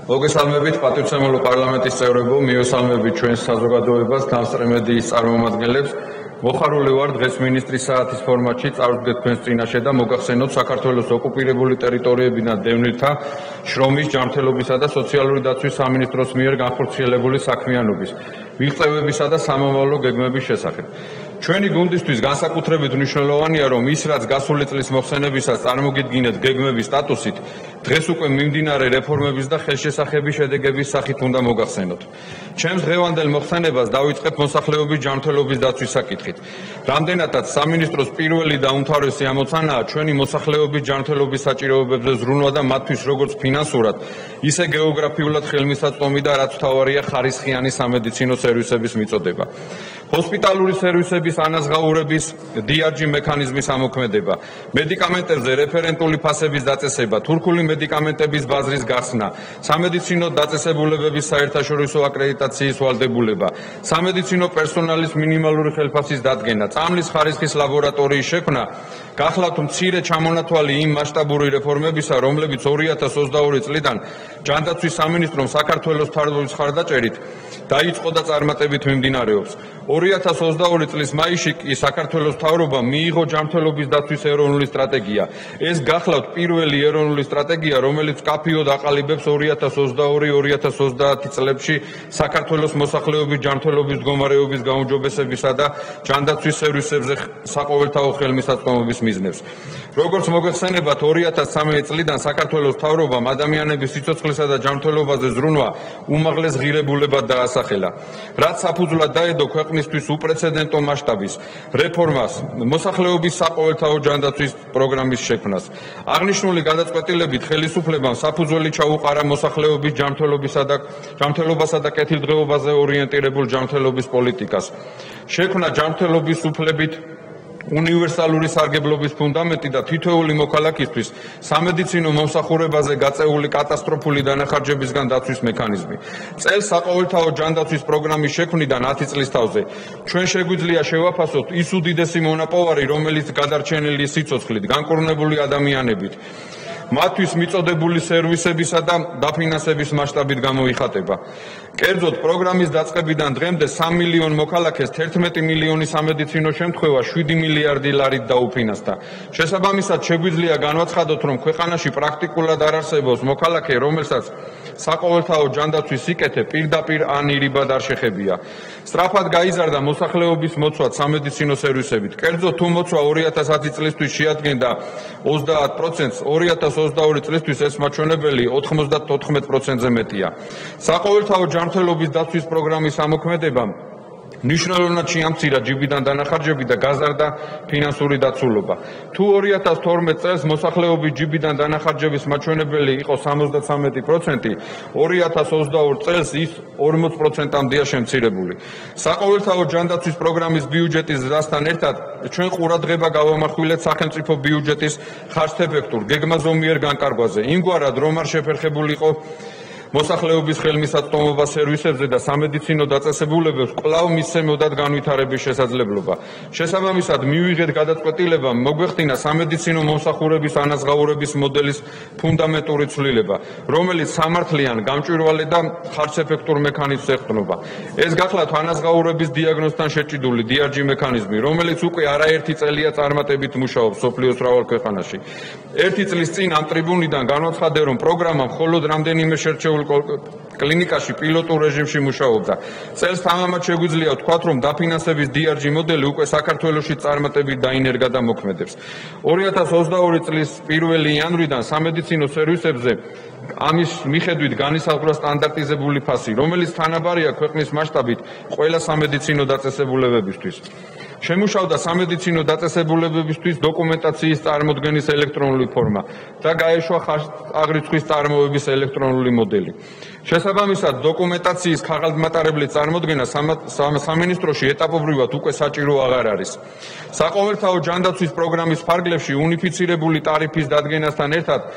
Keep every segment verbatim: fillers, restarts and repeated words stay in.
მოგესალმებით პატივცემულო პარლამენტის წევრებო, მიესალმებით ჩვენს საზოგადოებას, თანსწრემედიის წარმომადგენლებს. მოხარული ვარ დღეს მინისტრის საათის ფორმატში წარვდგეთ თქვენს წინაშე და მოგახსენოთ საქართველოს ოკუპირებული ტერიტორიებიდან დევნილთა შრომის, ჯანმრთელობისა და სოციალური დაცვის სამინისტროს მიერ განხორციელებული საქმიანობის, მიღწევებისა და სამომავლო გეგმების შესახებ. ჩვენი გუნდისთვის განსაკუთრებით მნიშვნელოვანია, რომ ის, რაც გასული წლის მოხსენებისას წარმოგიდგინეთ გეგმების სტატუსით, დღეს უკვე მიმდინარე რეფორმების და ხელშესახების შედეგების სახით უნდა მოგახსენოთ. ჩემს დღევანდელ მოხსენებას დავიწყებ მოსახლეობის ჯანმრთელობის დაცვის საკითხით. რამდენადაც სამინისტროს პირველი და უმთავრესი ამოცანაა ჩვენი მოსახლეობის ჯანმრთელობის საჭიროებებზე ზრუნვა და მათთვის როგორც ფინანსურად, ისე გეოგრაფიულად ხელმისაწვდომი და რაც მთავარია ხარისხიანი სამედიცინო სერვისების მიწოდება. ჰოსპიტალური სერვისების ანაზღაურების დი არ ჯი მექანიზმის ამოქმედება, მედიკამენტებზე რეფერენტული ფასების დაწესება, თურქული მედიკამენტების ბაზრის გახსნა, სამედიცინო დაწესებულებების საერთაშორისო აკრედიტაციის ვალდებულება, სამედიცინო პერსონალის მინიმალური ხელფასის დადგენა, წამლის ხარისხის ლაბორატორიის შექმნა, გახლავთ მცირე ჩამონათვალი იმ მასშტაბური რეფორმებისა, რომლებიც ორი ათას ოცდაორი წლიდან ჯანდაცვის სამინისტრომ საქართველოს მთავრობის მხარდაჭერით დაიწყო და წარმატებით მიმდინარეობს. ორი ათას ოცდაორი წლის მაისში კი საქართველოს მთავრობამ მიიღო ჯანმრთელობის დაცვის ეროვნული სტრატეგია. ეს გახლავთ პირველი ეროვნული სტრატეგია, რომელიც მკაფიოდ აყალიბებს ორი ათას ოცდაორი ორი ათას ოცდაათი წლებში საქართველოს მოსახლეობის ჯანმრთელობის მდგომარეობის გაუმჯობესებისა და ჯანდაცვის სერვისებზე საყოველთაო ხელმისაწვდომობის მიზნებს. როგორც მოგეხსენებათ, ორი ათას სამი წლიდან საქართველოს მთავრობამ ადამიანების სიცოცხლესა და ჯანმრთელობაზე ზრუნვა უმაღლეს ღირებულებად დაასახელა, რაც საფუძვლად დაედო ქვეყნისთვის უპრეცედენტო მასშტაბის რეფორმას, მოსახლეობის საყოველთაო ჯანდაცვის პროგრამის შექმნას. აღნიშნული გადაწყვეტილებით ხელისუფლებამ საფუძველი ჩაუყარა მოსახლეობის ჯანმრთელობისა და ჯანმრთელობასა და კეთილდღეობაზე ორიენტირებულ ჯანმრთელობის პოლიტიკას. შექმნა ჯანმრთელობის უფლებით უნივერსალური სარგებლობის ფუნდამენტი და თითოეული მოქალაქისთვის სამედიცინო მომსახურებაზე გაწეული კატასტროფული დანახარჯებისგან დაცვის მექანიზმი. წელს საყოველთაო ჯანდაცვის პროგრამის შექმნიდან ათი წლის თავზე ჩვენ შეგვიძლია შევაფასოთ ის უდიდესი მონაპოვარი, რომელიც გადარჩენილი სიცოცხლით, განკურნებული ადამიანებით, მათთვის მიწოდებული სერვისებისა და დაფინანსების მასშტაბით გამოიხატება. კერძოდ, პროგრამის დაწყებიდან დღემდე სამ მილიონ მოქალაქეს თერთმეტი მილიონი სამედიცინო შემთხვევა შვიდი მილიარდი ლარით დაუფინანსდა. შესაბამისად, შეგვიძლია განვაცხადოთ, რომ ქვეყანაში პრაქტიკულად არ არსებობს მოქალაქე, რომელსაც საყოველთაო ჯანდაცვის სიკეთე პირდაპირ ან ირიბად არ შეხებია. სწრაფად გაიზარდა მოსახლეობის მოცვაც სამედიცინო სერვისებით. კერძოდ, თუ მოცვა ორი ათას ათი წლისთვის შეადგენდა ოცდაათ პროცენტს, ორი ათას ოცდაორი წლისთვის ეს მაჩვენებელი ოთხმოცდაოთხ პროცენტზე მეტია. საყოველთაო ჯანმრთელობის დაცვის პროგრამის ამოქმედებამ მნიშვნელოვნად შეამცირა ჯიბიდან დანახარჯები და გაზარდა ფინანსური დაცულობა. თუ ორი ათას თორმეტ წელს მოსახლეობის ჯიბიდან დანახარჯების მაჩვენებელი იყო სამოცდათვრამეტი პროცენტი, ორი ათას ოცდაორ წელს ის ორმოც პროცენტამდეა შემცირებული. საყოველთაო ჯანდაცვის პროგრამის ბიუჯეტის ზრდასთან ერთად ჩვენ ყურადღება გავამახვილეთ სახელმწიფო ბიუჯეტის ხარჯთეფექტურ გეგმაზომიერ განკარგვაზე, იმგვარად რომ არ შეფერხებულიყო მოსახლეობის ხელმისაწვდომობა სერვისებზე და სამედიცინო დაწესებულებებს კვლავ მისცემოდათ განვითარების შესაძლებლობა. შესაბამისად, მივიღეთ გადაწყვეტილება მოგვეხდინა სამედიცინო მომსახურების ანაზღაურების მოდელის ფუნდამენტური ცვლილება, რომელიც სამართლიან, გამჭვირვალე და ხარჯეფექტურ მექანიზმს ეყრდნობა. ეს გახლავთ ანაზღაურების დიაგნოზთან შეჭიდული დი არ ჯი მექანიზმი, რომელიც უკვე არაერთი წელია წარმატებით მუშაობს მსოფლიოს მრავალ ქვეყანაში. ერთი წლის წინ ამ ტრიბუნიდან განვაცხადე, რომ პროგრამა მხოლოდ რამდენიმე შერჩეულ კლინიკაში პილოტურ რეჟიმში მუშაობდა. წელს თამამად შეგვიძლია ვთქვათ, რომ დაფინანსების დი არ ჯი მოდელი უკვე საქართველოში წარმატებით დაინერგა და მოქმედებს. ორი ათას ოცდაორი წლის პირველი იანვრიდან სამედიცინო სერვისებზე ამის მიხედვით განისაზღვრა სტანდარტიზებული ფასი, რომელიც თანაბარია ქვეყნის მასშტაბით ყველა სამედიცინო დაწესებულებებისთვის. შემუშავდა სამედიცინო დაწესებულებებისთვის დოკუმენტაციის წარმოდგენის ელექტრონული ფორმა და გაეშვა ხარჯ-აღრიცხვის წარმოების ელექტრონული მოდელი. შესაბამისად, დოკუმენტაციის ქაღალდმატარებლის წარმოდგენა სამინისტროში ეტაპობრივად უკვე საჭირო აღარ არის. საყოველთაო ჯანდაცვის პროგრამის ფარგლებში უნიფიცირებული ტარიფის დადგენასთან ერთად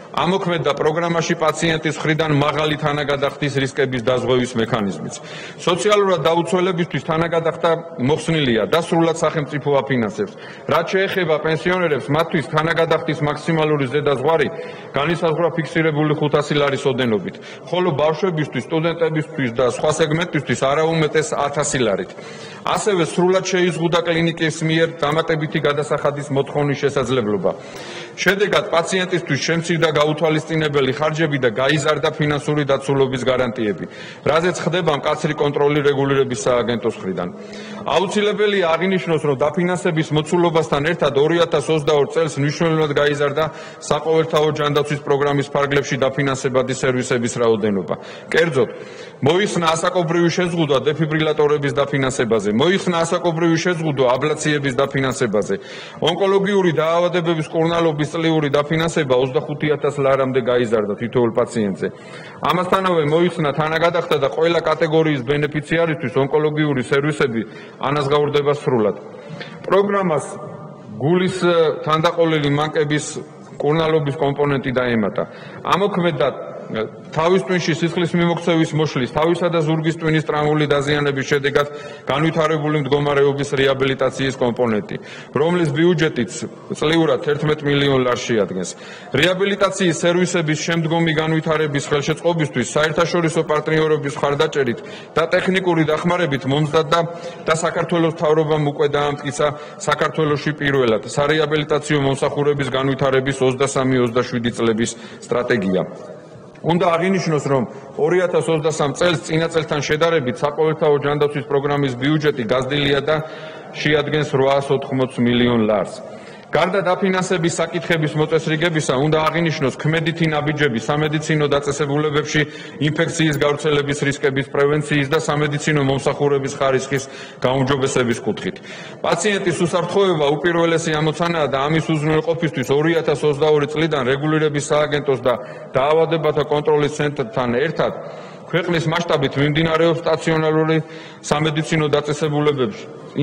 ამოქმედა პროგრამაში პაციენტის მხრიდან მაღალი თანაგადახდის რისკების დაზღვევის მექანიზმიც. სოციალურად დაუცველებისთვის თანაგადახდა მოხსნილია და სრულად სახელმწიფო აფინანსებს. რაც შეეხება პენსიონერებს, მათთვის თანაგადახდის მაქსიმალური ზედაზღვარი განისაზღვრა ფიქსირებული ხუთასი ლარის ოდენობით, ხოლო ბავშვებისთვის, სტუდენტებისთვის და სხვა სეგმენტისთვის არაუმეტეს ათასი ლარით. ასევე სრულად შეიზღუდა კლინიკის მიერ დამატებითი გადასახადის მოთხოვნის შესაძლებლობა. შედეგად პაციენტისთვის შემცირდა გაუთვალისწინებელი ხარჯები და გაიზარდა ფინანსური დაცულობის გარანტიები, რაზეც ხდება მკაცრი კონტროლი რეგულირების სააგენტოს მხრიდან. აუცილებელია აღინიშნოს, რომ დაფინანსების მოცულობასთან ერთად ორი ათას ოცდაორ წელს მნიშვნელოვნად გაიზარდა საყოველთაო ჯანდაცვის პროგრამის ფარგლებში დაფინანსებადი სერვისების რაოდენობა. კერძოდ, მოიხსნა ასაკობრივი შეზღუდვა დეფიბრილატორების დაფინანსებაზე, მოიხსნა ასაკობრივი შეზღუდვა აბლაციების დაფინანსებაზე, ონკოლოგიური დაავადებების კურნალობის წლიური დაფინანსება ოცდახუთი ათას ლარამდე გაიზარდა თითოეულ პაციენტზე. ამასთანავე მოიხსნა თანაგადახდა და ყველა კატეგორიის ბენეფიციარისთვის ონკოლოგიური სერვისები ანაზღაურდება სრულად. პროგრამას გულის თანდაყოლილი მანკების კურნალობის კომპონენტი დაემატა. ამოქმედა თავის ტვინში სისხლის მიმოქცევის მოშლის, თავისა და ზურგის ტვინის ტრამვული დაზიანების შედეგად განვითარებული მდგომარეობის რეაბილიტაციის კომპონენტი, რომლის ბიუჯეტიც წლიურად ერთმეტ მილიონ ლარს შეადგენს. რეაბილიტაციის სერვისების შემდგომი განვითარების ხელშეწყობისთვის საერთაშორისო პარტნიორობის მხარდაჭერით და ტექნიკური დახმარებით მომზადდა და საქართველოს მთავრობამ უკვე დაამტკიცა საქართველოში პირველად სარეაბილიტაციო მომსახურების განვითარების ოცდასამი ოცდაშვიდი წლების სტრატეგია. უნდა აღინიშნოს, რომ ორი ათას ოცდასამ წელს წინა წელთან შედარებით საყოველთაო ჯანდაცვის პროგრამის ბიუჯეტი გაზრდილია და შეადგენს რვაას ოთხმოც მილიონ ლარს. გარდა დაფინანსების საკითხების მოწესრიგებისა, უნდა აღინიშნოს ქმედითი ნაბიჯები სამედიცინო დაწესებულებებში ინფექციის გავრცელების რისკების პრევენციის და სამედიცინო მომსახურების ხარისხის გაუმჯობესების კუთხით. პაციენტის უსაფრთხოება უპირველესი ამოცანაა და ამის უზრუნველყოფისთვის ორი ათას ოცდაორი წლიდან რეგულირების სააგენტოს და დაავადებათა კონტროლის ცენტრთან ერთად ქვეყნის მასშტაბით მიმდინარეობს სტაციონარული სამედიცინო დაწესებულებებში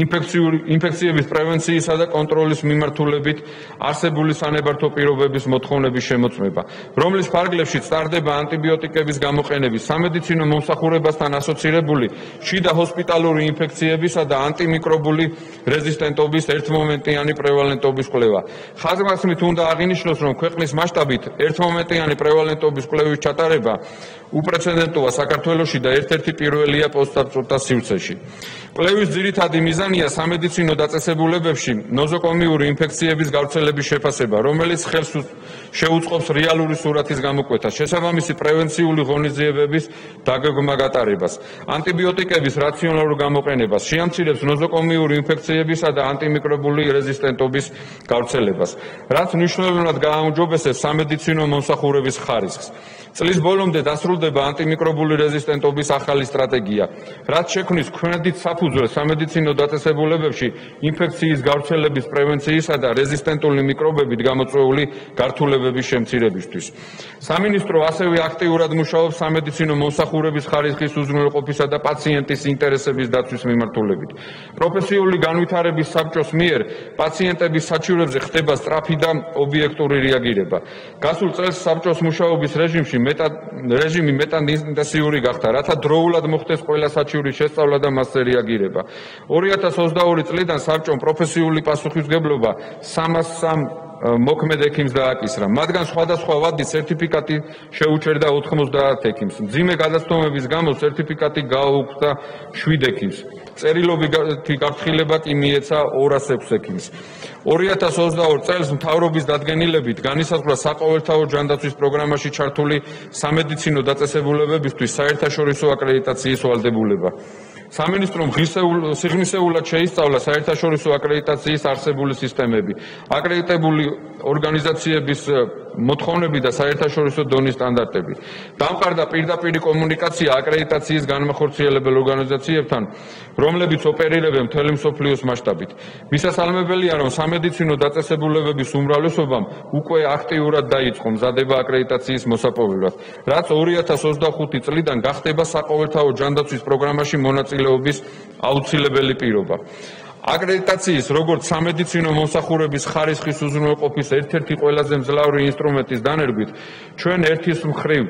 ინფექციების პრევენციისა და კონტროლის მიმართულებით არსებული სანებართო პირობების მოთხოვნების შემოწმება, რომლის ფარგლებში ტარდება ანტიბიოტიკების გამოყენების, სამედიცინო მომსახურებასთან ასოცირებული შიდა ჰოსპიტალური ინფექციებისა და ანტიმიკრობული რეზისტენტობის ერთმომენტიანი პრევალენტობის კვლევა. ხაზგასმით უნდა აღინიშნოს, რომ ქვეყნის მასშტაბით ერთმომენტიანი პრევალენტობის კვლევის ჩატარება უპრეცედენტოა საქართველოში და ერთ-ერთი პირველია პოსტსაბჭოთა სივრცეში. კვლევის ძირითადი მიზანია სამედიცინო დაწესებულებებში ნოზოკომიური ინფექციების გავრცელების შეფასება, რომელიც ხელს შეუწყობს რეალური სურათის გამოკვეთას, შესაბამისი პრევენციული ღონისძიებების დაგეგმა გატარებას, ანტიბიოტიკების რაციონალურ გამოყენებას, შეამცირებს ნოზოკომიური ინფექციებისა და ანტიმიკრობული რეზისტენტობის გავრცელებას, რაც მნიშვნელოვნად გააუმჯობესებს სამედიცინო მომსახურების ხარისხს. წლის ბოლომდე დასრულდება ანტიმიკრობული რეზისტენტობის ახალი სტრატეგია, რაც შექმნის ქმედით საფუძველს სამედიცინო დაწესებულებებში ინფექციის გავრცელების პრევენციისა და რეზისტენტული მიკრობებით გამოწვეული გართულებების შემცირებისთვის. სამინისტრო ასევე აქტიურად მუშაობს სამედიცინო მომსახურების ხარისხის უზრუნველყოფისა და პაციენტის ინტერესების დაცვის მიმართულებით. პროფესიული განვითარების საბჭოს მიერ პაციენტების საჩივრებზე ხდება სწრაფი და ობიექტური რეაგირება. გასულ წელს საბჭოს მუშაობის რეჟიმში რეჟიმი მეტად ინტენსიური გახდა, რათა დროულად მოხდეს ყველა საჩივრის შესწავლა და მასზე რეაგირება. ორი ათას ოცდაორი წლიდან საბჭომ პროფესიული პასუხისმგებლობა სამას სამ მოქმედ ექიმს დააკისრა. მათგან სხვადასხვა ვადის სერტიფიკატი შეუჩერდა ოთხმოცდაათ ექიმს. მძიმე გადაცდომების გამო სერტიფიკატი გააუქმდა შვიდ ექიმს. წერილობითი გაფრთხილება კი მიეცა ორას ექვს ექიმს. ორი ათას ოცდაორ წელს მთავრობის დადგენილებით განისაზღვრა საყოველთაო ჯანდაცვის პროგრამაში ჩართული სამედიცინო დაწესებულებებისთვის საერთაშორისო აკრედიტაციის ვალდებულება. სამინისტრომ სიღრმისეულად შეისწავლა საერთაშორისო აკრედიტაციის არსებული სისტემები, აკრედიტებული ორგანიზაციების მოთხოვნები და საერთაშორისო დონის სტანდარტები. დამყარდა პირდაპირი კომუნიკაცია აკრედიტაციის განმახორციელებელ ორგანიზაციებთან, რომლებიც ოპერირებენ მთელი მსოფლიოს მასშტაბით. მისასალმებელია, რომ სამედიცინო დაწესებულებების უმრავლესობამ უკვე აქტიურად დაიწყო მზადება აკრედიტაციის მოსაპოვებლად, რაც ორი ათას ოცდახუთი წლიდან გახდება საყოველთაო ჯანდაცვის პროგრამაში მონაწილეობის აუცილებელი პირობა. აკრედიტაციის როგორც სამედიცინო მომსახურების ხარისხის უზრუნველყოფის ერთ-ერთი ყველაზე მძლავრი ინსტრუმენტის დანერგვით ჩვენ ერთის მხრივ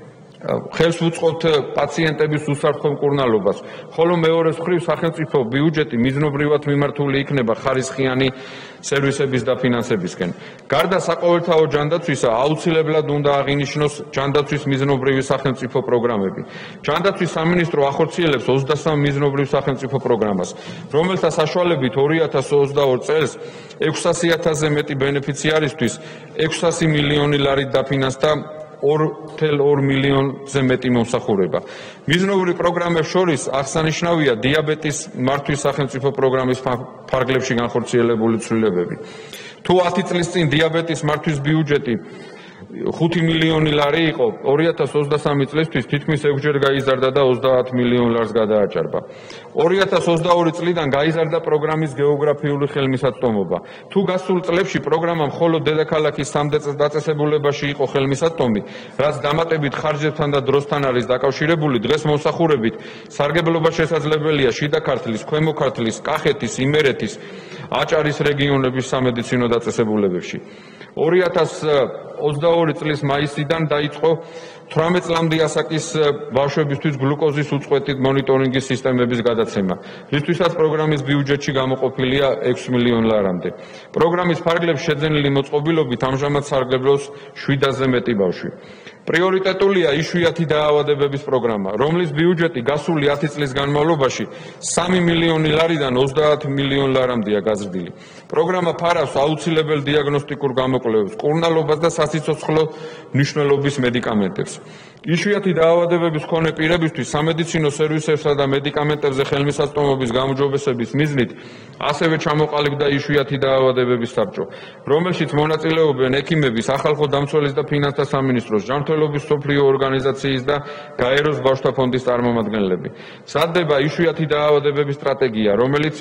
ხელს ვუწყობთ პაციენტების უსაფრთხო მკურნალობას, ხოლო მეორეს მხრივ სახელმწიფო ბიუჯეტი მიზნობრივად მიმართული იქნება ხარისხიანი სერვისების დაფინანსებისკენ. გარდა საყოველთაო ჯანდაცვისა, აუცილებლად უნდა აღინიშნოს ჯანდაცვის მიზნობრივი სახელმწიფო პროგრამები. ჯანდაცვის სამინისტრო ახორციელებს ოცდასამ მიზნობრივ სახელმწიფო პროგრამას, რომელთა საშუალებით ორი ათას ოცდაორ წელს ექვსასი ათასზე მეტი ბენეფიციარისთვის ექვსასი მილიონი ლარით დაფინანსდა ორ თელ ორ მილიონზე მეტი მომსახურება. მიზნობრივ პროგრამებს შორის აღსანიშნავია დიაბეტის მართვის სახელმწიფო პროგრამის ფარგლებში განხორციელებული ცვლილებები. თუ ათი წლის წინ დიაბეტის მართვის ბიუჯეტი ხუთი მილიონი ლარი იყო, ორი ათას ოცდასამი წლისთვის თითქმის ექვსჯერ გაიზარდა და ოცდაათ მილიონ ლარს გადააჭარბა. ორი ათას ოცდაორი წლიდან გაიზარდა პროგრამის გეოგრაფიული ხელმისაწვდომობა. თუ გასულ წლებში პროგრამა მხოლოდ დედაქალაქის დაწესებულებაში იყო ხელმისაწვდომი, რაც დამატებით ხარჯებთან და დროსთან არის დაკავშირებული, დღეს მომსახურებით სარგებლობა შესაძლებელია შიდა ქართლის, ქვემო ქართლის, კახეთის, იმერეთის, აჭარის რეგიონების სამედიცინო დაწესებულებებში. ორი ათას ოცდაორი წლის მაისიდან დაიწყო თვრამეტ წლამდე ასაკის ბავშვებისთვის გლუკოზის უწყვეტი მონიტორინგის სისტემების გადაცემა, რისთვისაც პროგრამის ბიუჯეტში გამოყოფილია ექვსი მილიონი ლარამდე. პროგრამის ფარგლებში შეძენილი მოწყობილობით ამჟამად სარგებლობს შვიდასზე მეტი ბავშვი. პრიორიტეტულია იშვიათი დაავადებების პროგრამა, რომლის ბიუჯეტი გასული ათი წლის განმავლობაში სამი მილიონი ლარიდან ოცდაათ მილიონ ლარამდეა გაზრდილი. პროგრამა ფარავს აუცილებელ დიაგნოსტიკურ გამოკვლევებს, მკურნალობას და სასიცოცხლო მნიშვნელობის მედიკამენტებს. იშვიათი დაავადებების მქონე პირებისთვის სამედიცინო სერვისებსა და მედიკამენტებზე ხელმისაწვდომობის გაუმჯობესების მიზნით ასევე ჩამოყალიბდა იშვიათი დაავადებების საბჭო, რომელშიც მონაწილეობენ ექიმები, სახალხო დამცველის და ფინანსთა სამინისტროს, ჯანმრთელობის მსოფლიო ორგანიზაციის და გაეროს ბავშვთა ფონდის წარმომადგენლები. მზადდება იშვიათი დაავადებების სტრატეგია, რომელიც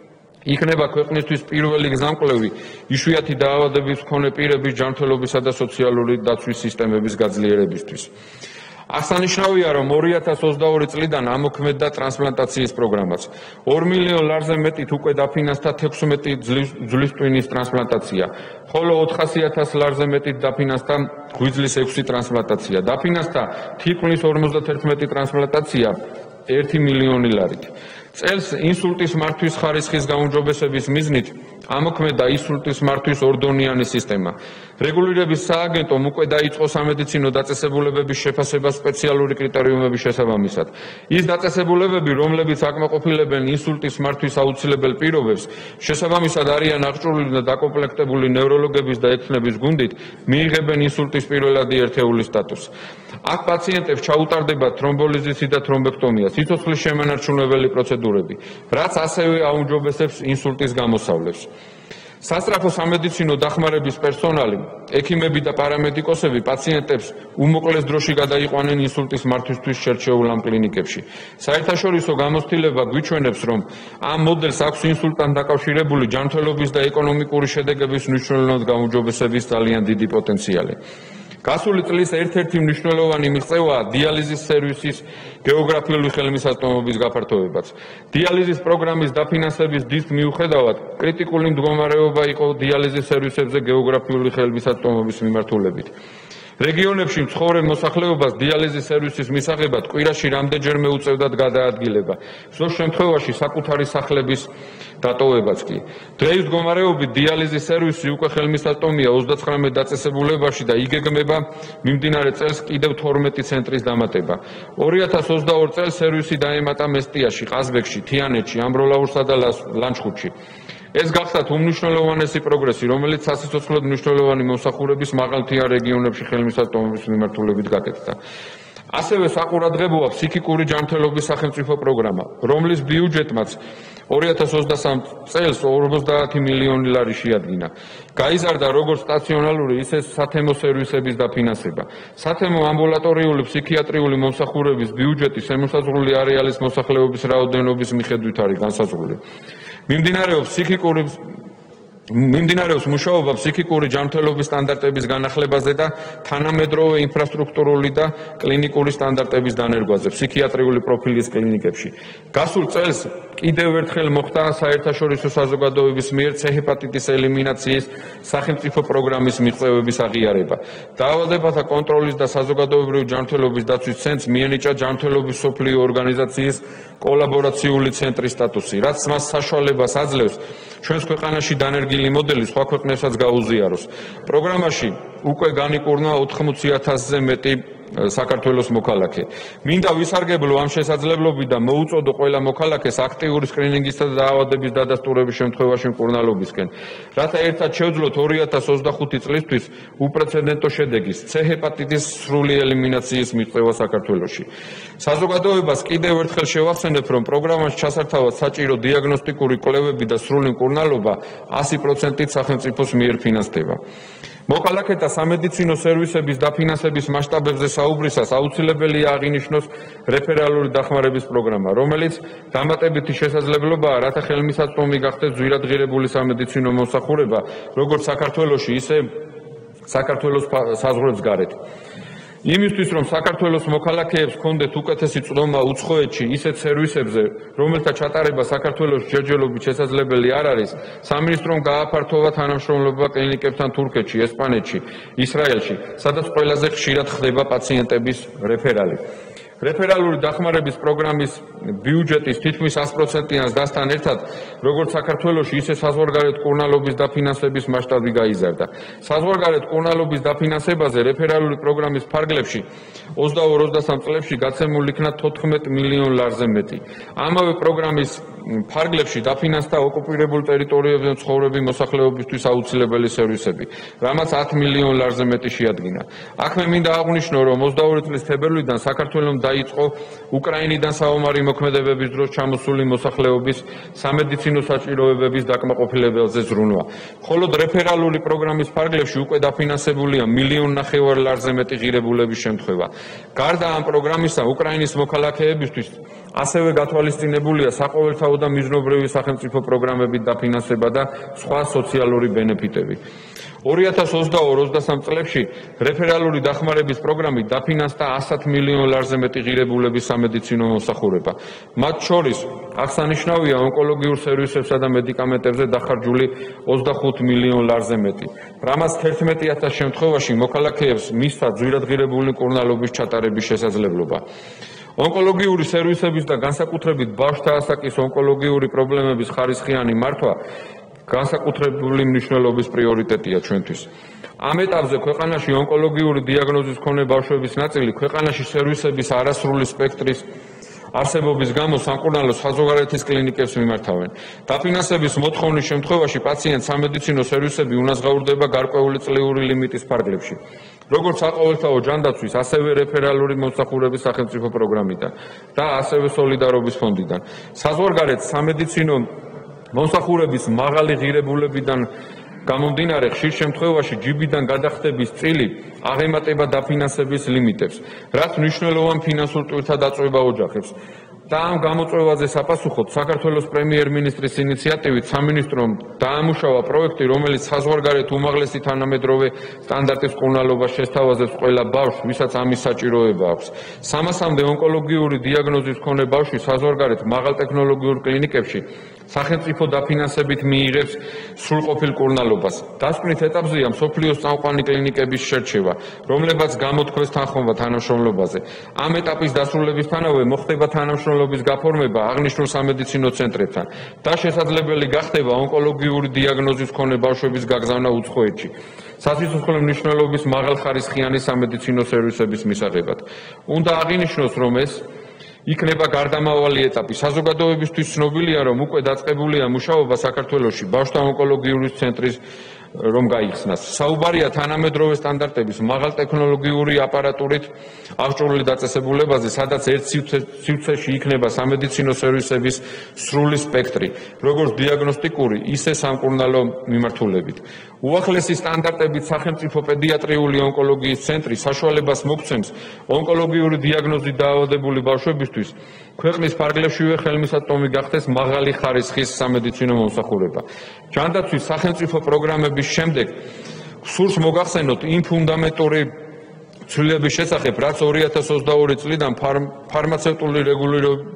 იქნება ქვეყნისთვის პირველი გზამკვლევი იშვიათი დაავადების მქონე პირების ჯანმრთელობისა და სოციალური დაცვის სისტემების გაძლიერებისთვის. აღსანიშნავია, რომ ორი ათას ოცდაორი წლიდან ამოქმედდა ტრანსპლანტაციის პროგრამაც. ორ მილიონ ლარზე მეტით უკვე დაფინანსდა თექვსმეტი ძვლის ტვინის ტრანსპლანტაცია, ხოლო ოთხასი ათას ლარზე მეტით დაფინანსდა გვიძლის ექვსი ტრანსპლანტაცია. დაფინანსდა თითქმის ორმოცდაათი ტრანსპლანტაცია ერთი მილიონი ლარით. წელს ინსულტის მართვის ხარისხის გაუმჯობესების მიზნით ამოქმედდა ინსულტის მართვის ორდონიანი სისტემა. რეგულირების სააგენტომ უკვე დაიწყო სამედიცინო დაწესებულებების შეფასება სპეციალური კრიტერიუმების შესაბამისად. ის დაწესებულებები, რომლებიც აკმაყოფილებენ ინსულტის მართვის აუცილებელ პირობებს, შესაბამისად არიან აღჭურვილი და დაკომპლექტებული ნევროლოგების და ექნების გუნდით, მიიღებენ ინსულტის პირველადი ერთეულის სტატუსს. აქ პაციენტებს ჩაუტარდებათ თრომბოლიზისი და თრომბექტომია, სიცოცხლის შემანარჩუნებელი პროცედურები, რაც ასევე აუმჯობესებს ინსულტის გამოსავლებს. სასწრაფო სამედიცინო დახმარების პერსონალი, ექიმები და პარამედიკოსები პაციენტებს უმოკლეს დროში გადაიყვანენ ინსულტის მართვისთვის შერჩეულ ამ კლინიკებში. საერთაშორისო გამოცდილება გვიჩვენებს, რომ ამ მოდელს აქვს ინსულტთან დაკავშირებული ჯანმრთელობის და ეკონომიკური შედეგების მნიშვნელოვნად გაუმჯობესების ძალიან დიდი პოტენციალი. გასული წლის ერთ-ერთი მნიშვნელოვანი მიღწევაა დიალიზის სერვისის გეოგრაფიული ხელმისაწვდომობის გაფართოებაც. დიალიზის პროგრამის დაფინანსების დის მიუხედავად, კრიტიკული მდგომარეობა იყო დიალიზის სერვისებზე გეოგრაფიული ხელმისაწვდომობის მიმართულებით. რეგიონებში მცხოვრებ მოსახლეობას დიალიზის სერვისის მისაღებად კვირაში რამდენჯერმე უწევდათ გადაადგილება, ზოგ შემთხვევაში საკუთარი სახლების დატოვებაც კი. დღეის მდგომარეობით დიალიზის სერვისი უკვე ხელმისაწვდომია ოცდაცხრამეტ დაწესებულებაში და იგეგმება მიმდინარე წელს კიდევ თორმეტი ცენტრის დამატება. ორი ათას ოცდაორ წელს სერვისი დაემატა მესტიაში, ყაზბეგში, თიანეთში, ამბროლაურსა და ლანჩხუთში. ეს გახდათ უმნიშვნელოვანესი პროგრესი, რომელიც სასიცოცხლოდ მნიშვნელოვანი მომსახურების მაღალმთიან რეგიონებში ხელმისაწვდომობის მიმართულებით გაკეთდა. ასევე საყურადღებოა ფსიქიკური ჯანმრთელობის სახელმწიფო პროგრამა, რომლის ბიუჯეტმაც ორი ათას ოცდასამ წელს ორმოცდაათი მილიონი ლარი შეადგინა. გაიზარდა როგორც სტაციონალური, ისე სათემო სერვისების დაფინანსება. სათემო ამბულატორიული ფსიქიატრიული მომსახურების ბიუჯეტი შემოსაზღვრული არეალის მოსახლეობის რაოდენობის მიხედვით არის განსაზღვრული. მიმდინარეობს ფსიქიკური მიმდინარეობს მუშაობა ფსიქიკური ჯანმრთელობის სტანდარტების განახლებაზე და თანამედროვე ინფრასტრუქტურული და კლინიკური სტანდარტების დანერგვაზე ფსიქიატრიული პროფილის კლინიკებში. გასულ წელს კიდევ ერთხელ მოხდა საერთაშორისო საზოგადოების მიერ C ჰეპატიტის ელიმინაციის სახელმწიფო პროგრამის მიღწევების აღიარება. დაავადებათა კონტროლის და საზოგადოებრივი ჯანმრთელობის დაცვის ცენტრს მიენიჭა ჯანმრთელობის მსოფლიო ორგანიზაციის კოლაბორაციული ცენტრის სტატუსი, რაც მას საშუალებას აძლევს ჩვენს ქვეყანაში დანერგილი მოდელი სხვა ქვეყნებსაც გაუზიაროს. პროგრამაში უკვე განიკურნა ოთხმოცი ათასზე მეტი საქართველოს მოქალაქე. მინდა ვისარგებლო ამ შესაძლებლობიდან მოუწოდო ყველა მოქალაქეს აქტიური სკრინინგისა და დაავადების დადასტურების შემთხვევაში მკურნალობისკენ, რათა ერთად შევძლოთ ორი ათას ოცდახუთი წლისთვის უპრეცედენტო შედეგის C ჰეპატიტის სრული ელიმინაციის მიღწევა საქართველოში. საზოგადოებას კიდევ ერთხელ შევახსენებ, რომ პროგრამაში ჩასართავად საჭირო დიაგნოსტიკური კვლევები და სრული მკურნალობა ასი პროცენტით სახელმწიფოს მიერ ფინანსდება. მოქალაქეთა სამედიცინო სერვისების დაფინანსების მასშტაბებზე საუბრისას აუცილებელია აღინიშნოს რეფერალური დახმარების პროგრამა, რომელიც დამატებითი შესაძლებლობაა, რათა ხელმისაწვდომი გახდეს ძვირადღირებული სამედიცინო მომსახურება, როგორც საქართველოში, ისე საქართველოს საზღვრებს გარეთ. იმისთვის, რომ საქართველოს მოქალაქეებს ჰქონდეთ უკეთესი წვდომა უცხოეთში ისეთ სერვისებზე, რომელთა ჩატარება საქართველოს ჯერჯერობით შესაძლებელი არ არის, სამინისტრომ გააფართოვა თანამშრომლობა კლინიკებთან თურქეთში, ესპანეთში, ისრაელში, სადაც ყველაზე ხშირად ხდება პაციენტების რეფერალი. რეფერალური დახმარების პროგრამის ბიუჯეტის თითქმის ას პროცენტიან ზრდასთან ერთად, როგორც საქართველოში, ისე საზღვარგარეთ მკურნალობის დაფინანსების მასშტაბი გაიზარდა. საზღვარგარეთ მკურნალობის დაფინანსებაზე რეფერალური პროგრამის ფარგლებში ოცდაორ ოცდასამ წლებში გაცემული იქნა თოთხმეტ მილიონ ლარზე მეტი. ამავე პროგრამის ფარგლებში დაფინანსდა ოკუპირებულ ტერიტორიებზე მცხოვრები მოსახლეობისთვის აუცილებელი სერვისები, რამაც ათ მილიონ ლარზე მეტი შეადგინა. აქ მე მინდა აღვნიშნო, რომ ოცდაორი წლის თებერვლიდან საქართველოს დაიწყო უკრაინიდან საომარი მოქმედებების დროს ჩამოსული მოსახლეობის სამედიცინო საჭიროებების დაკმაყოფილებაზე ზრუნვა. მხოლოდ რეფერალური პროგრამის ფარგლებში უკვე დაფინანსებულია მილიონ ნახევარ ლარზე მეტი ღირებულების შემთხვევა. გარდა ამ პროგრამისა, უკრაინის მოქალაქეებისთვის ასევე გათვალისწინებულია საყოველთაო და მიზნობრივი სახელმწიფო პროგრამებით დაფინანსება და სხვა სოციალური ბენეფიტები. ორი ათას ოცდაორ ოცდასამ წლებში რეფერალური დახმარების პროგრამით დაფინანსდა ასი მილიონ ლარზე მეტი ღირებულების სამედიცინო მომსახურება. მათ შორის აღსანიშნავია ონკოლოგიურ სერვისებსა და მედიკამენტებზე დახარჯული ოცდახუთ მილიონ ლარზე მეტი, რამაც თერთმეტი ათას შემთხვევაში მოქალაქეებს მისცა ძვირადღირებული მკურნალობის ჩატარების შესაძლებლობა. ონკოლოგიური სერვისების და განსაკუთრებით ბავშვთა ასაკის ონკოლოგიური პრობლემების ხარისხიანი მართვა განსაკუთრებული მნიშვნელობის პრიორიტეტია ჩვენთვის. ამ ეტაპზე ქვეყანაში ონკოლოგიური დიაგნოზის მქონე ბავშვების ნაწილი ქვეყანაში სერვისების არასრული სპექტრის არსებობის გამო სამკურნალო საზღვარგარეთის კლინიკებს მიმართავენ. დაფინანსების მოთხოვნის შემთხვევაში პაციენტს სამედიცინო სერვისები უნაზღაურდება გარკვეული წლიური ლიმიტის ფარგლებში. როგორც საყოველთაო ჯანდაცვის, ასევე რეფერალური მომსახურების სახელმწიფო პროგრამიდან და ასევე სოლიდარობის ფონდიდან. საზღვარგარეთ სამედიცინო მომსახურების მაღალი ღირებულებიდან გამომდინარე, ხშირ შემთხვევაში ჯიბიდან გადახდების წილი აღემატება დაფინანსების ლიმიტებს, რაც მნიშვნელოვან ფინანსურ ტვირთად აწვება ოჯახებს. და ამ გამოწვევაზე საპასუხოდ საქართველოს პრემიერ-მინისტრის ინიციატივით სამინისტრომ დაამუშავა პროექტი, რომელიც საზღვარგარეთ უმაღლესი თანამედროვე სტანდარტის მკურნალობას შესთავაზებს ყველა ბავშვს, ვისაც ამის საჭიროება აქვს. სამასამდე ონკოლოგიური დიაგნოზის მქონე ბავშვი საზღვარგარეთ მაღალტექნოლოგიურ კლინიკებში სახელმწიფო დაფინანსებით მიიღებს სრულყოფილ მკურნალობას. დასკვნით ეტაპზეა მსოფლიოს წამყვანი კლინიკების შერჩევა, რომლებაც გამოთქვეს თანხმობა თანამშრომლობაზე. ამ ეტაპის დასრულებისთანავე მოხდება თანამშრომლობის გაფორმება აღნიშნულ სამედიცინო ცენტრებთან და შესაძლებელი გახდება ონკოლოგიური დიაგნოზის მქონე ბავშვების გაგზავნა უცხოეთში, საციცოცხლო მნიშვნელობის მაღალხარისხიანი სამედიცინო სერვისების მისაღებად. უნდა აღინიშნოს, რომ ეს იქნება გარდამავალი ეტაპი. საზოგადოებისთვის ცნობილია, რომ უკვე დაწყებულია მუშაობა საქართველოში ბავშვთა ონკოლოგიური ცენტრის რომ გაიხსნას. საუბარია თანამედროვე სტანდარტების მაღალტექნოლოგიური აპარატურით აღჭურვილი დაწესებულებაზე, სადაც ერთ სივრცეში იქნება სამედიცინო სერვისების სრული სპექტრი, როგორც დიაგნოსტიკური, ისე სამკურნალო მიმართულებით. უახლესი სტანდარტებით სახელმწიფო პედიატრიული ონკოლოგიის ცენტრი საშუალებას მოგცემს ონკოლოგიური დიაგნოზით დაავადებული ბავშვებისთვის ქვეყნის ფარგლებშივე ხელმისაწვდომი გახდეს მაღალი ხარისხის სამედიცინო მომსახურება. ჯანდაცვის სახელმწიფო პროგრამების შემდეგ სურს მოგახსენოთ იმ ფუნდამენტური ცვლილების შესახებ, რაც ორი ათას ოცდაორი წლიდან ფარმაცევტული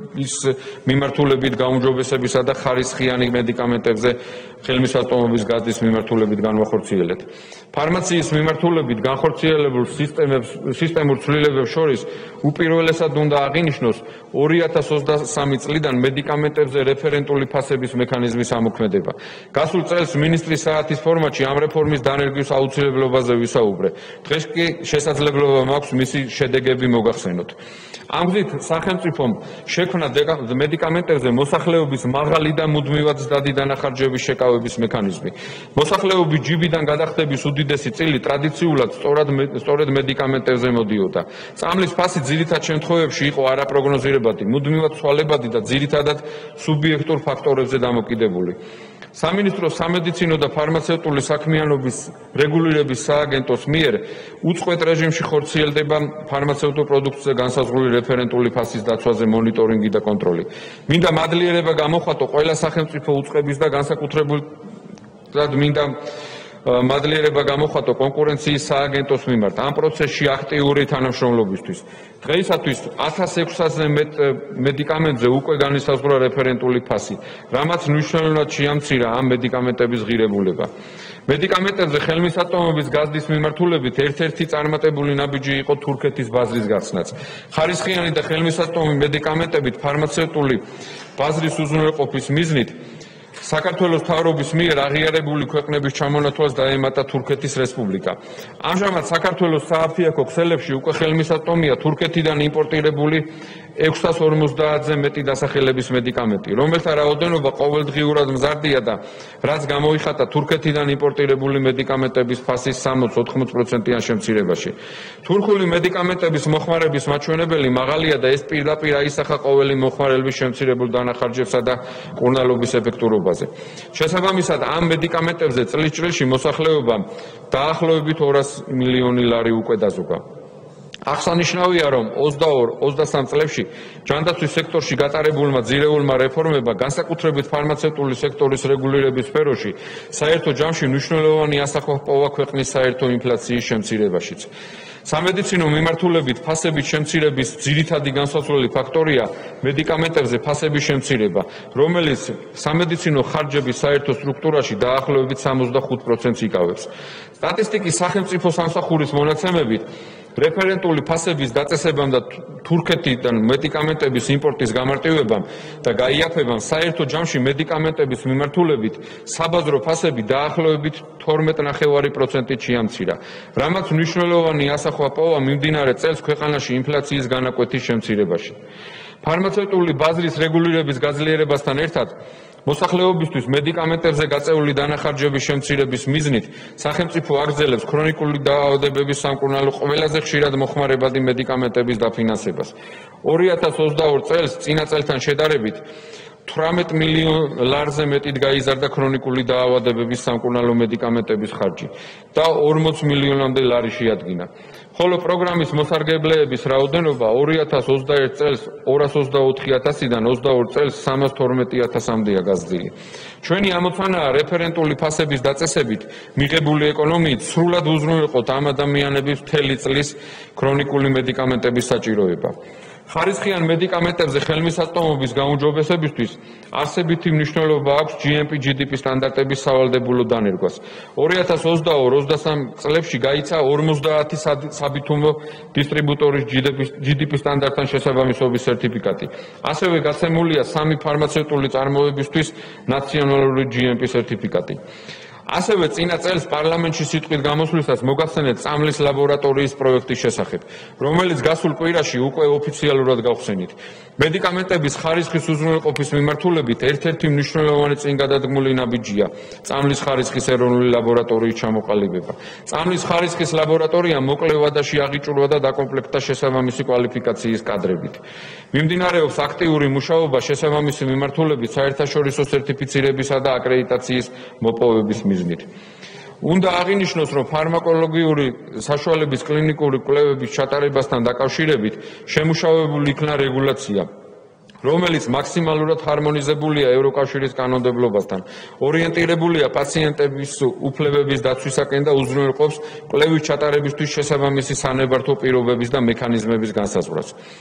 ის მიმართულებით გაუმჯობესებისა და ხარისხიანი მედიკამენტებზე ხელმისაწვდომობის გაზრდის მიმართულებით განვახორციელეთ. ფარმაციის მიმართულებით განხორციელებულ სისტემურ ცვლილებებს შორის უპირველესად უნდა აღინიშნოს ორი ათას ოცდასამი წლიდან მედიკამენტებზე რეფერენტული ფასების მექანიზმის ამოქმედება. გასულ წელს მინისტრის საათის ფორმატში ამ რეფორმის დანერგვის აუცილებლობაზე ვისაუბრე. დღეს კი შესაძლებლობა მაქვს მისი შედეგები მოგახსენოთ. ამ გზით სახელმწიფომ შექმნა მედიკამენტებზე მოსახლეობის მაღალი და მუდმივად ზრდადი დანახარჯების შეკავების მექანიზმი. მოსახლეობის ჯიბიდან გადახდების უდიდესი წილი ტრადიციულად სწორედ მედიკამენტებზე მოდიოდა. წამლის ფასი ძირითად შემთხვევებში იყო არაპროგნოზირებადი, მუდმივად ცვალებადი და ძირითადად სუბიექტურ ფაქტორებზე დამოკიდებული. სამინისტროს სამედიცინო და ფარმაცევტული საქმიანობის რეგულირების სააგენტოს მიერ უწყვეტ რეჟიმში ხორციელდება ფარმაცევტულ პროდუქტზე განსაზღვრული რეფერენტული ფასის დაცვაზე მონიტორინგი და კონტროლი. მინდა მადლიერება გამოხატო ყველა სახელმწიფო უწყების და განსაკუთრებულად მინდა მადლიერება გამოხატო კონკურენციის სააგენტოს მიმართ ამ პროცესში აქტიური თანამშრომლობისთვის. დღეისათვის ათას ექვსზე მეტ მედიკამენტზე უკვე განისაზღვრა რეფერენტული ფასი, რამაც მნიშვნელოვნად შეამცირა ამ მედიკამენტების ღირებულება. მედიკამენტებზე ხელმისაწვდომობის გაზრდის მიმართულებით ერთ-ერთი წარმატებული ნაბიჯი იყო თურქეთის ბაზრის გახსნაც. ხარისხიანი და ხელმისაწვდომი მედიკამენტებით ფარმაცევტული ბაზრის უზრუნველყოფის მიზნით საქართველოს მთავრობის მიერ აღიარებული ქვეყნების ჩამონათვალს დაემატა თურქეთის რესპუბლიკა. ამჟამად საქართველოს სააფთიაქო ქსელებში უკვე ხელმისაწვდომია თურქეთიდან იმპორტირებული ექვსას ორმოცდაათზე მეტი დასახელების მედიკამენტი, რომელთა რაოდენობა ყოველდღიურად მზარდია და რაც გამოიხატა თურქეთიდან იმპორტირებული მედიკამენტების ფასის სამოცდაათი ოთხმოცდაათი პროცენტიან შემცირებაში. თურქული მედიკამენტების მოხმარების მაჩვენებელი მაღალია და ეს პირდაპირ აისახა ყოველი მოხმარების შემცირებულ დანახარჯებსა და მკურნალობის ეფექტურობაზე. შესაბამისად, ამ მედიკამენტებზე წლის ჭრილში მოსახლეობამ დაახლოებით ორას მილიონი ლარი უკვე დაზოგა. აღსანიშნავია, რომ ოცდაორ ოცდასამ წლებში ჯანდაცვის სექტორში გატარებულმა ძირეულმა რეფორმებმა განსაკუთრებით ფარმაცევტული სექტორის რეგულირების სფეროში საერთო ჯამში მნიშვნელოვანი ასახვა ჰპოვა ქვეყნის საერთო ინფლაციის შემცირებაშიც. სამედიცინო მიმართულებით ფასების შემცირების ძირითადი განსაცვლელი ფაქტორია მედიკამენტებზე ფასების შემცირება, რომელიც სამედიცინო ხარჯების საერთო სტრუქტურაში დაახლოებით სამოცდახუთ პროცენტს იკავებს. სტატისტიკის სახელმწიფო სამსახურის მონაცემებით რეფერენტული ფასების დაწესებამ და თურქეთიდან მედიკამენტების იმპორტის გამარტივებამ და გაიაფებამ საერთო ჯამში მედიკამენტების მიმართულებით საბაზრო ფასები დაახლოებით თორმეტ ნახევარი პროცენტით შეამცირა, რამაც მნიშვნელოვანი ასახვა პოვა მიმდინარე წელს ქვეყანაში ინფლაციის განაკვეთის შემცირებაში. ფარმაცევტული ბაზრის რეგულირების გაძლიერებასთან ერთად მოსახლეობისთვის მედიკამენტებზე გაწეული დანახარჯების შემცირების მიზნით სახელმწიფო აგრძელებს ქრონიკული დაავადებების სამკურნალო ყველაზე ხშირად მოხმარებადი მედიკამენტების დაფინანსებას. ორი ათას ოცდაორ წელს წინა წელთან შედარებით თვრამეტ მილიონ ლარზე მეტით გაიზარდა ქრონიკული დაავადებების სამკურნალო მედიკამენტების ხარჯი და ორმოც მილიონამდე ლარი შეადგინა. ხოლო პროგრამის მოსარგებლეების რაოდენობა ორი ათას ოცდაერთ წელს ორას ოცდაოთხი ათასიდან ოცდაორ წელს სამას თორმეტი ათასამდეა გაზრდილი. ჩვენი ამოცანაა რეფერენტული ფასების დაწესებით მიღებული ეკონომიით სრულად უზრუნველყოთ ამ ადამიანების მთელი წლის ქრონიკული მედიკამენტების საჭიროება. ხარისხიან მედიკამენტებზე ხელმისაწვდომობის გაუმჯობესებისთვის არსებითი მნიშვნელობა აქვს ჯი ემ პი ჯი დი პი სტანდარტების სავალდებულო დანერგვას. ორი ათას ოცდაორ ოცდასამ წლებში გაიცა ორმოცდაათი საბითუმლო დისტრიბუტორის ჯი დი პი სტანდარტთან შესაბამისობის სერტიფიკატი. ასევე გაცემულია სამი ფარმაცევტული წარმოებისთვის ნაციონალური ჯი ემ პი სერტიფიკატი. ასევე წინა წელს პარლამენტში სიტყვით გამოსვლისას მოგახსენეთ წამლის ლაბორატორიის პროექტის შესახებ, რომელიც გასულ კვირაში უკვე ოფიციალურად გავხსენით. მედიკამენტების ხარისხის უზრუნველყოფის მიმართულებით ერთ-ერთი მნიშვნელოვანი წინგადადგმული ნაბიჯია წამლის ხარისხის ეროვნული ლაბორატორიის ჩამოყალიბება. წამლის ხარისხის ლაბორატორია მოკლევა და შეაღიჭურვა და დაკომპლექტდა შესაბამისი კვალიფიკაციის კადრებით. მიმდინარეობს აქტიური მუშაობა შესაბამისი მიმართულებით საერთაშორისო სერტიფიცირებისა და აკრედიტაციის მოპოვების მიზნით. უნდა აღინიშნოს, რომ ფარმაკოლოგიური საშუალების კლინიკური კვლევების ჩატარებასთან დაკავშირებით შემუშავებული იქნა რეგულაცია, რომელიც მაქსიმალურად ჰარმონიზებულია ევროკავშირის კანონმდებლობასთან, ორიენტირებულია პაციენტების უფლებების დაცვისაკენ და უზრუნველყოფს კვლევის ჩატარებისთვის შესაბამისი სანებართო პირობების და მექანიზმების განსაზღვრას.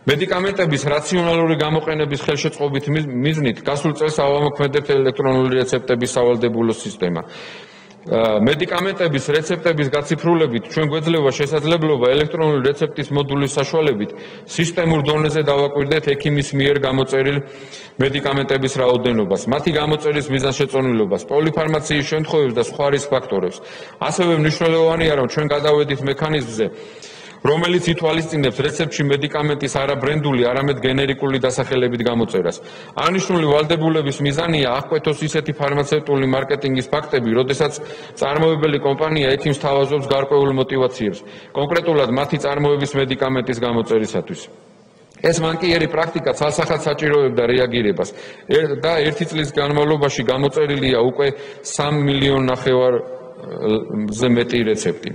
მედიკამენტების რაციონალური გამოყენების ხელშეწყობით მიზნით გასულ წელს ავამოქმედებთ ელექტრონული რეცეპტების სავალდებულო სისტემა. მედიკამენტების რეცეპტების გაციფრულებით ჩვენ გვეძლევა შესაძლებლობა ელექტრონული რეცეპტის მოდულის საშუალებით სისტემურ დონეზე დავაკვირდეთ ექიმის მიერ გამოწერილ მედიკამენტების რაოდენობას, მათი გამოწერის მიზანშეწონილობას, პოლიფარმაციის შემთხვევებს და სხვა რისკ ფაქტორებს. ასევე მნიშვნელოვანია, რომ ჩვენ გადავედით მექანიზმზე, რომელიც ითვალისწინებს რეცეპტში მედიკამენტის არა ბრენდული, არამედ გენერიკული დასახელებით გამოწერას. აღნიშნული ვალდებულების მიზანია აღკვეთოს ისეთი ფარმაცევტული მარკეტინგის ფაქტები, როდესაც წარმოებელი კომპანია ექიმს თავაზობს გარკვეულ მოტივაციებს, კონკრეტულად მათი წარმოების მედიკამენტის გამოწერისათვის. ეს მანკიერი პრაქტიკა ცალსახად საჭიროებდა რეაგირებას და ერთი წლის განმავლობაში გამოწერილია უკვე სამ მილიონ ნახევარზე მეტი რეცეპტი.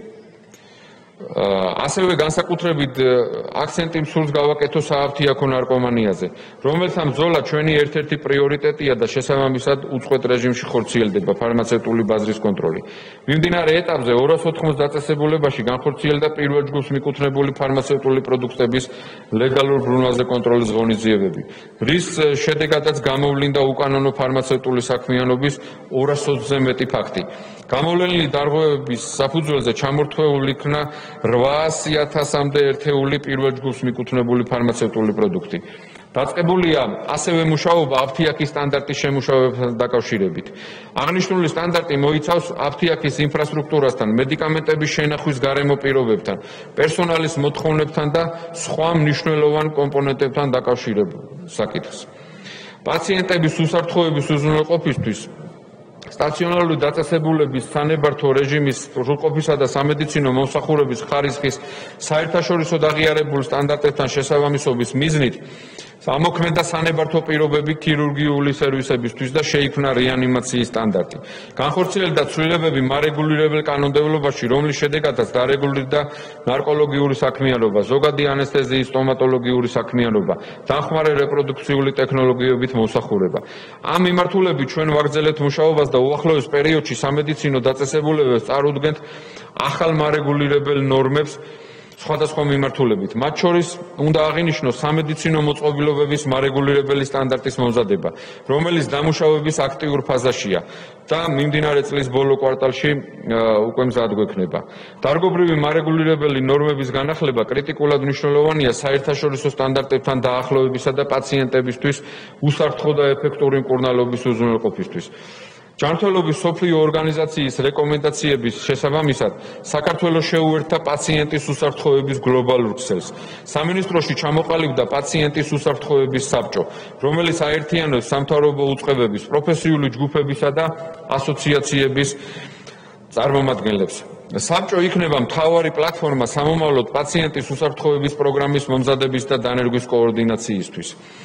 ასევე განსაკუთრებით აქცენტი მსურს გავაკეთო სააფთიაქო ნარკომანიაზე, რომელთა ბრძოლა ჩვენი ერთ-ერთი პრიორიტეტია და შესაბამისად უწყვეტ რეჟიმში ხორციელდება ფარმაცევტული ბაზრის კონტროლი. მიმდინარე ეტაპზე ორას ოთხმოს დაწესებულებაში განხორციელდა პირველ ჯგუფს მიკუთვნებული ფარმაცევტული პროდუქტების ლეგალურ ბრუნვაზე კონტროლის ღონისძიებები, რის შედეგადაც გამოვლინდა უკანონო ფარმაცევტული საქმიანობის ორას ოცზე მეტი ფაქტი. გამოვლენილი დარღვევების საფუძველზე ჩამორთვეული იქნა რვაასი ათასამდე ერთეული პირველ ჯგუფს მიკუთვნებული ფარმაცევტული პროდუქტი. დაწყებულია ასევე მუშაობა აფთიაქის სტანდარტის შემუშავებასთან დაკავშირებით. აღნიშნული სტანდარტი მოიცავს აფთიაქის ინფრასტრუქტურასთან, მედიკამენტების შენახვის გარემო პირობებთან, პერსონალის მოთხოვნებთან და სხვა მნიშვნელოვან კომპონენტებთან დაკავშირებულ საკითხს. პაციენტების უსაფრთხოების უზრუნველყოფისთვის სტაციონარული დაწესებულების სანებართვო რეჟიმის სრულყოფისა და სამედიცინო მომსახურების ხარისხის საერთაშორისო აღიარებულ სტანდარტებთან შესაბამისობის მიზნით ამოქმედა სანებართვო პირობები ქირურგიული სერვისებისთვის და შეიქმნა რეანიმაციის სტანდარტი. განხორციელდა ცვლილებები მარეგულირებელ კანონმდებლობაში, რომლის შედეგადაც დარეგულირდა ნარკოლოგიური საქმიანობა, ზოგადი ანესთეზიის სტომატოლოგიური საქმიანობა, დამხმარე რეპროდუქციული ტექნოლოგიებით მომსახურება. ამ მიმართულებით ჩვენ ვაგრძელებთ მუშაობას და უახლოეს პერიოდში სამედიცინო დაწესებულებებს წარუდგენთ ახალ მარეგულირებელ ნორმებს სხვადასხვა მიმართულებით. მათ შორის უნდა აღინიშნოს სამედიცინო მოწყობილობების მარეგულირებელი სტანდარტის მომზადება, რომელიც დამუშავების აქტიურ ფაზაშია და მიმდინარე წლის ბოლო კვარტალში უკვე მზად გვექნება. დარგობრივი მარეგულირებელი ნორმების განახლება კრიტიკულად მნიშვნელოვანია საერთაშორისო სტანდარტებთან დაახლოებისა და პაციენტებისთვის უსაფრთხო და ეფექტური მკურნალობის უზრუნველყოფისთვის. ჯანმრთელობის მსოფლიო ორგანიზაციის რეკომენდაციების შესაბამისად საქართველოს შეუერთდა პაციენტის უსაფრთხოების გლობალურ ქსელს. სამინისტროში ჩამოყალიბდა პაციენტის უსაფრთხოების საბჭო, რომელიც აერთიანებს სამთავრობო უწყებების, პროფესიული ჯგუფებისა და ასოციაციების წარმომადგენლებს. საბჭო იქნება მთავარი პლატფორმა სამომავლოდ პაციენტის უსაფრთხოების პროგრამის მომზადების და დანერგვის კოორდინაციისთვის.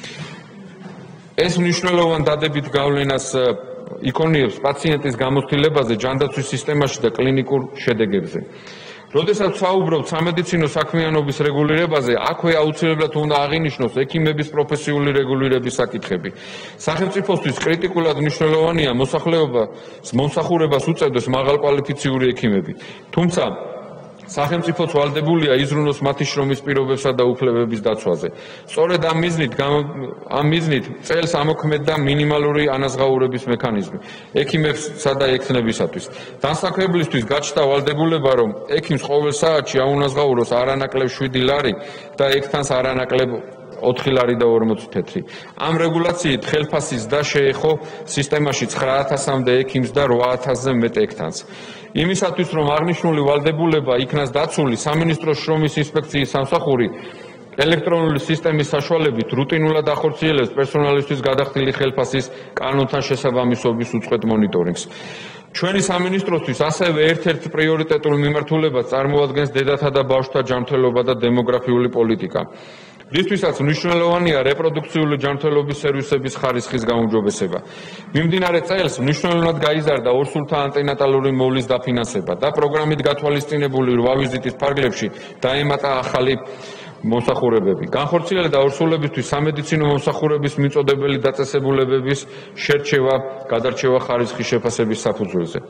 ეს მნიშვნელოვან დადებით გავლენას იქონიებს პაციენტის გამოცდილებაზე ჯანდაცვის სისტემაში და კლინიკურ შედეგებზე. როდესაც ვსაუბრობთ სამედიცინო საქმიანობის რეგულირებაზე, აქვე აუცილებლად უნდა აღინიშნოს ექიმების პროფესიული რეგულირების საკითხები. სახელმწიფოსთვის კრიტიკულად მნიშვნელოვანია მოსახლეობას მომსახურებას უწევდეს მაღალკვალიფიციური ექიმები. თუმცა სახელმწიფოც ვალდებულია იზრუნოს მათი შრომის პირობებსა და უფლებების დაცვაზე. სწორედ ამ მიზნით ამ მიზნით წელს ამოქმედდა მინიმალური ანაზღაურების მექანიზმი ექიმებსა და ექნებისათვის. დასაქმებლისთვის გაჩნდა ვალდებულება, რომ ექიმს ყოველ საათში აუნაზღაუროს არანაკლებ შვიდი ლარი და ექთანს არანაკლებ ოთხი ლარი და ორმოცი თეთრი. ამ რეგულაციით ხელფასის და შეეხო სისტემაში ცხრა ათასამდე ექიმს და რვა ათასზე მეტ ექთანს. იმისათვის, რომ აღნიშნული ვალდებულება იქნას დაცული, სამინისტროს შრომის ინსპექციის სამსახური ელექტრონული სისტემის საშუალებით რუტინულად ახორციელებს პერსონალისთვის გადახდილი ხელფასის კანონთან შესაბამისობის უწყვეტ მონიტორინგს. ჩვენი სამინისტროსთვის ასევე ერთ-ერთ პრიორიტეტულ მიმართულებას წარმოადგენს დედათა და ბავშვთა ჯანმრთელობა და დემოგრაფიული პოლიტიკა. რისთვისაც მნიშვნელოვანია რეპროდუქციული ჯანმრთელობის სერვისების ხარისხის გაუმჯობესება. მიმდინარე წელს მნიშვნელოვნად გაიზარდა ორსულთა ანტენატალური მოვლის დაფინანსება და პროგრამით გათვალისწინებული რვა ვიზიტის ფარგლებში დაემატა ახალი მომსახურებები. განხორციელდა ორსულებისთვის სამედიცინო მომსახურების მიწოდებელი დაწესებულებების შერჩევა, გადარჩევა ხარისხის შეფასების საფუძველზე.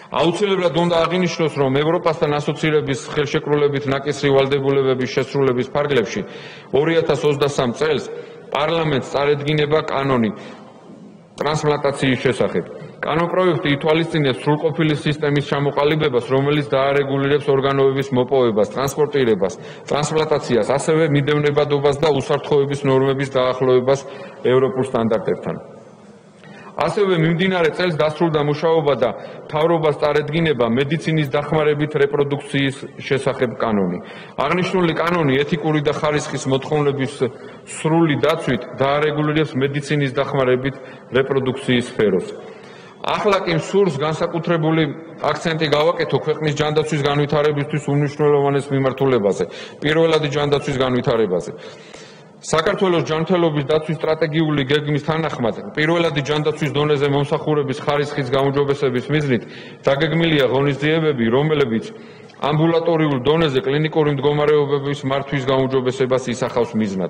აუცილებლად უნდა აღინიშნოს, რომ ევროპასთან ასოცირების ხელშეკრულებით ნაკისრი ვალდებულებების შესრულების ფარგლებში ორი ათას ოცდასამ წელს პარლამენტს წარედგინება კანონი ტრანსპლანტაციის შესახებ. კანონპროექტი ითვალისწინებს სრულყოფილი სისტემის ჩამოყალიბებას, რომელიც დაარეგულირებს ორგანოების მოპოვებას, ტრანსპორტირებას, ტრანსპლანტაციას, ასევე მიდევნებადობას და უსაფრთხოების ნორმების დაახლოებას ევროპულ სტანდარტებთან. ასევე მიმდინარე წელს დასრულდა მუშაობა და მთავრობას წარედგინება მედიცინის დახმარებით რეპროდუქციის შესახებ კანონი. აღნიშნული კანონი ეთიკური და ხარისხის მოთხოვნების სრული დაცვით დაარეგულირებს მედიცინის დახმარებით რეპროდუქციის სფეროს. ახლა კი სურს განსაკუთრებული აქცენტი გავაკეთო ქვეყნის ჯანდაცვის განვითარებისთვის უმნიშვნელოვანეს მიმართულებაზე, პირველადი ჯანდაცვის განვითარებაზე. საქართველოს ჯანმრთელობის დაცვის სტრატეგიული გეგმის თანახმად, პირველადი ჯანდაცვის დონეზე მომსახურების ხარისხის გაუმჯობესების მიზნით დაგეგმილია ღონისძიებები, რომლებიც ამბულატორიულ დონეზე კლინიკური მდგომარეობების მართვის გაუმჯობესებას ისახავს მიზნად.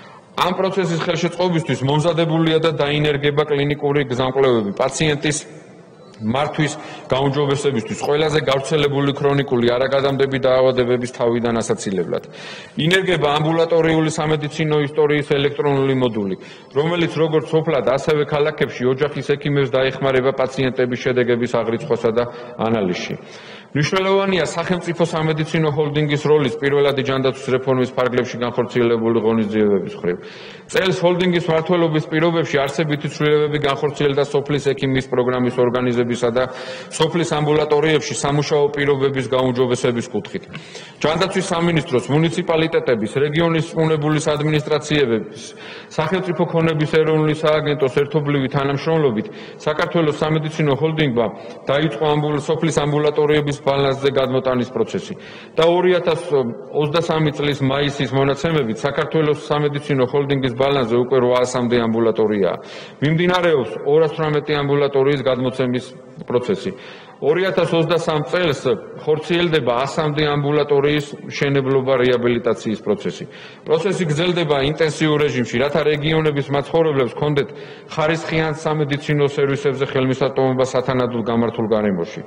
ამ პროცესის ხელშეწყობისთვის მომზადებულია და დაინერგება კლინიკური გზამკვლევები პაციენტის მართვის გაუმჯობესებისთვის ყველაზე გავრცელებული ქრონიკული არაგადამდები დაავადებების თავიდან ასაცილებლად. ინერგება ამბულატორიული სამედიცინო ისტორიის ელექტრონული მოდული, რომელიც როგორც სოფლად, ასევე ქალაქებში ოჯახის ექიმებს დაეხმარება პაციენტების შედეგების აღრიცხვასა და ანალიზში. მნიშვნელოვანია სახელმწიფო სამედიცინო ჰოლდინგის როლის პირველადი ჯანდაცვის რეფორმის ფარგლებში განხორციელებული ღონისძიებების მხრივ. წელს ჰოლდინგის მმართველობის პირობებში არსებითი ცვლილებები განხორციელდა სოფლის ექიმის პროგრამის ორგანიზებისა და სოფლის ამბულატორიებში სამუშაო პირობების გაუმჯობესების კუთხით. ჯანდაცვის სამინისტროს, მუნიციპალიტეტების, რეგიონის უნებულის ადმინისტრაციების, სახელმწიფო ქონების ეროვნული სააგენტოს ერთობლივი თანამშრომლობით საქართველოს სამედიცინო ჰოლდინგმა დაიწყო სოფლის ამბულატორიების ბალანსზე გადმოტანის პროცესი და ორი ათას ოცდასამი წლის მაისის მონაცემებით საქართველოს სამედიცინო ჰოლდინგის ბალანსზე უკვე რვაასამდე ამბულატორიაა. მიმდინარეობს ორას თვრამეტი ამბულატორიის გადმოცემის პროცესი. ორი ათას ოცდასამ წელს ხორციელდება ასამდე ამბულატორიის მშენებლობა რეაბილიტაციის პროცესი. პროცესი გრძელდება ინტენსიურ რეჟიმში, რათა რეგიონების მაცხოვრებლებს ჰქონდეთ ხარისხიან სამედიცინო სერვისებზე ხელმისაწვდომობა სათანადოდ გამართულ გარემოში.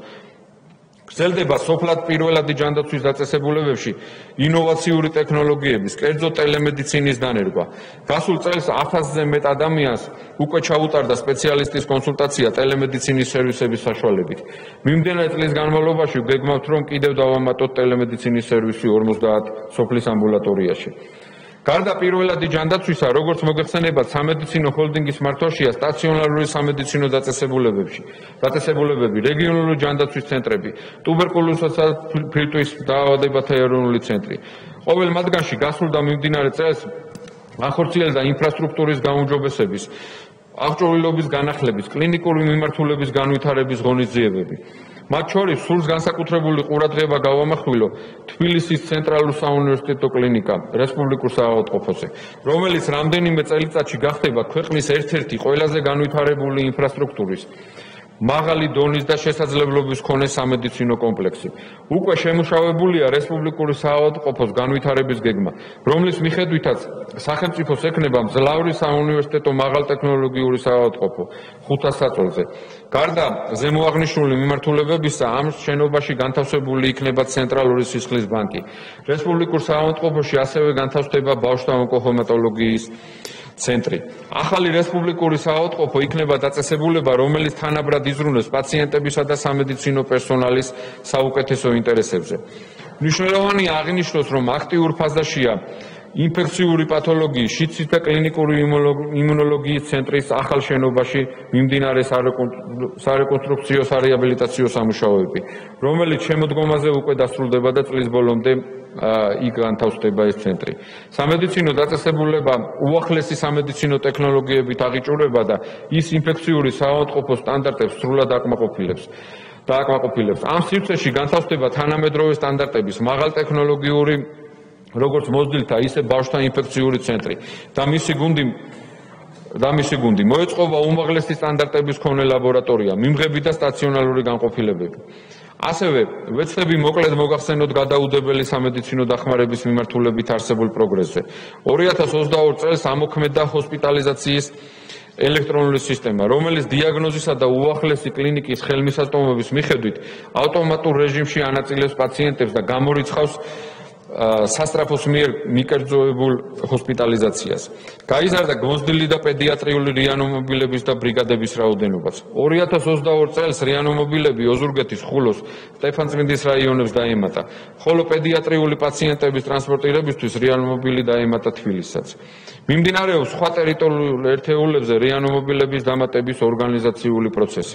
გრძელდება სოფლად პირველადი ჯანდაცვის დაწესებულებებში ინოვაციური ტექნოლოგიების, კერძო ტელემედიცინის დანერგვა. გასულ წელს ათასზე მეტ ადამიანს უკვე ჩაუტარდა სპეციალისტის კონსულტაცია ტელემედიცინის სერვისების საშუალებით. მიმდინარე წლის განმავლობაში გეგმავთ, რომ კიდევ დავამატოთ ტელემედიცინის სერვისი ორმოცდაათ სოფლის ამბულატორიაში. გარდა პირველადი ჯანდაცვისა, როგორც მოგეხსენებათ, სამედიცინო ჰოლდინგის მართვაშია სტაციონარული სამედიცინო დაწესებულებებში, დაწესებულებები, რეგიონული ჯანდაცვის ცენტრები, ტუბერკულოზისა და ფილტვის დაავადებათა ეროვნული ცენტრი. ყოველ მათგანში გასულ და მიმდინარე წელს განხორციელდა ინფრასტრუქტურის გაუმჯობესების, აღჭურვილობის განახლების, კლინიკური მიმართულების განვითარების ღონისძიებები. მათ შორის სულს განსაკუთრებული ყურადღება გავამახვილო თბილისის ცენტრალურ საუნივერსიტეტო კლინიკა რესპუბლიკურ საავადმყოფოზე, რომელიც რამდენიმე წელიწადში გახდება ქვეყნის ერთ-ერთი ყველაზე განვითარებული ინფრასტრუქტურის, მაღალი დონის და შესაძლებლობის მქონე სამედიცინო კომპლექსი. უკვე შემუშავებულია რესპუბლიკური საავადმყოფოს განვითარების გეგმა, რომლის მიხედვითაც სახელმწიფოს ექნება მძლავრი საუნივერსიტეტო მაღალტექნოლოგიური საავადმყოფო ხუთას საწოლზე. გარდა ზემოაღნიშნული მიმართულებებისა, ამ შენობაში განთავსებული იქნება ცენტრალური სისხლის ბანკი. რესპუბლიკურ საავადმყოფოში ასევე განთავსდება ბავშვთა ონკოჰემატოლოგიის ცენტრი. ახალი რესპუბლიკური საავადმყოფო იქნება დაწესებულება, რომელიც თანაბრად იზრუნებს პაციენტებისა და სამედიცინო პერსონალის საუკეთესო ინტერესებზე. მნიშვნელოვანია აღინიშნოს, რომ აქტიურ ფაზაშია ინფექციური პათოლოგიის, შიდსის და კლინიკური იმუნოლოგიის ცენტრის ახალ შენობაში მიმდინარე სარეკონსტრუქციო სარეაბილიტაციო სამუშაოები, რომელიც შემოდგომაზე უკვე დასრულდება და წლის ბოლომდე იქ განთავსდება ეს ცენტრი. სამედიცინო დაწესებულება უახლესი სამედიცინო ტექნოლოგიებით აღიჭურება და ის ინფექციური საავადმყოფო სტანდარტებს სრულად აკმაყოფილებს. დააკმაყოფილებს. ამ სივრცეში განთავსდება თანამედროვე სტანდარტების, მაღალტექნოლოგიური როგორც მოზრდილთა, ისე ბავშვთა ინფექციური ცენტრი და მისი გუნდი და მისი გუნდი მოეწყობა უმაღლესი სტანდარტების მქონე ლაბორატორია, მიმღები და სტაციონარული განყოფილებები. ასევე ვეცდები მოკლედ მოგახსენოთ გადაუდებელი სამედიცინო დახმარების მიმართულებით არსებულ პროგრესზე. ორი ათას ოცდაორი წელს ამოქმედა ჰოსპიტალიზაციის ელექტრონული სისტემა, რომელიც დიაგნოზისა და უახლესი კლინიკის ხელმისაწვდომობის მიხედვით ავტომატურ რეჟიმში ანაწილებს პაციენტებს და გამორიცხავს სასწრაფოს მიერ მიკერძოებულ ჰოსპიტალიზაციას. გაიზარდა გმოზდილი და პედიატრიული რეანიმობილების და ბრიგადების რაოდენობაც. ორი ათას ოცდაორი წელს რეანიმობილები ოზურგეთის, ხულოს, სტეფანწმინდის რაიონებს დაემატა, ხოლო პედიატრიული პაციენტების ტრანსპორტირებისთვის რეანიმობილი დაემატა თბილისსაც. მიმდინარეობს სხვა ტერიტორიულ ერთეულებზე რეანიმობილების დამატების ორგანიზაციული პროცესი.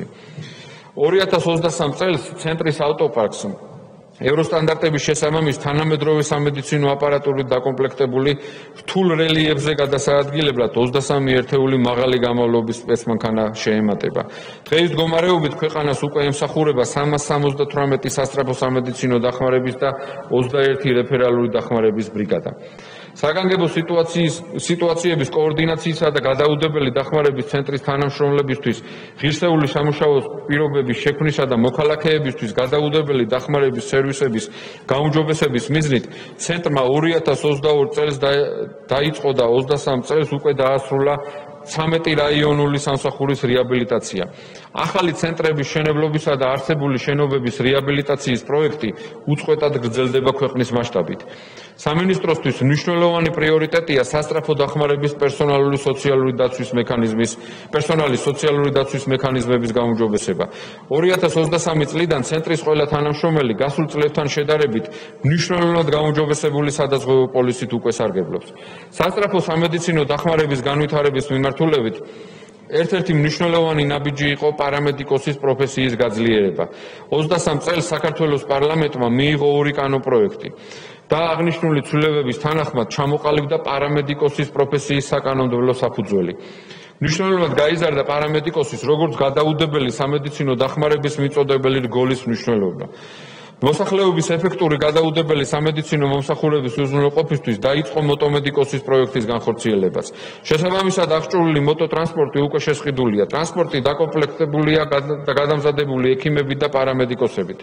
ორი ათას ოცდასამი წელს ცენტრის ავტოპარკს ევროსტანდარტების შესაბამის თანამედროვე სამედიცინო აპარატურით დაკომპლექტებული რთულ რელიეფზე გადასაადგილებლად ოცდასამი ერთეული მაღალი გამავლობის სპეცმანქანა შეემატება. დღეის მდგომარეობით ქვეყანას უკვე ემსახურება სამას სამოცდათვრამეტი სასწრაფო სამედიცინო დახმარების და ოცდაერთი რეფერალური დახმარების ბრიგადა. საგანგებო სიტუაციის სიტუაციების კოორდინაციისა და გადაუდებელი დახმარების ცენტრის თანამშრომლებისთვის ღირსეული სამუშაო პირობების შექმნისა და მოქალაქეებისთვის გადაუდებელი დახმარების სერვისების გაუმჯობესების მიზნით ცენტრმა ორი ათას ოცდაორი წელს დაიწყო და ოცდასამი წელს უკვე დაასრულა ცამეტი რაიონული სამსახურის რეაბილიტაცია. ახალი ცენტრების მშენებლობისა და არსებული შენობების რეაბილიტაციის პროექტი უწყვეტად გრძელდება ქვეყნის მასშტაბით. სამინისტროსთვის მნიშვნელოვანი პრიორიტეტია სასწრაფო დახმარების პერსონალური სოციალური დაცვის მექანიზმის პერსონალის სოციალური დაცვის მექანიზმების გაუმჯობესება. ორი ათას ოცდასამი წლიდან ცენტრის ყველა თანამშრომელი გასულ წლებთან შედარებით მნიშვნელოვნად გაუმჯობესებული სადაზღვევო პოლისით უკვე სარგებლობს. სასწრაფო სამედიცინო დახმარების განვითარების მიმართულებით ერთ-ერთი მნიშვნელოვანი ნაბიჯი იყო პარამედიკოსის პროფესიის გაძლიერება. ოცდასამი წელს საქართველოს პარლამენტმა მიიღო ორი კანონპროექტი და აღნიშნული ცვლილებების თანახმად ჩამოყალიბდა პარამედიკოსის პროფესიის საკანონმდებლო საფუძველი. მნიშვნელოვნად გაიზარდა პარამედიკოსის როგორც გადაუდებელი სამედიცინო დახმარების მიწოდებელი რგოლის მნიშვნელობა. მოსახლეობის ეფექტური გადაუდებელი სამედიცინო მომსახურების უზრუნველყოფისთვის დაიწყო მოტომედიკოსის პროექტის განხორციელებაც. შესაბამისად, აღჭურვილი მოტოტრანსპორტი უკვე შესყიდულია. ტრანსპორტი დაკომპლექტებულია და გადამზადებული ექიმებით და პარამედიკოსებით.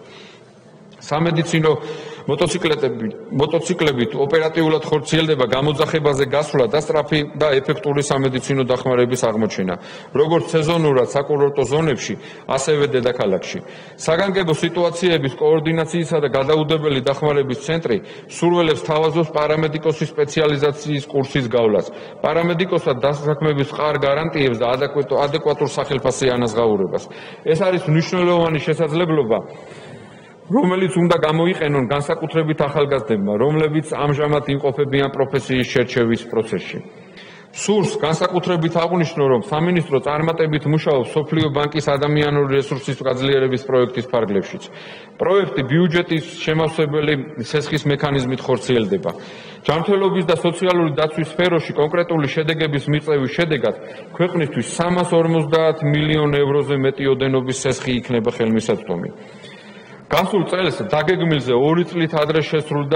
სამედიცინო მოტოციკლეტები მოტოციკლებით ოპერატიულად ხორციელდება გამოძახებაზე გასვლა და სწრაფი და ეფექტური სამედიცინო დახმარების აღმოჩენა, როგორც სეზონურად საკურორტო ზონებში, ასევე დედაქალაქში. საგანგებო სიტუაციების კოორდინაციისა და გადაუდებელი დახმარების ცენტრი სურველებს თავაზობს პარამედიკოსის სპეციალიზაციის კურსის გავლას, პარამედიკოსად დასაქმების ყარ გარანტიებს და ადეკვატურ სახელფასე ანაზღაურებას. ეს არის მნიშვნელოვანი შესაძლებლობა, რომელიც უნდა გამოიყენონ განსაკუთრებით ახალგაზრდებმა, რომლებიც ამჟამად იმყოფებიან პროფესიის შერჩევის პროცესში. სურს განსაკუთრებით აღვნიშნო, რომ სამინისტრო წარმატებით მუშაობს სოფლიო ბანკის ადამიანური რესურსის გაძლიერების პროექტის ფარგლებშიც. პროექტი ბიუჯეტის შემავსებელი სესხის მექანიზმით ხორციელდება. ჯანმრთელობის და სოციალური დაცვის სფეროში კონკრეტული შედეგების მიღწევის შედეგად ქვეყნისთვის სამას ორმოცდაათ მილიონ ევროზე მეტი ოდენობის სესხი იქნება ხელმისაწვდომი. გასულ წელს დაგეგმილზე ორი წლით ადრე შესრულდა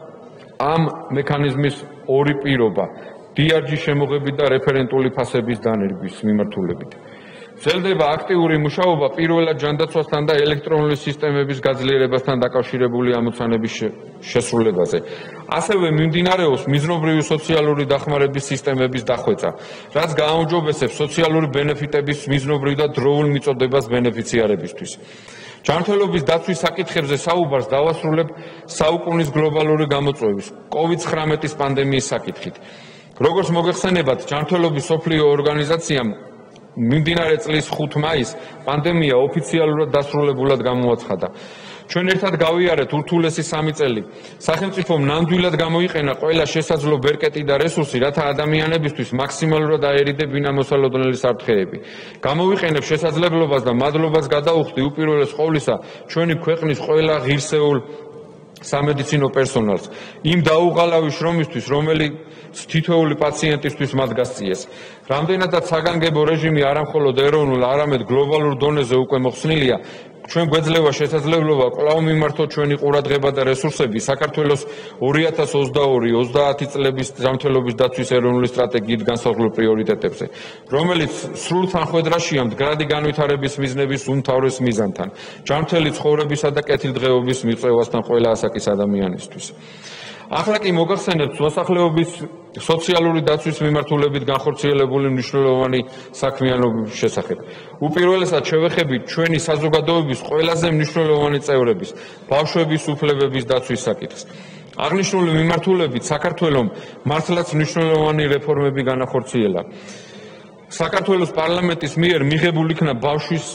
ამ მექანიზმის ორი პირობა დი არ ჯი შემოღებით და რეფერენტული ფასების დანერგვის მიმართულებით. გრძელდება აქტიური მუშაობა პირველად ჯანდაცვასთან და ელექტრონული სისტემების გაძლიერებასთან დაკავშირებული ამოცანების შესრულებაზე. ასევე მიმდინარეობს მიზნობრივი სოციალური დახმარების სისტემების დახვეწა, რაც გააუმჯობესებს სოციალური ბენეფიტების მიზნობრივ და დროულ მიწოდებას ბენეფიციარებისთვის. ჯანმრთელობის დაცვის საკითხებზე საუბარს დავასრულებ საუკუნის გლობალური გამოწვევის კოვიდ ცხრამეტის პანდემიის საკითხით. როგორც მოგეხსენებათ, ჯანმრთელობის მსოფლიო ორგანიზაციამ მიმდინარე წლის ხუთი მაისს პანდემია ოფიციალურად დასრულებულად გამოაცხადა. ჩვენ ერთად გავიარეთ ურთულესი სამი წელი. სახელმწიფომ ნამდვილად გამოიყენა ყველა შესაძლო ბერკეტი და რესურსი, რათა ადამიანებისთვის მაქსიმალურად აერიდებინა მოსალოდნელი საფრთხეები. გამოვიყენებ შესაძლებლობას და მადლობას გადაუხდი უპირველეს ყოვლისა ჩვენი ქვეყნის ყველა ღირსეულ სამედიცინო პერსონალს, იმ დაუღალავი შრომისთვის, რომელიც თითოეული პაციენტისთვის მათ გასწიეს. რამდენადაც საგანგებო რეჟიმი არა მხოლოდ ეროვნულ, არამედ გლობალურ დონეზე უკვე მოხსნილია, ჩვენ გვეძლევა შესაძლებლობა კვლავ მიმართოთ ჩვენი ყურადღება და რესურსები საქართველოს ორი ათას ოცდაორი ოცდაათი წლების ჯანმრთელობის დაცვის ეროვნული სტრატეგიით განსაზღვრულ პრიორიტეტებზე, რომელიც სრულ თანხმედრაშია მდგრადი განვითარების მიზნების უმთავრეს მიზანთან, ჯანმრთელი ცხოვრებისა და კეთილდღეობის მიღწევასთან ყველა ასაკის ადამიანისთვის. ახლა კი მოგახსენებთ მოსახლეობის სოციალური დაცვის მიმართულებით განხორციელებული მნიშვნელოვანი საქმიანობის შესახებ. უპირველესად შევეხებით ჩვენი საზოგადოების ყველაზე მნიშვნელოვანი წევრების, ბავშვების უფლებების დაცვის საკითხს. აღნიშნული მიმართულებით საქართველომ მართლაც მნიშვნელოვანი რეფორმები განახორციელა. საქართველოს პარლამენტის მიერ მიღებულ იქნა ბავშვის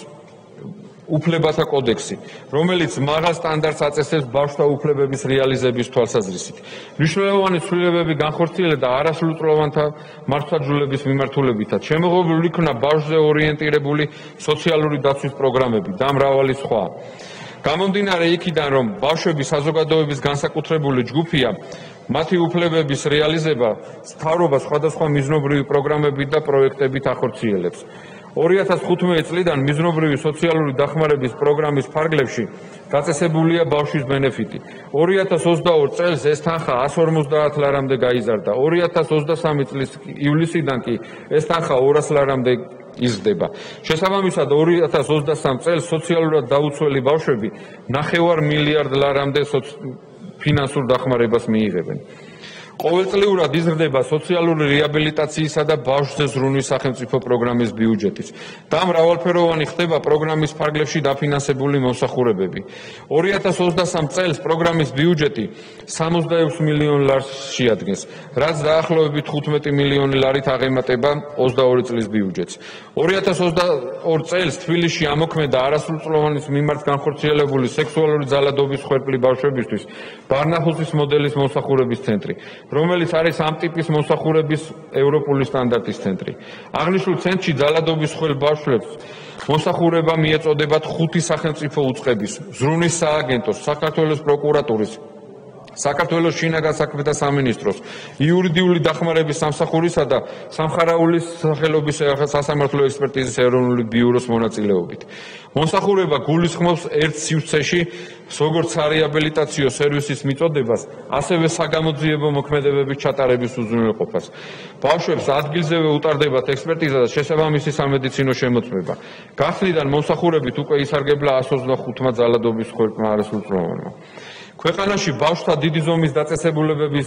უფლებათა კოდექსი, რომელიც მაღალ სტანდარტს აწესებს ბავშვთა უფლებების რეალიზების თვალსაზრისით. მნიშვნელოვანი ცვლილებები განხორციელა და არასრულწლოვანთა მართლმსაჯულების მიმართულებითაც შემოღობილი იქნა ბავშვზე ორიენტირებული სოციალური დაცვის პროგრამები და მრავალი სხვა. გამომდინარე იქიდან, რომ ბავშვები საზოგადოების განსაკუთრებული ჯგუფია, მათი უფლებების რეალიზება მთავრობა სხვადასხვა მიზნობრივი პროგრამებით და პროექტებით ახორციელებს. ორი ათას ხუთმეტი წლიდან მიზნობრივი სოციალური დახმარების პროგრამის ფარგლებში დაწესებულია ბავშვის ბენეფიტი. ორი ათას ოცდაორ წელს ეს თანხა ას ორმოცდაათ ლარამდე გაიზარდა. ორი ათას ოცდასამი წლის ივლისიდან კი ეს თანხა ორას ლარამდე იზრდება. შესაბამისად, ორი ათას ოცდასამ წელს სოციალურად დაუცველი ბავშვები ნახევარ მილიარდ ლარამდე ფინანსურ დახმარებას მიიღებენ. ყოველწლიურად იზრდება სოციალური რეაბილიტაციისა და ბავშვზე ზრუნვის სახელმწიფო პროგრამის ბიუჯეტიც და მრავალფეროვანი ხდება პროგრამის ფარგლებში დაფინანსებული მომსახურებები. ორი ათას ოცდასამ წელს პროგრამის ბიუჯეტი სამოცდაექვს მილიონ ლარს შეადგენს, რაც დაახლოებით თხუთმეტი მილიონი ლარით აღემატება ოცდაორი წლის ბიუჯეტს. ორი ათას ოცდაორ წელს თბილისში ამოქმედა არასრულწლოვანის მიმართ განხორციელებული სექსუალური ძალადობის ხერხი ბავშვებისთვის ბარნახუსის მოდელის მომსახურების ცენტრი, რომელიც არის ამ ტიპის მომსახურების ევროპული სტანდარტის ცენტრი. აღნიშნულ ცენტრში ძალადობის ხელ ბავშვებს მომსახურება მიეწოდებათ ხუთი სახელმწიფო უწყების, ზრუნვის სააგენტოს, საქართველოს პროკურატურის, საქართველოს შინაგან საქმეთა სამინისტროს, იურიდიული დახმარების სამსახურისა და სამხარაულის სახელობის სასამართლო ექსპერტიზის ეროვნული ბიუროს მონაწილეობით. მომსახურება გულისხმობს ერთ სივრცეში როგორც სარეაბილიტაციო სერვისის მიწოდებას, ასევე საგამოძიებო მოქმედებების ჩატარების უზრუნველყოფას. ბავშვებს ადგილზევე უტარდებათ ექსპერტიზა და შესაბამისი სამედიცინო შემოწმება. გახსნიდან მომსახურებით უკვე ისარგებლა ას ოცდახუთმა ძალადობის ხერხმა არასრულწლოვანმა. ქვეყანაში ბავშვთა დიდი ზომის დაწესებულებების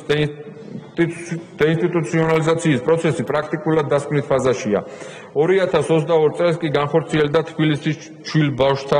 დეინსტიტუციონალიზაციის პროცესი პრაქტიკულად დასკვნით ფაზაშია. ორი ათას ოცდაორ წელს კი განხორციელდა თბილისის ჩვილ ბავშვთა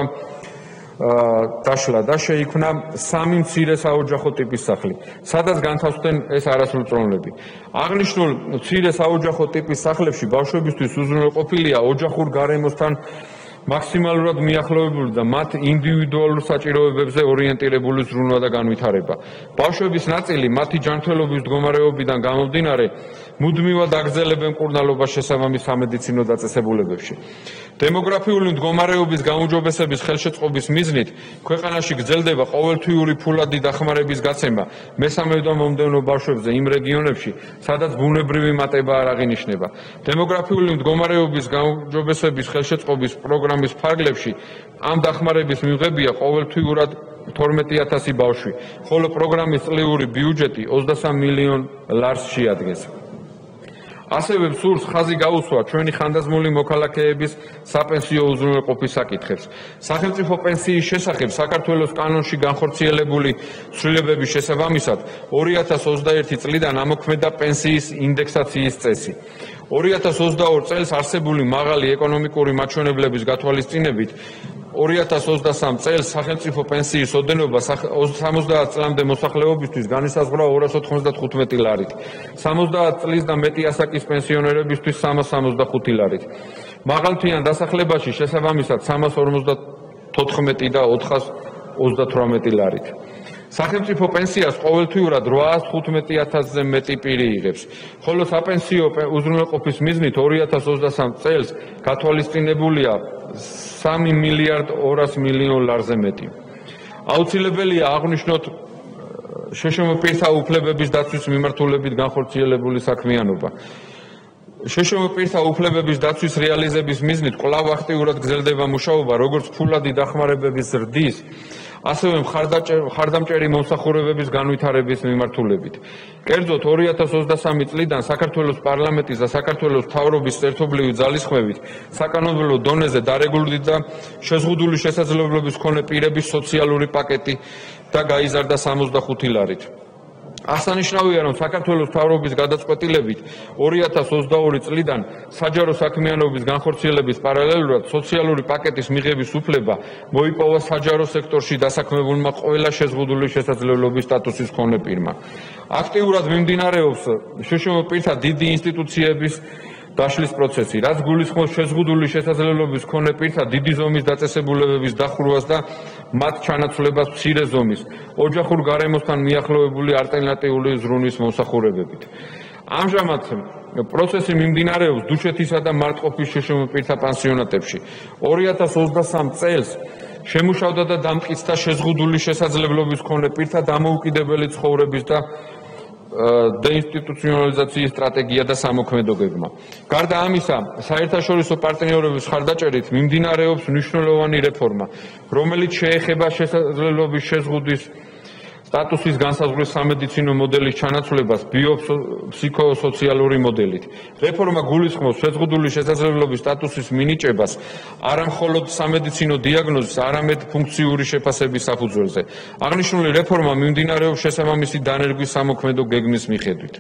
დაშლა და შეიქმნა სამი მცირე საოჯახო ტიპის სახლი, სადაც განთავსდნენ ეს არასრულწლოვნები. აღნიშნულ მცირე საოჯახო ტიპის სახლებში ბავშვებისთვის უზრუნველყოფილია ოჯახურ გარემოსთან მაქსიმალურად მიახლოებული და მათ ინდივიდუალურ საჭიროებებზე ორიენტირებული ზრუნვა და განვითარება. ბავშვების ნაწილი მათი ჯანმრთელობის მდგომარეობიდან გამომდინარე მუდმივად აგრძელებენ მკურნალობას შესაბამის სამედიცინო დაწესებულებებში. დემოგრაფიული მდგომარეობის გაუმჯობესების ხელშეწყობის მიზნით ქვეყანაში გრძელდება ყოველთვიური ფულადი დახმარების გაცემა მესამედან მომდევნო ბავშვებზე იმ რეგიონებში, სადაც ბუნებრივი მატება არ აღინიშნება. დემოგრაფიული მდგომარეობის გაუმჯობესების ხელშეწყობის პროგრამის ფარგლებში ამ დახმარების მიღებია ყოველთვიურად თორმეტი ათასი ბავშვი, ხოლო პროგრამის წლიური ბიუჯეტი ოცდასამ მილიონ ლარს შეადგენს. ასევე სურს ხაზი გაუსვა ჩვენი ხანდაზმული მოქალაქეების საპენსიო უზრუნველყოფის საკითხებს. სახელმწიფო პენსიის შესახებ საქართველოს კანონში განხორციელებული ცვლილებების შესაბამისად ორი ათას ოცდაერთი წლიდან ამოქმედა პენსიის ინდექსაციის წესი. ორი ათას ოცდაორ წელს არსებული მაღალი ეკონომიკური მაჩვენებლების გათვალისწინებით ორი ათას ოცდასამ წელს სახელმწიფო პენსიის ოდენობა სამოცდაათ წლამდე მოსახლეობისთვის განისაზღვრა ორას ოთხმოცდათხუთმეტი ლარით, სამოცდაათ წლის და მეტი ასაკის პენსიონერებისთვის სამას სამოცდახუთი ლარით. მაღალმთიან დასახლებაში შესაბამისად სამას ორმოცდათოთხმეტი და ოთხას ოცდათვრამეტი ლარით. სახელმწიფო პენსიას ყოველთვიურად რვაას თხუთმეტი ათასზე მეტი პირი იღებს, ხოლო საპენსიო უზრუნველყოფის მიზნით ორი ათას ოცდასამ წელს გათვალისწინებულია სამი მილიარდ ორას მილიონ ლარზე მეტი. აუცილებელია აღვნიშნოთ შეშმპ-თა უფლებების დაცვის მიმართულებით განხორციელებული საქმიანობა. შეშმო პირთა უფლებების დაცვის რეალიზების მიზნით კვლავ აქტიურად გრძელდება მუშაობა როგორც ფულადი დახმარებების ზრდის, ასევე მხარდამჭერი მომსახურებების განვითარების მიმართულებით. კერძოდ ორი ათას ოცდასამი წლიდან საქართველოს პარლამენტის და საქართველოს მთავრობის ერთობლივი ძალისხმევით საკანონმდებლო დონეზე დარეგულირდა შეზღუდული შესაძლებლობის მქონე პირების სოციალური პაკეტი და გაიზარდა სამოცდახუთი ლარით. აღსანიშნავია, რომ საქართველოს მთავრობის გადაწყვეტილებით ორი ათას ოცდაორი წლიდან საჯარო საქმიანობის განხორციელების პარალელურად სოციალური პაკეტის მიღების უფლება მოიპოვა საჯარო სექტორში დასაქმებულმა ყველა შეზღუდული შესაძლებლობის სტატუსის მქონე პირმა. აქტიურად მიმდინარეობს შეშმო პირთა დიდი ინსტიტუციების დაშლის პროცესი, რაც გულისხმობს შეზღუდული შესაძლებლობის მქონე პირთა დიდი ზომის დაწესებულებების დახურვას და მათ ჩანაცვლებას მცირე ზომის, ოჯახურ გარემოსთან მიახლოებული ალტერნატიული ზრუნვის მომსახურებებით. ამჟამად პროცესი მიმდინარეობს დუშეთისა და მარტყოფის შეშმო პირთა პანსიონატებში. ორი ათას ოცდასამ წელს შემუშავდა და დამტკიცდა შეზღუდული შესაძლებლობის მქონე პირთა დამოუკიდებელი ცხოვრების და დეინსტიტუციონალიზაციის სტრატეგია და სამოქმედო გეგმა. გარდა ამისა, საერთაშორისო პარტნიორების მხარდაჭერით მიმდინარეობს მნიშვნელოვანი რეფორმა, რომელიც შეეხება შესაძლებლობის შეზღუდის სტატუსის განსაზღვრის სამედიცინო მოდელის ჩანაცვლებას ბიოფსიქოსოციალური მოდელით. რეფორმა გულისხმობს შეზღუდული შესაძლებლობის სტატუსის მინიჭებას არა მხოლოდ სამედიცინო დიაგნოზის, არამედ ფუნქციური შეფასების საფუძველზე. აღნიშნული რეფორმა მიმდინარეობს შესაბამისი დანერგვის სამოქმედო გეგმის მიხედვით.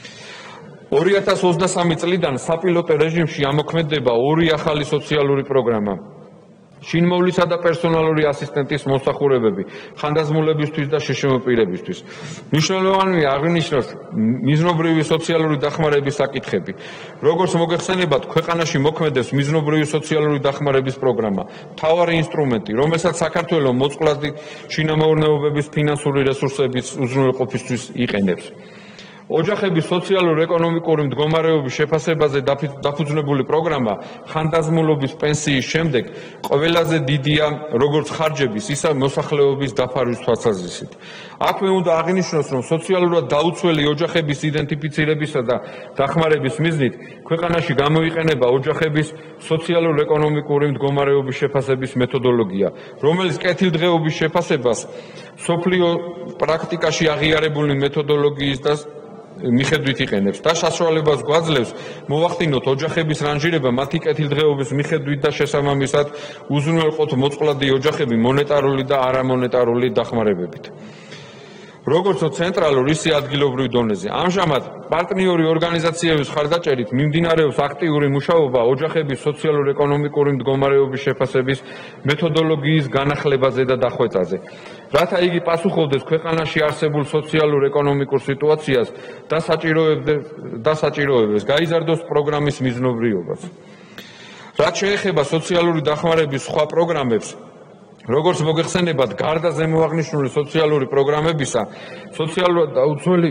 ორი ათას ოცდასამი წლიდან საპილოტო რეჟიმში ამოქმედება ორი ახალი სოციალური პროგრამა. შინმოვლისა და პერსონალური ასისტენტის მოსახურებები ხანდაზმულებისთვის და შეშმო პირებისთვის. მნიშვნელოვანია აღინიშნოს მიზნობრივი სოციალური დახმარების საკითხები. როგორც მოგეხსენებათ, ქვეყანაში მოქმედებს მიზნობრივი სოციალური დახმარების პროგრამა, მთავარი ინსტრუმენტი, რომელსაც საქართველოს მოწყვლადი შინამოურნეობების ფინანსური რესურსების უზრუნველყოფისთვის იყენებს. ოჯახების სოციალურ-ეკონომიკური მდგომარეობის შეფასებაზე დაფუძნებული პროგრამა ხანდაზმულობის პენსიის შემდეგ ყველაზე დიდია როგორც ხარჯების, ისე მოსახლეობის დაფარვის თვალსაზრისით. აქვე უნდა აღინიშნოს, რომ სოციალურად დაუცველი ოჯახების იდენტიფიცირებისა და დახმარების მიზნით ქვეყანაში გამოიყენება ოჯახების სოციალურ-ეკონომიკური მდგომარეობის შეფასების მეთოდოლოგია, რომელიც კეთილდღეობის შეფასებას მსოფლიო პრაქტიკაში აღიარებული მეთოდოლოგიის და მიხედვით იყენებს და საშუალებას გვაძლევს მოვახდინოთ ოჯახების რანჟირება მათი კეთილდღეობის მიხედვით და შესაბამისად უზრუნველყოთ მოწყვლადი ოჯახები მონეტარული და არამონეტარული დახმარებებით. როგორც ცენტრალურ, ისე ადგილობრივ დონეზე. ამჟამად პარტნიორი ორგანიზაციების მხარდაჭერით მიმდინარეობს აქტიური მუშაობა ოჯახების სოციალურ-ეკონომიკური მდგომარეობის შეფასების მეთოდოლოგიის განახლებაზე და დახვეწაზე. რათა იგი პასუხობდეს ქვეყანაში არსებულ სოციალურ-ეკონომიკურ სიტუაციას და საჭიროებებს, გაიზარდოს პროგრამის მიზნობრიობას. რაც შეეხება სოციალური დახმარების სხვა პროგრამებს, როგორც მოგეხსენებათ, გარდა ზემოაღნიშნული სოციალური პროგრამებისა, სოციალურად დაუცველი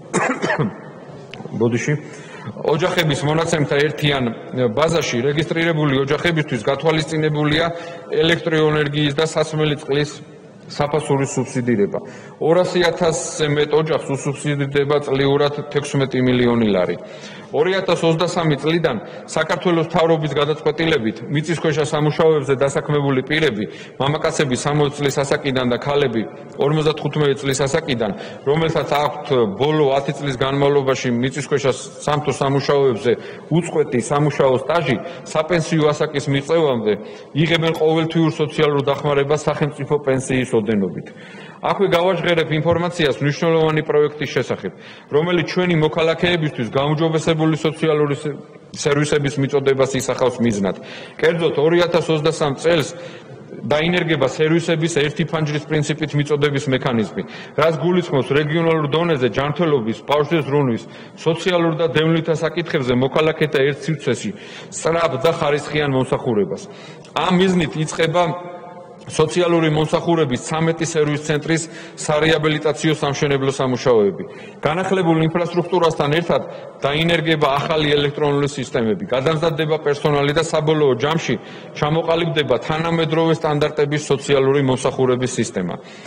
ბოდიში ოჯახების მონაცემთა ერთიან ბაზაში რეგისტრირებული ოჯახებისთვის გათვალისწინებულია ელექტროენერგიის და სასმელი წყლის საფასურის სუბსიდირება. ორასი ათასზე მეტ ოჯახს უსუბსიდირდება წლიურად თექვსმეტი მილიონი ლარი. ორი ათას ოცდასამი წლიდან საქართველოს მთავრობის გადაწყვეტილებით მიწისქვეშა სამუშაოებზე დასაქმებული პირები, მამაკაცები სამოცი წლის ასაკიდან და ქალები ორმოცდათხუთმეტი წლის ასაკიდან, რომელთაც აქვთ ბოლო ათი წლის განმავლობაში მიწისქვეშა სამთო სამუშაოებზე უწყვეტი სამუშაო სტაჟი, საპენსიო ასაკის მიღწევამდე იღებენ ყოველთვიურ სოციალურ დახმარებას სახელმწიფო პენსიის ოდენობით. აქვე გავაჟღერებ ინფორმაციას მნიშვნელოვანი პროექტის შესახებ, რომელიც ჩვენი მოქალაქეებისთვის გაუმჯობესებული სოციალური სერვისების მიწოდებას ისახავს მიზნად. კერძოდ ორი ათას ოცდასამ წელს დაინერგება სერვისების ერთი ფანჯრის პრინციპით მიწოდების მექანიზმი, რაც გულისხმობს რეგიონალურ დონეზე ჯანმრთელობის, ბავშვთა ზრუნვის, სოციალურ და დევნილთა საკითხებზე მოქალაქეთა ერთ სივრცეში სწრაფ და ხარისხიან მომსახურებას. ამ მიზნით იწყება სოციალური მომსახურების ცამეტი სერვის ცენტრის სარეაბილიტაციო სამშენებლო სამუშაოები. განახლებულ ინფრასტრუქტურასთან ერთად დაინერგება ახალი ელექტრონული სისტემები, გადამზადდება პერსონალი და საბოლოო ჯამში ჩამოყალიბდება თანამედროვე სტანდარტების სოციალური მომსახურების სისტემა.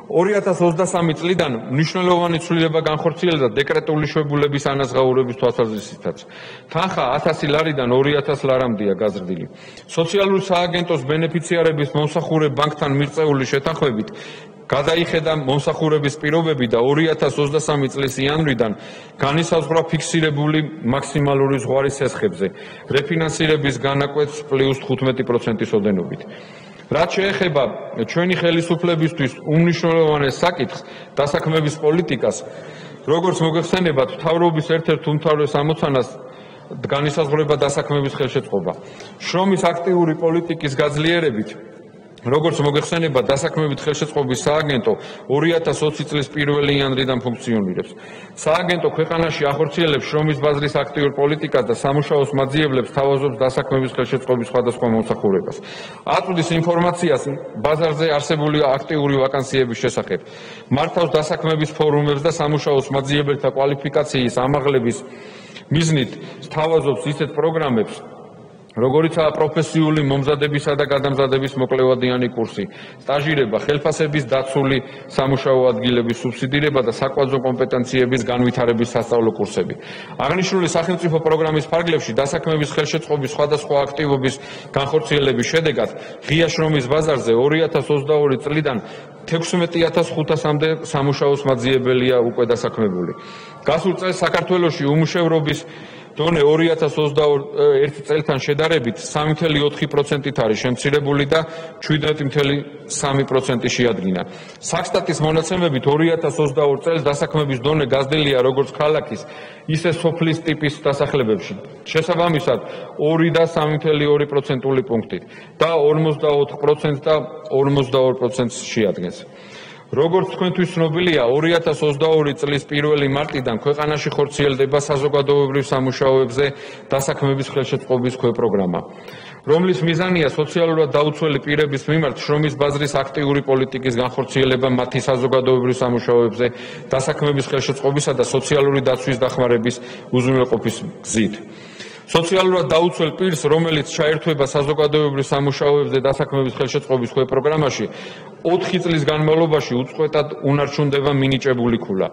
ორი ათას ოცდასამი წლიდან მნიშვნელოვანი ცვლილება განხორციელდა დეკრეტული შეებულების ანაზღაურების თვალსაზრისითაც. თანხა ათასი ლარიდან ორი ათას ლარამდეა გაზრდილი. სოციალური სააგენტოს ბენეფიციარების მომსახურე ბანკთან მიღწეული შეთანხმებით გადაიხედა მომსახურების პირობები და ორი ათას ოცდასამი წლის იანვრიდან განისაზღვრა ფიქსირებული მაქსიმალური ზღვარი სესხებზე რეფინანსირების განაკვეთს პლუს თხუთმეტი პროცენტის ოდენობით. რაც შეეხება ჩვენი ხელისუფლებისთვის უმნიშვნელოვანეს საკითხს დასაქმების პოლიტიკას, როგორც მოგეხსენებათ, მთავრობის ერთ-ერთ უმთავრეს ამოცანას განისაზღვრება დასაქმების ხელშეწყობა. შრომის აქტიური პოლიტიკის გაძლიერებით როგორც მოგეხსენება, დასაქმებით ხელშეწყობის სააგენტო ორი ათას ოცი წლის პირველი იანვრიდან ფუნქციონირებს. სააგენტო ქვეყანაში ახორციელებს შრომის ბაზრის აქტიურ პოლიტიკას და სამუშაოს მაძიებლებს თავაზობს დასაქმების ხელშეწყობის სხვადასხვა მომსახურებას. აწვდის ინფორმაციას ბაზარზე არსებული აქტიური ვაკანსიების შესახებ. მართავს დასაქმების ფორუმებს და სამუშაოს მაძიებელთა კვალიფიკაციის ამაღლების მიზნით თავაზობს ისეთ პროგრამებს, როგორიცაა პროფესიული მომზადებისა და გადამზადების მოკლევადიანი კურსი, სტაჟირება, ხელფასების დაცული სამუშაო ადგილების სუბსიდირება და საკვანძო კომპეტენციების განვითარების სასწავლო კურსები. აღნიშნული სახელმწიფო პროგრამის ფარგლებში დასაქმების ხელშეწყობის სხვადასხვა აქტივობის განხორციელების შედეგად ღია შრომის ბაზარზე ორი ათას ოცდაორი წლიდან თექვსმეტი ათას ხუთასამდე სამუშაოს მაძიებელია უკვე დასაქმებული. გასულ წელს საქართველოში უმუშევრობის დონე ორი ათას ოცდაერთი წელთან შედარებით სამი წელი ოთხი პროცენტით არის შემცირებული და შვიდმეტი წელი სამი პროცენტი შეადგინა. საქსტატის მონაცემებით ორი ათას ოცდაორ წელს დასაქმების დონე გაზრდილია როგორც ქალაქის, ისე სოფლის ტიპის დასახლებებში. შესაბამისად, ორი და სამი წელი ორი პროცენტული პუნქტით და ორმოცდაოთხ პროცენტს და ორმოცდაორ პროცენტს შეადგენს. როგორც თქვენთვის ცნობილია, ორი ათას ოცდაორი წლის პირველი მარტიდან ქვეყანაში ხორციელდება საზოგადოებრივ სამუშაოებზე დასაქმების ხელშეწყობის ქვეპროგრამა, რომლის მიზანია სოციალურად დაუცველი პირების მიმართ შრომის ბაზრის აქტიური პოლიტიკის განხორციელება მათი საზოგადოებრივ სამუშაოებზე დასაქმების ხელშეწყობისა და სოციალური დაცვის დახმარების უზრუნველყოფის გზით. სოციალურად დაუცველ პირს, რომელიც ჩაერთვება საზოგადოებრივ სამუშაოებზე დასაქმების ხელშეწყობის ქვეპროგრამაში, ოთხი წლის განმავლობაში უწყვეტად უნარჩუნდება მინიჭებული ქულა.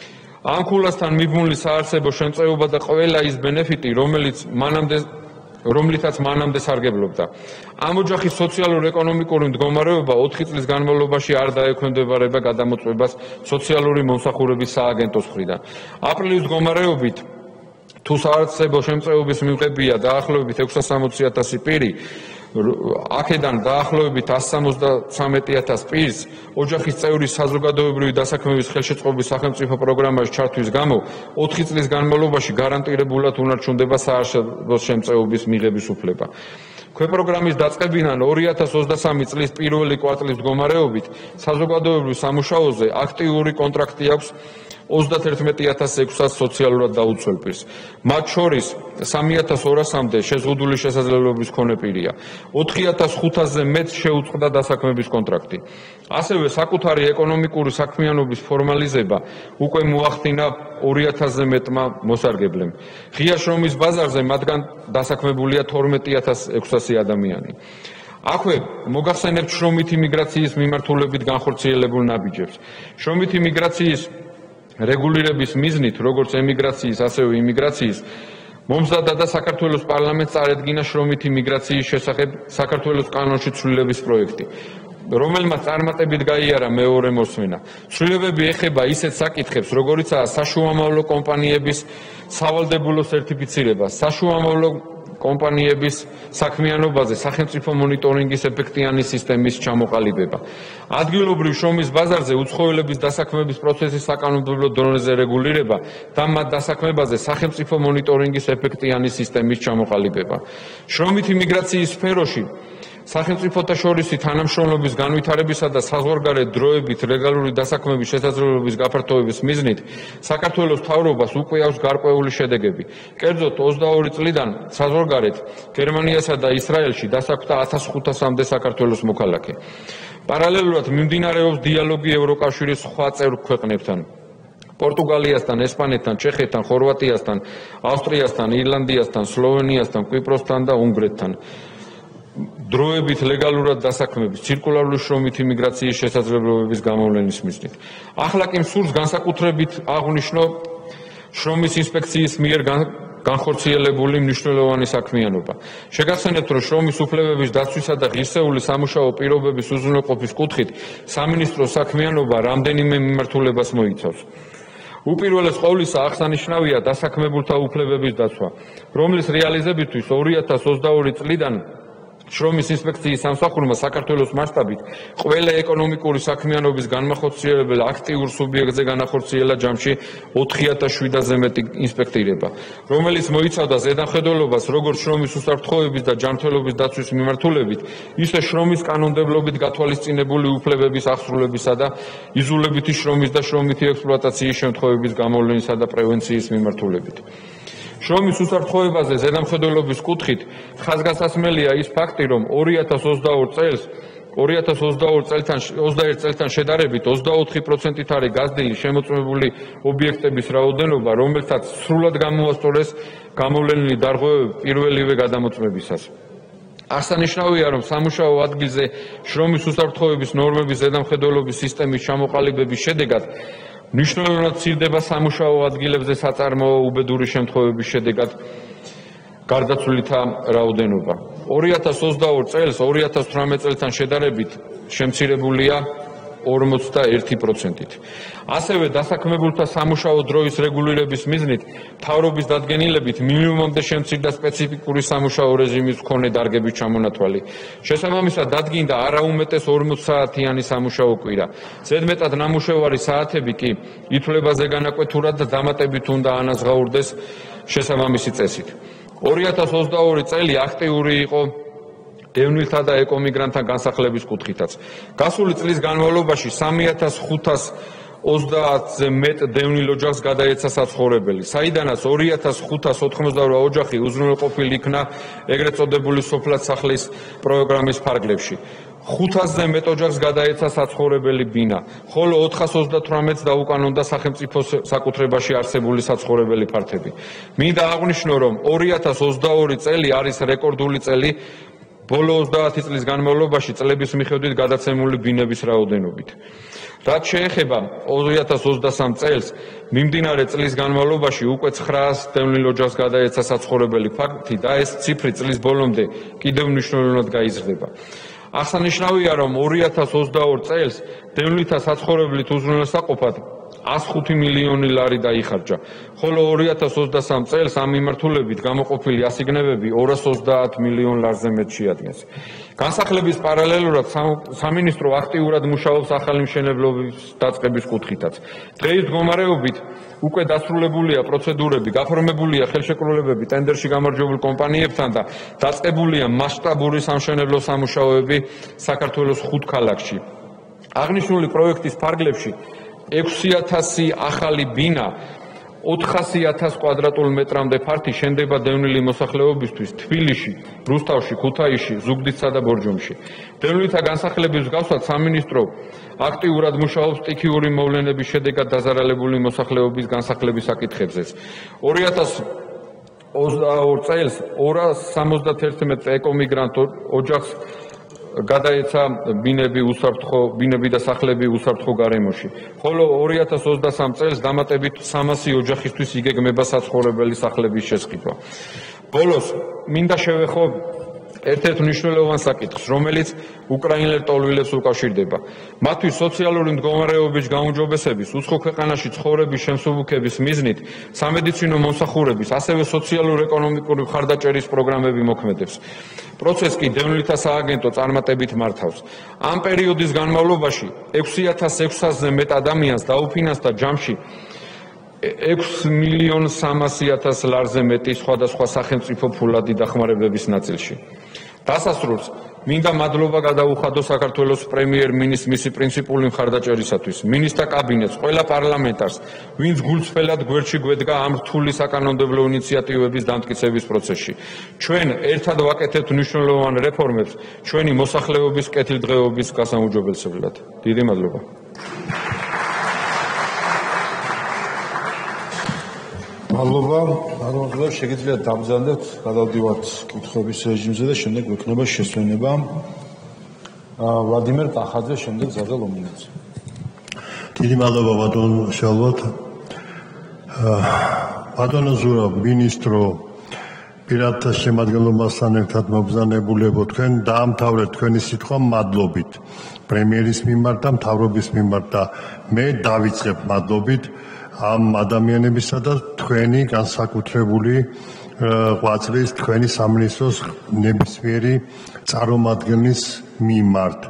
ამ ქულასთან მიბმული საარსებო შემწეობა და ყველა ის ბენეფიტი, რომელიც მანამდე რომლითაც მანამდე სარგებლობდა. ამ ოჯახის სოციალურ-ეკონომიკური მდგომარეობა ოთხი წლის განმავლობაში არ დაექვემდებარება გადამოწმებას სოციალური მომსახურების სააგენტოს მხრიდან. აპრილის მდგომარეობით თუ საარსებო შემწეობის მიღებია დაახლოებით ექვსასამოცი ათასი პირი, აქედან დაახლოებით ასი სამოცდათვრამეტი ათას პირს ოჯახის წევრის საზოგადოებრივი დასაქმების ხელშეწყობის სახელმწიფო პროგრამაში ჩართვის გამო ოთხი წლის განმავლობაში გარანტირებულად უნარჩუნდება საარსებო შემწეობის მიღების უფლება. ქვეპროგრამის დაწყებიდან ორი ათას ოცდასამი წლის პირველი კვარტლის მდგომარეობით საზოგადოებრივ სამუშაოზე აქტიური კონტრაქტი აქვს ოცდაათერთმეტი ათას ექვსას სოციალურად დაუცველ პირს. მათ შორის სამი ათას ორასამდე შეზღუდული შესაძლებლობის მქონე პირია. ოთხი ათას ხუთასზე მეტს შეუწყდა დასაქმების კონტრაქტი. ასევე საკუთარი ეკონომიკური საქმიანობის ფორმალიზება უკვე მოახდინა ორი ათასზე მეტმა მოსარგებლემ. ღია შრომის ბაზარზე მათგან დასაქმებულია თორმეტი ათას ექვსასი ადამიანი. აქვე მოგახსენებთ შრომითი მიგრაციის მიმართულებით განხორციელებულ ნაბიჯებს. შრომითი მიგრაციის რეგულირების მიზნით, როგორც ემიგრაციის, ასევე იმიგრაციის, მომზადა და საქართველოს პარლამენტს წარედგინა შრომითი მიგრაციის შესახებ საქართველოს კანონში ცვლილების პროექტი, რომელმაც წარმატებით გაიარა მეორე მოსმენა. ცვლილებები ეხება ისეთ საკითხებს, როგორიცაა საშუამავლო კომპანიების სავალდებულო სერტიფიცირება, საშუამავლო კომპანიების საქმიანობაზე სახელმწიფო მონიტორინგის ეფექტიანი სისტემის ჩამოყალიბება. ადგილობრივ შრომის ბაზარზე უცხოელების დასაქმების პროცესის საკანონმდებლო დონეზე რეგულირება და მათ დასაქმებაზე სახელმწიფო მონიტორინგის ეფექტიანი სისტემის ჩამოყალიბება. შრომითი მიგრაციის სფეროში სახელმწიფოთა შორისი თანამშრომლობის განვითარებისა და საზღვარგარეთ დროებით ლეგალური დასაქმების შესაძლებლობის გაფართოების მიზნით საქართველოს მთავრობას უკვე აქვს გარკვეული შედეგები. კერძოდ ოცდაორი წლიდან საზღვარგარეთ გერმანიასა და ისრაელში დასაქმდა ათას ხუთასამდე საქართველოს მოქალაქე. პარალელურად მიმდინარეობს დიალოგი ევროკავშირის სხვა წევრ ქვეყნებთან. პორტუგალიასთან, ესპანეთთან, ჩეხეთთან, ხორვატიასთან, ავსტრიასთან, ირლანდიასთან, სლოვენიასთან, კვიპროსთან და უნგრეთთან. დროებით ლეგალურად დასაქმების, ცირკულარული შრომით იმიგრაციის შესაძლებლობების გამოვლენის მიზნით. ახლა კი მსურს განსაკუთრებით აღვნიშნო შრომის ინსპექციის მიერ განხორციელებული მნიშვნელოვანი საქმიანობა. შეგახსენებთ, რომ შრომის უფლებების დაცვისა და ღირსეული სამუშაო პირობების უზრუნველყოფის კუთხით სამინისტროს საქმიანობა რამდენიმე მიმართულებას მოიცავს. უპირველეს ყოვლისა აღსანიშნავია დასაქმებულთა უფლებების დაცვა, რომლის რეალიზებისთვის ორი ათას ოცდაორი წლიდან შრომის ინსპექციის სამსახურმა საქართველოს მასშტაბით ყველა ეკონომიკური საქმიანობის განმახორციელებელ აქტიურ სუბიექტზე განახორციელა ჯამში ოთხი ათას შვიდასზე მეტი ინსპექტირება, რომელიც მოიცავდა ზედამხედველობას როგორც შრომის უსაფრთხოების და ჯანმრთელობის დაცვის მიმართულებით, ისე შრომის კანონმდებლობით გათვალისწინებული უფლებების აღსრულებისა და იზოლებითი შრომის და შრომითი ექსპლუატაციის შემთხვევების გამოვლენისა და პრევენციის მიმართულებით. შრომის უსაფრთხოებაზე ზედამხედველობის კუთხით ხაზგასასმელია ის ფაქტი, რომ ორი ათას ოცდაორ წელს ორი ათას ოცდაორ წელთან ოცდაერთ წელთან შედარებით ოცდაოთხი პროცენტით არის გაზრდილი შემოწმებული ობიექტების რაოდენობა, რომელთაც სრულად გამოასწორეს გამოვლენილი დარღვევები პირველივე გადამოწმებისას. აღსანიშნავია, რომ სამუშაო ადგილზე შრომის უსაფრთხოების ნორმების ზედამხედველობის სისტემის ჩამოყალიბების შედეგად მნიშვნელოვნად მცირდება სამუშაო ადგილებზე საწარმოო უბედური შემთხვევების შედეგად გარდაცვლილთა რაოდენობა. ორი ათას ოცდაორ წელს ორი ათას თვრამეტ წელთან შედარებით შემცირებულია ორმოცდაერთი პროცენტით. ასევე დასაქმებულთა სამუშაო დროის რეგულირების მიზნით მთავრობის დადგენილებით მინიმუმამდე შემცირდა სპეციფიკური სამუშაო რეჟიმის მქონე დარგების ჩამონათვალი. შესაბამისად დადგინდა არაუმეტეს ორმოც საათიანი სამუშაო კვირა. ზედმეტად ნამუშევარი საათები კი ითვლება ზეგანაკვეთურად და დამატებით უნდა ანაზღაურდეს შესაბამისი წესით. ორი ათას ოცდაორი წელი აქტიური იყო დევნილთა და ეკომიგრანტთა განსახლების კუთხითაც. გასული წლის განმავლობაში სამი ათას ხუთას ოცდაათზე მეტ დევნილ ოჯახს გადაეცა საცხოვრებელი, საიდანაც ორი ათას ხუთას ოთხმოცდაორ ოჯახი უზრუნველყოფილი იქნა ეგრეთ წოდებული სოფლად სახლის პროგრამის ფარგლებში. ხუთასზე მეტ ოჯახს გადაეცა საცხოვრებელი ბინა, ხოლო ოთხას ოცდათვრამეტს დაუკანონდა სახელმწიფოს საკუთრებაში არსებული საცხოვრებელი ფართები. მინდა აღვნიშნო, რომ ორი ათას ოცდაორი წელი არის რეკორდული წელი ბოლო ოცდაათი წლის განმავლობაში წლების მიხედვით გადაცემული ბინების რაოდენობით. რაც შეეხება ორი ათას ოცდასამ წელს, მიმდინარე წლის განმავლობაში უკვე ცხრაას დევნილ ოჯახს გადაეცა საცხოვრებელი ფაქტი და ეს ციფრი წლის ბოლომდე კიდევ მნიშვნელოვნად გაიზრდება. აღსანიშნავია, რომ ორი ათას ოცდაორ წელს დევნილთა საცხოვრებლით უზრუნველსაყოფად ას ხუთი მილიონი ლარი დაიხარჯა, ხოლო ორი ათას ოცდასამ წელს ამ მიმართულებით გამოყოფილი ასიგნებები ორას ოცდაათ მილიონ ლარზე მეტ შეადგენს. განსახლების პარალელურად სამინისტრო აქტიურად მუშაობს ახალი მშენებლობის დაწყების კუთხითაც. დღეის მდგომარეობით უკვე დასრულებულია პროცედურები, გაფორმებულია ხელშეკრულებები ტენდერში გამარჯვებულ კომპანიებთან და დაწყებულია მასშტაბური სამშენებლო სამუშაოები საქართველოს ხუთ ქალაქში. აღნიშნული პროექტის ფარგლებში ექვსი ათასი ახალი ბინა ოთხასი ათას კვადრატულ მეტრამდე ფართი შენდება დევნილი მოსახლეობისთვის თბილისში, რუსთავში, ქუთაისში, ზუგდიდსა და ბორჯომში. დევნილთა განსახლების მსგავსად სამინისტრო აქტიურად მუშაობს სტიქიური მოვლენების შედეგად დაზარალებული მოსახლეობის განსახლების საკითხებზეც. ორი ათას ოცდაორ წელს ორას სამოცდათერთმეტ ეკომიგრანტ ოჯახს გადაეცა ბინები უსაფრთხო ბინები და სახლები უსაფრთხო გარემოში, ხოლო ორი ათას ოცდასამ წელს დამატებით სამასი ოჯახისთვის იგეგმება საცხოვრებელი სახლების შესყიდვა. ბოლოს მინდა შევეხო ერთ-ერთ მნიშვნელოვან საკითხს, რომელიც უკრაინელ ტოლვილებს უკავშირდება. მათთვის სოციალური მდგომარეობის გაუმჯობესების, უცხო ქვეყანაში ცხოვრების შემსუბუქების მიზნით სამედიცინო მომსახურების, ასევე სოციალურ-ეკონომიკური მხარდაჭერის პროგრამები მოქმედებს. პროცესს კი დევნილთა სააგენტო წარმატებით მართავს. ამ პერიოდის განმავლობაში ექვსი ათას ექვსასზე მეტ ადამიანს დაუფინანსდა ჯამში ექვს მილიონ სამასი ათას ლარზე მეტი სხვადასხვა სახელმწიფო ფულადი დახმარებების ნაწილში. დასასრულს მინდა მადლობა გადაუხადო საქართველოს პრემიერ-მინისტრს მისი პრინციპული მხარდაჭერისათვის, მინისტრთა კაბინეტს, ყველა პარლამენტარს, ვინც გულწრფელად გვერდში გვედგა ამ რთული საკანონმდებლო ინიციატივების დამტკიცების პროცესში. ჩვენ ერთად ვაკეთებთ მნიშვნელოვან რეფორმებს ჩვენი მოსახლეობის კეთილდღეობის გასაუმჯობესებლად. დიდი მადლობა. მადლობა. არამედ შეგიძლიათ დამზადოთ, გადავდივართ კითხვების რეჟიმზე და შემდეგ გვექნება შესვენება. ვლადიმერ კახაძე, შემდეგ ზაზა ლომინაძე. დიდი მადლობა ბატონო შალვათ. ბატონო ზურაბ, მინისტრო, პირადთა შემადგენლობასთან ერთად მობრძანებულებო, თქვენ დაამთავრეთ თქვენი სიტყვა მადლობით. პრემიერის მიმართ და მთავრობის მიმართ და მე დავიწყებ მადლობით ამ ადამიანებისა და თქვენი განსაკუთრებული ღვაწლის თქვენი სამინისტროს ნებისმიერი წარმომადგენლის მიმართ.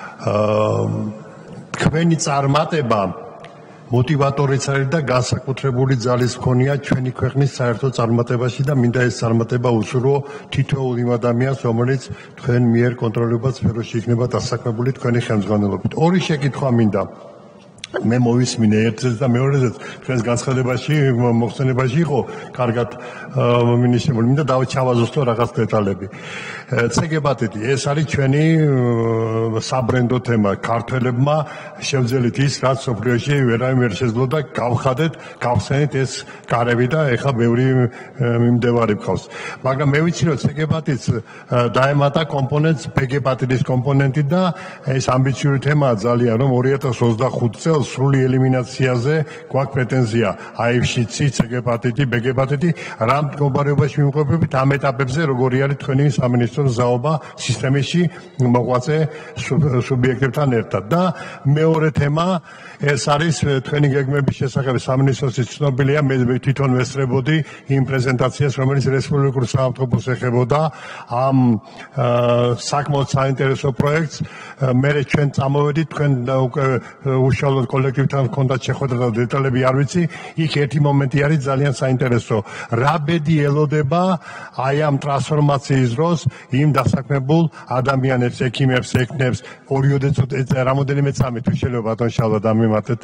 თქვენი წარმატება მოტივატორიც არის და განსაკუთრებული ძალის მქონეა ჩვენი ქვეყნის საერთო წარმატებაში და მინდა ეს წარმატება უსურვო თითოეულ იმ ადამიანს, რომელიც თქვენ მიერ კონტროლირებად სფეროში იქნება დასაქმებული თქვენი ხელმძღვანელობით. ორი შეკითხვა მინდა. მე მოვისმინე ერთზეც და მეორეზეც თქვენს განცხადებაში მოხსენებაში იყო კარგად მინისტრული მინდა დავჩავაზოსტო რაღაც დეტალები. ცეგებატეთი ეს არის ჩვენი საბრენდო თემა. ქართველებმა შევძელით ის რაც სოფლიოში ვერავინ ვერ შეძლო და გავხადეთ, გავხსენეთ ეს კარები და ეხა ბევრი მიმდევარი გყავს. მაგრამ მე ვიცი რომ ცეგებატიც დაემატა კომპონენტს ბგ-პატიდის კომპონენტი და ეს ამბიციური თემაა ძალიან რომ ორი ათას ოცდახუთი წელს სრული ელიმინაციაზე გვაქვს პრეტენზია. აიფშიცი, ცგ-პატიტი, ბგ-პატიტი რა მდგომარეობაში ვიმყოფებით ამ ეტაპებზე როგორი არის თქვენი სამინისტრო ზაობა სისტემაში მოღვაწე სუბიექტებთან ერთად და მეორე თემა ეს არის თქვენი გეგმების შესახებ სამინისტროს ცნობილია მე თვითონ ვესწრებოდი იმ პრეზენტაციას რომელიც რესპუბლიკურ საავტობუსს ეხებოდა ამ საკმაოდ საინტერესო პროექტს მე ჩვენ წამოვედით თქვენ უშუალოდ კოლექტივთან ჰქონდათ შეხვედრა და დეტალები არ ვიცი იქ ერთი მომენტი არის ძალიან საინტერესო რა ბედი ელოდება აი ამ ტრანსფორმაციის დროს იმ დასაქმებულ ადამიანებს, ექიმებს, ექნებს, ორიოდე რამოდენიმე წამით შეიძლება ბატონ შალვა დამიმართეთ.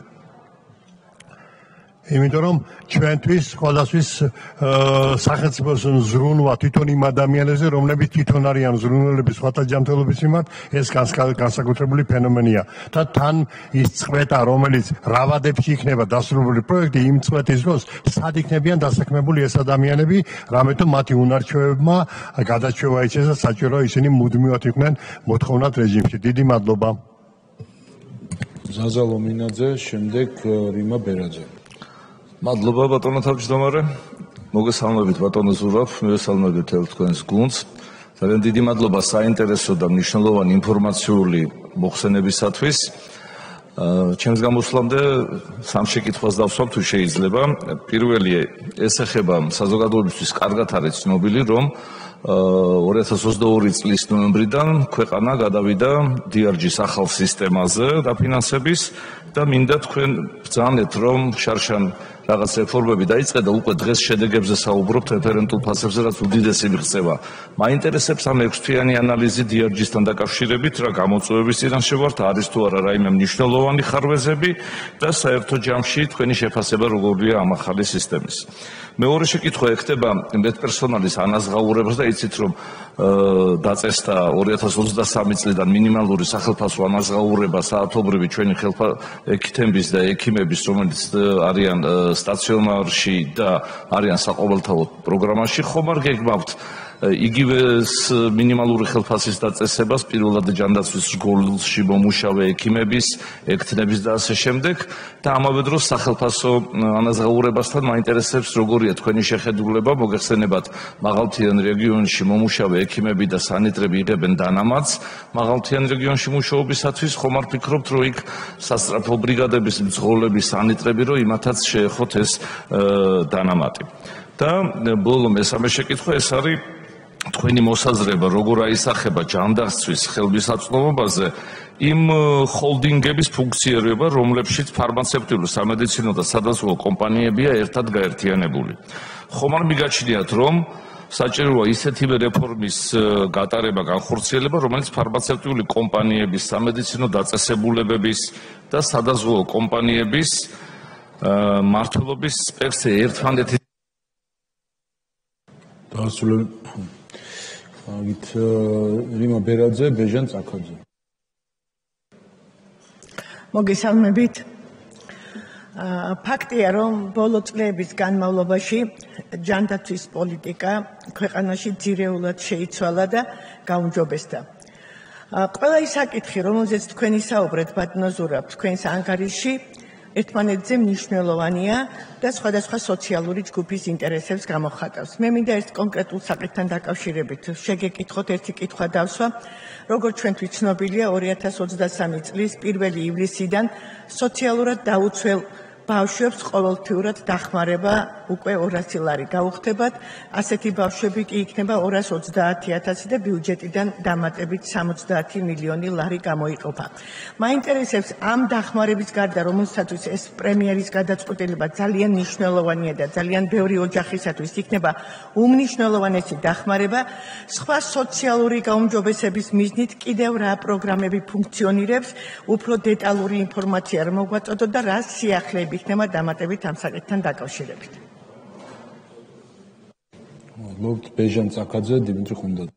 იმიტომ რომ ჩვენთვის ყველასთვის სახელმწიფოს ზრუნვა თვითონ იმ ადამიანებზე, რომლებიც თვითონ არიან ზრუნველები სხვათა ჯანმრთელობის მიმართ, ეს განსაკუთრებული ფენომენია. და თან ის წვეტა, რომელიც რავადებში იქნება დასრულებული პროექტი, იმ წვეთის დროს სად იქნებიან დასაქმებული ეს ადამიანები, რამეთო მათი უნარჩვევებმა გადაჩვევა იცეს და საჭიროა ისინი მუდმივად იყვნენ მოთხოვნად რეჟიმში. დიდი მადლობა. ზაზა ლომინაძე, შემდეგ რიმა ბერაძე. მადლობა ბატონო თავმჯდომარე. მოგესალმებით ბატონო ზურაბ, მოგესალმებით თელ თქვენს გუნდს. ძალიან დიდი მადლობა საინტერესო და მნიშვნელოვანი ინფორმაციული მოხსენებისათვის. ჩემს გამოსვლამდე სამ შეკითხვას დავსვამ თუ შეიძლება. პირველი ეს ეხება საზოგადოებისთვის კარგად არის ცნობილი, რომ ორი ათას ოცდაორი წლის ნოემბრიდან ქვეყანა გადავიდა დი არ ჯის ახალ სისტემაზე დაფინანსების და მინდა თქვენ ბრძანეთ რომ შარშან რაღაც რეფორმები დაიწყე და უკვე დღეს შედეგებზე საუბრობთ რეფერენდუმ ფასებზე რაც უდიდესი მიღწევა. მაინტერესებს ამ ექვსთვიანი ანალიზი დი არ ჯისთან დაკავშირებით რა გამოწვევების წინაშე ვართ, არის თუ არა რაიმე მნიშვნელოვანი ხარვეზები და საერთო ჯამში თქვენი შეფასება როგორია ამ ახალი სისტემის. მეორე შეკითხვა ეხება მედპერსონალის ანაზღაურებას და იცით რომ დაწესდა ორი ათას ოცდასამი წლიდან მინიმალური სახელფასო ანაზღაურება საათობრივი ჩვენი ექიმების და ექიმების რომელიც არიან სტაციონარში და არიან საყოველთაო პროგრამაში ხომ არ გეგმავთ იგივე მინიმალური ხელფასის დაწესებას პირველად ჯანდაცვის სკოლებში მომუშავე ექიმების, ექთნების და ასე შემდეგ და ამავე დროს სახელფასო ანაზღაურებასთან მაინტერესებს როგორია თქვენი შეხედულება მოგეხსენებათ მაღალმთიან რეგიონში მომუშავე ექიმები და სანიტრები იღებენ დანამატს მაღალმთიან რეგიონში მუშაობისათვის ხომ არ ფიქრობთ რომ იქ სასწრაფო ბრიგადების მძღოლები სანიტრები რომ იმათაც შეეხოთ ეს დანამატი და ბოლო მესამე შეკითხვა ეს არის თქვენი მოსაზრება როგორ აისახება ჯანდაცვის ხელმისაწვდომობაზე იმ ჰოლდინგების ფუნქციონირება რომლებშიც ფარმაცევტული სამედიცინო და სადაზღვევო კომპანიებია ერთად გაერთიანებული ხომ არ მიგაჩნიათ რომ საჭიროა ისეთივე რეფორმის გატარება განხორციელება რომელიც ფარმაცევტული კომპანიების სამედიცინო დაწესებულებების და სადაზღვევო კომპანიების მართლობის სპექტრზე ერთმანეთის დასრულებით აგით რიმა ბერაძე, ბეჟან წაქაძე. მოგესალმებით. ფაქტია, რომ ბოლო წლების განმავლობაში ჯანდაცვის პოლიტიკა ქვეყანაში ძირეულად შეიცვალა და გაუმჯობესდა. ყველა ის საკითხი, რომელზეც თქვენ ისაუბრეთ, ბატონო ზურაბ, თქვენს ანგარიშში ერთმანეთზე მნიშვნელოვანია და სხვადასხვა სოციალური ჯგუფის ინტერესებს გამოხატავს. მე მინდა ერთ კონკრეტულ საკითხთან დაკავშირებით შეგეკითხოთ ერთი კითხვა დავსვა. როგორც ჩვენთვის ცნობილია, ორი ათას ოცდასამი წლის პირველი ივლისიდან სოციალურად დაუცველ ბავშვებს ყოველთვიურად დახმარება უკვე ორასი ლარი გაუხდებათ, ასეთი ბავშვები კი იქნება ორას ოცდაათი ათასი და ბიუჯეტიდან დამატებით სამოცდაათი მილიონი ლარი გამოიყოფა. მაინტერესებს ამ დახმარების გარდა, რომელსაც ეს პრემიერის გადაწყვეტილება ძალიან მნიშვნელოვანია და ძალიან ბევრი ოჯახისათვის იქნება უმნიშვნელოვანესი დახმარება, სხვა სოციალური გაუმჯობესების მიზნით კიდევ რა პროგრამები ფუნქციონირებს, უფრო დეტალური ინფორმაცია არ მოგვაწოდოთ და რა სიახლეები იქნება დამატებით ამ საკითხთან დაკავშირებით. მოგთ ბეჟან წაკაძე, დიმიტრი ხუნდაძე.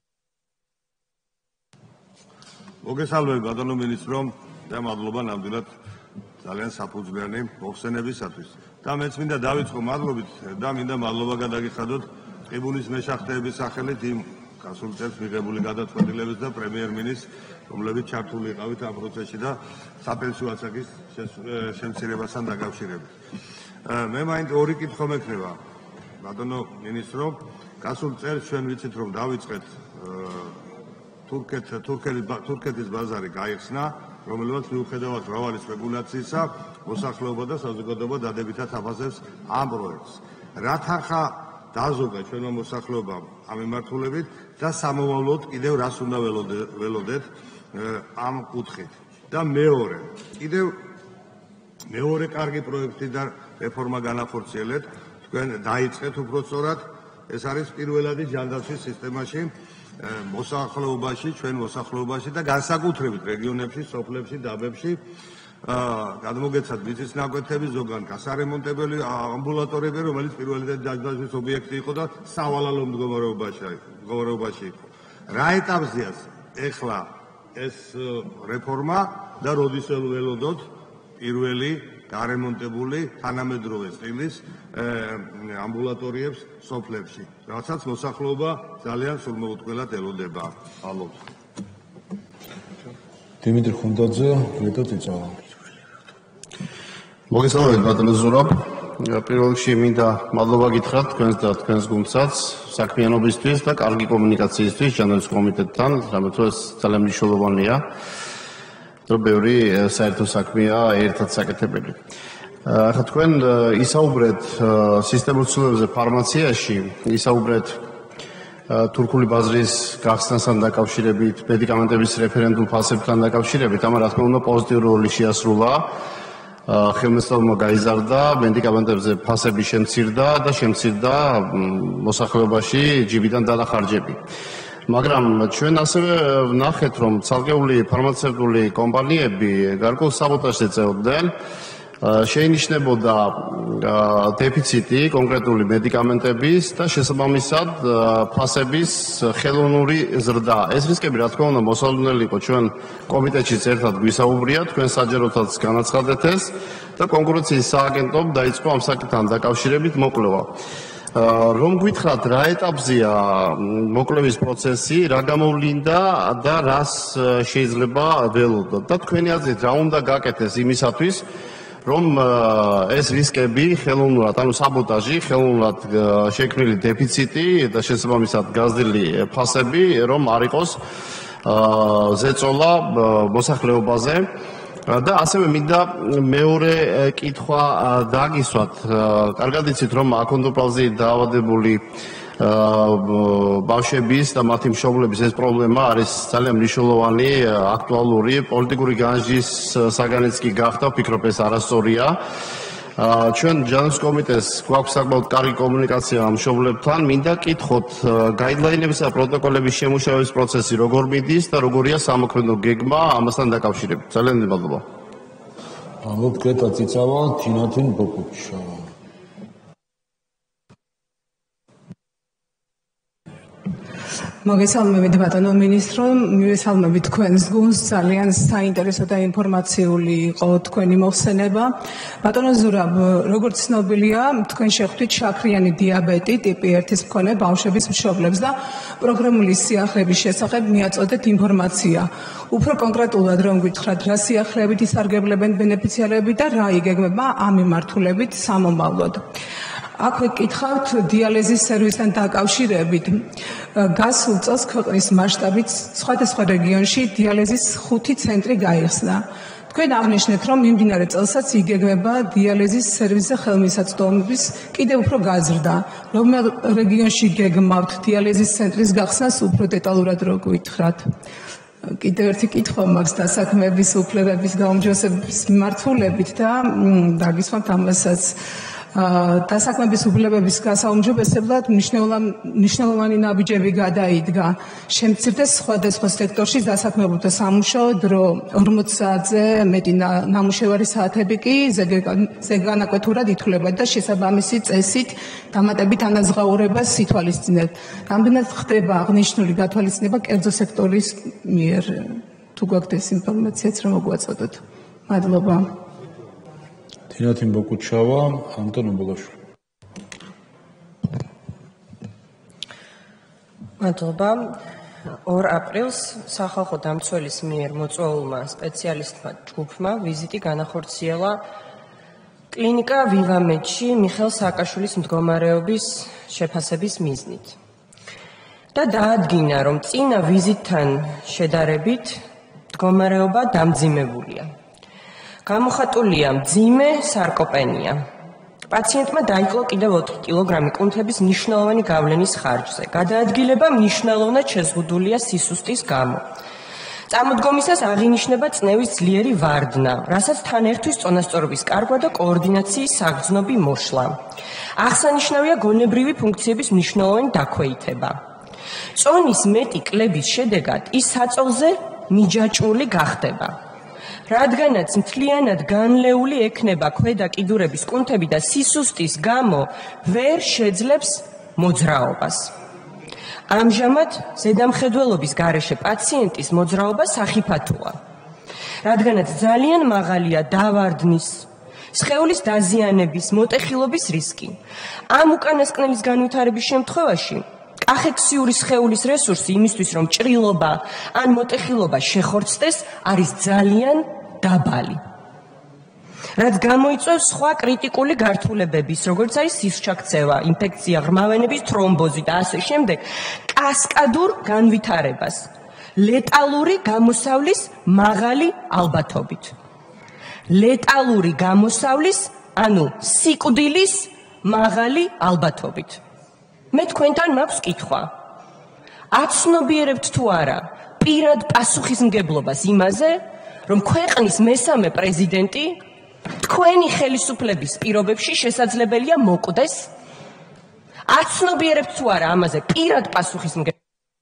მოგესალმებით ბატონო მინისტრო და მადლობა ნამდვილად ძალიან საფუძვლიანი მოხსენებისათვის. და მეც მინდა დავიწყო მადლობით და მინდა მადლობა გადაგიხადოთ ყიბულის მეშახტეების სახელით იმ გასულ წელს მიღებული გადაწყვეტილების და პრემიერ-მინისტრს, რომლებიც ჩართული იყავით ამ პროცესში და საპენსიო ასაკის შემცირებასთან დაკავშირებით. მე მაინც ორი კითხვა მექნება, ბატონო მინისტრო, გასულ წელს ჩვენ ვიცით, რომ დავიწყეთ თურქეთის ბაზარი გაიხსნა, რომელსაც მიუხედავად მრავალი სპეკულაციისა, მოსახლეობა და საზოგადოება დადებითად აფასებს ამ პროექტს. რა თანხა დაზოგა ჩვენმა მოსახლეობამ ამ მიმართულებით და სამოვალოდ კიდევ რას უნდა ველოდეთ ამ კუთხით. და მეორე, კიდევ მეორე კარგი პროექტი და რეფორმა განახორციელეთ, თქვენ დაიწყეთ უბრალოდ ეს არის პირველადი ჯანდაცვის სისტემაში მოსახლეობაში, ჩვენ მოსახლეობაში და განსაკუთრებით რეგიონებში, სოფლებში, დაბებში გადმოგეცათ მიწის ნაკვეთები, ზოგან გასარემონტებელი ამბულატორიები, რომელიც პირველი ჯანდაცვის ობიექტი იყო და სავალალო მდგომარეობაში იყო. რა ეტაპზეა ეხლა ეს რეფორმა და როდის ველოდოთ პირველი გარემონტებული თანამედროვე სტილის ამბულატორიებს სოფლებში, რასაც მოსახლეობა ძალიან სულმოუწყებლად ელოდება. ალბათ. დიმიტრი ხუნდაძე, რიტო წიწავა. მოგესალმებით ბატონო ზურაბ. პირველ რიგში მინდა მადლობა გითხრათ თქვენს და თქვენს გუნდსაც საქმიანობისთვის და კარგი კომუნიკაციისთვის ჯანდაცვის კომიტეტთან, რამაც ეს ძალიან მნიშვნელოვანია. რომ ბევრი საერთო საქმეა ერთად საკეთებელი. ახლა თქვენ ისაუბრეთ სისტემურ ცვლილებებზე ფარმაციაში, ისაუბრეთ თურქული ბაზრის გახსნასთან დაკავშირებით, მედიკამენტების რეფერენდულ ფასებთან დაკავშირებით, ამან რა თქმა უნდა პოზიტიური როლი შეასრულა. ხელმისაწვდომობა გაიზარდა, მედიკამენტებზე ფასები შემცირდა და შემცირდა მოსახლეობაში ჯიბიდან დანახარჯები. მაგრამ ჩვენ ასევე ვნახეთ, რომ ცალკეული ფარმაცევტული კომპანიები გარკვეულ საბოტაჟს ეწეოდნენ, შეინიშნებოდა დეფიციტი კონკრეტული მედიკამენტების და შესაბამისად ფასების ხელოვნური ზრდა. ეს რისკები რა თქმა უნდა მოსალოდნელი იყო ჩვენ კომიტეტშიც ერთად გვისაუბრია, თქვენ საჯაროთაც განაცხადეთ ეს და კონკურენციის სააგენტომ დაიწყო ამ საკითხთან დაკავშირებით მოკვლევა. რომ გითხრათ რა ეტაპზეა მოკვლევის პროცესი, რა გამოვლინდა და რას შეიძლება ველოდოთ და თქვენი აზრით რა უნდა გაკეთდეს იმისათვის, რომ ეს რისკები ხელოვნურად, ანუ საბოტაჟი, ხელოვნურად შექმნილი დეფიციტი და შესაბამისად გაზრდილი ფასები რომ არ იყოს ზეწოლა მოსახლეობაზე. და ასევე მინდა მეორე კითხვა დაგისვათ. კარგად იცით, რომ აქონდოპლაზი დაავადებული ბავშვების და მათი მშობლების ეს პრობლემა არის ძალიან მნიშვნელოვანი, აქტუალური, პოლიტიკური განსჯის საგანიც კი გახდა, ვფიქრობ ეს არასწორია. ჩვენ ჯანდაცვის კომიტეტს გვაქვს საკმაოდ კარგი კომუნიკაცია მშობლებთან, მინდა კითხოთ გაიდლაინების და პროტოკოლების შემუშავების პროცესი როგორ მიდის და როგორია სამოქმედო გეგმა ამასთან დაკავშირებით. ძალიან მადლობა. ალბათ კრეტა წიწავა, თინათინ ბოკუჩა. მოგესალმებით ბატონო მინისტრო, მივესალმებით თქვენს გუნდს, ძალიან საინტერესო და ინფორმაციული იყო თქვენი მოხსენება. ბატონო ზურაბ, როგორც ცნობილია, თქვენ შეხვდით შაქრიანი დიაბეტი ტიპი ერთის მქონე ბავშვების მშობლებს და პროგრამული სიახლეების შესახებ მიაწოდეთ ინფორმაცია. უფრო კონკრეტულად რომ გითხრათ, რა სიახლეებით ისარგებლებენ ბენეფიციარები და რა იგეგმება ამ მიმართულებით სამომავლოდ. აქვე გითხავთ დიალიზის სერვისთან დაკავშირებით. გასულ წელს ქვეყნის მასშტაბით სხვადასხვა რეგიონში დიალიზის ხუთი ცენტრი გაიხსნა. თქვენ აღნიშნეთ, რომ მიმდინარე წელსაც იგეგმება დიალიზის სერვისზე ხელმისაწვდომობის კიდევ უფრო გაზრდა. რომელ რეგიონში გეგმავთ დიალიზის ცენტრის გახსნას უფრო დეტალურად რო გითხრათ? კიდევ ერთი კითხვა მაქვს დასაქმების უფლებების გაუმჯობესების მიმართულებით და დაგისვამთ ამასაც. დასაქმების უფლებების გასაუმჯობესებლად მნიშვნელოვანი ნაბიჯები გადაიდგა. შემცირდეს სხვადასხვა სექტორში დასაქმებულთა სამუშაო დრო, ორმოც საათზე მეტი ნამუშევარი საათები კი ზეგანაკვეთურად ითვლება და შესაბამისი წესით დამატებით ანაზღაურებას ითვალისწინებთ. რამდენად ხდება აღნიშნული გათვალისწინება კერძო სექტორის მიერ? თუ გაქვთ ეს ინფორმაციაც რომ მოგვაწოდოთ. მადლობა. თინათინ ბოკუჩავა, ანტონ ობოლაშვილი. მადლობა. ორ აპრილს სახალხო დამცველის მიერ მოწვეულმა სპეციალისტმა ჯგუფმა ვიზიტი განახორციელა კლინიკა ვივამედში მიხეილ სააკაშვილის მდგომარეობის შეფასების მიზნით. და დაადგინა, რომ წინა ვიზიტთან შედარებით მდგომარეობა დამძიმებულია. გამოხატულია მძიმე სარკოპენია. პაციენტმა დაიკლო კიდევ ოთხი კილოგრამი კუნთების მნიშვნელოვანი გავლენის ხარჯზე. გადაადგილება მნიშვნელოვნად შეზღუდულია სისუსტის გამო. წამოდგომისას აღინიშნება წნევის ძლიერი ვარდნა, რასაც თან ერთვის წონასწორობის კარგვა და კოორდინაციის საგრძნობი მოშლა. აღსანიშნავია გონებრივი ფუნქციების მნიშვნელოვანი დაქვეითება. წონის მეტი კლების შედეგად ის საწოლზე მიჯაჭვული გახდება. რადგანაც მთლიანად განლეული ექნება ქვედა კიდურების კუნთები და სისუსტის გამო ვერ შეძლებს მოძრაობას. ამჟამად ზედამხედველობის გარეშე პაციენტის მოძრაობა სახიფათოა. რადგანაც ძალიან მაღალია დავარდნის, სხეულის დაზიანების, მოტეხილობის რისკი. ამ უკანასკნელის განვითარების შემთხვევაში კახექსიური სხეულის რესურსი იმისთვის, რომ ჭრილობა ან მოტეხილობა შეხორცდეს, არის ძალიან დაბალი. რაც გამოიწვევს სხვა კრიტიკული გართულებების, როგორც არის სისჩაქცევა, ინფექცია, ღრმავენების თრომბოზი და ასე შემდეგ, კასკადურ განვითარებას, ლეტალური გამოსავლის მაღალი ალბათობით. ლეტალური გამოსავლის, ანუ სიკვდილის მაღალი ალბათობით. მე თქვენთან მაქვს კითხვა. აცნობიერებთ თუ არა პირად პასუხისმგებლობას იმაზე, რომ ქვეყნის მესამე პრეზიდენტი თქვენი ხელისუფლების პირობებში შესაძლებელია მოკვდეს? აცნობიერებთ თუ არა ამაზე პირად პასუხისმგებლობას?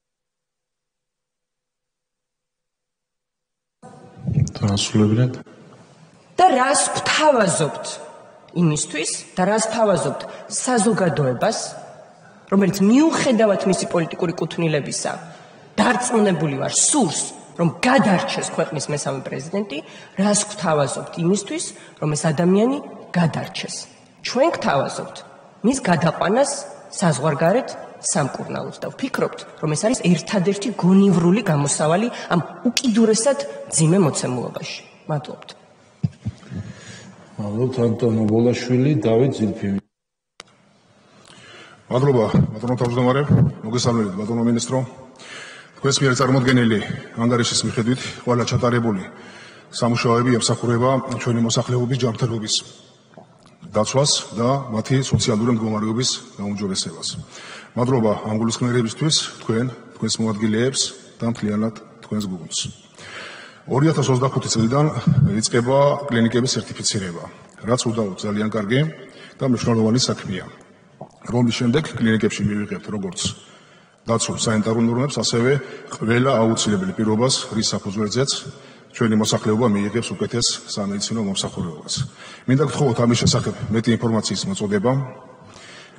დასრულებინათ. და რას გვთავაზობთ იმისთვის და რას თავაზობთ საზოგადოებას, რომელიც მიუხედავად მისი პოლიტიკური კუთვნილებისა დარწმუნებული ვარ სურს, რომ გადარჩეს ქვეყნის მესამე პრეზიდენტი, რას გვთავაზობთ იმისთვის, რომ ეს ადამიანი გადარჩეს. ჩვენ გვთავაზობთ მის გადაყვანას საზღვარგარეთ სამკურნალოდ და ვფიქრობთ, რომ ეს არის ერთადერთი გონივრული გამოსავალი ამ უკიდურესად მძიმე მოცემულობაში. მადლობთ. მადლობთ ანტონ ობოლაშვილი, დავით ზილფივი. მადლობა, ბატონო თავმჯდომარე, მოგესალმებით, ბატონო მინისტრო. თქვენს მიერ წარმოდგენილი ანგარიშის მიხედვით, ყველა ჩატარებული სამუშაოები ემსახურება ჩვენი მოსახლეობის ჯანმრთელობის დაცვას და მათი სოციალური მდგომარეობის გაუმჯობესებას. მადლობა ამ გულისხმიერებისთვის, თქვენ, თქვენს მოადგილეებს და მთლიანად თქვენს გუნდს. ორი ათას ოცდახუთი წლიდან იწყება კლინიკების სერტიფიცირება, რაც უდავოდ ძალიან კარგი და მნიშვნელოვანი საქმეა. რომლის შემდეგ კლინიკებში მივიღებთ როგორც დაცულ სანიტარულ ნორმებს, ასევე ყველა აუცილებელი პირობას, რის საფუძველზეც ჩვენი მოსახლეობა მიიღებს უკეთეს სამედიცინო მომსახურებას. მინდა გთხოვოთ ამის შესახებ მეტი ინფორმაციის მოწოდება,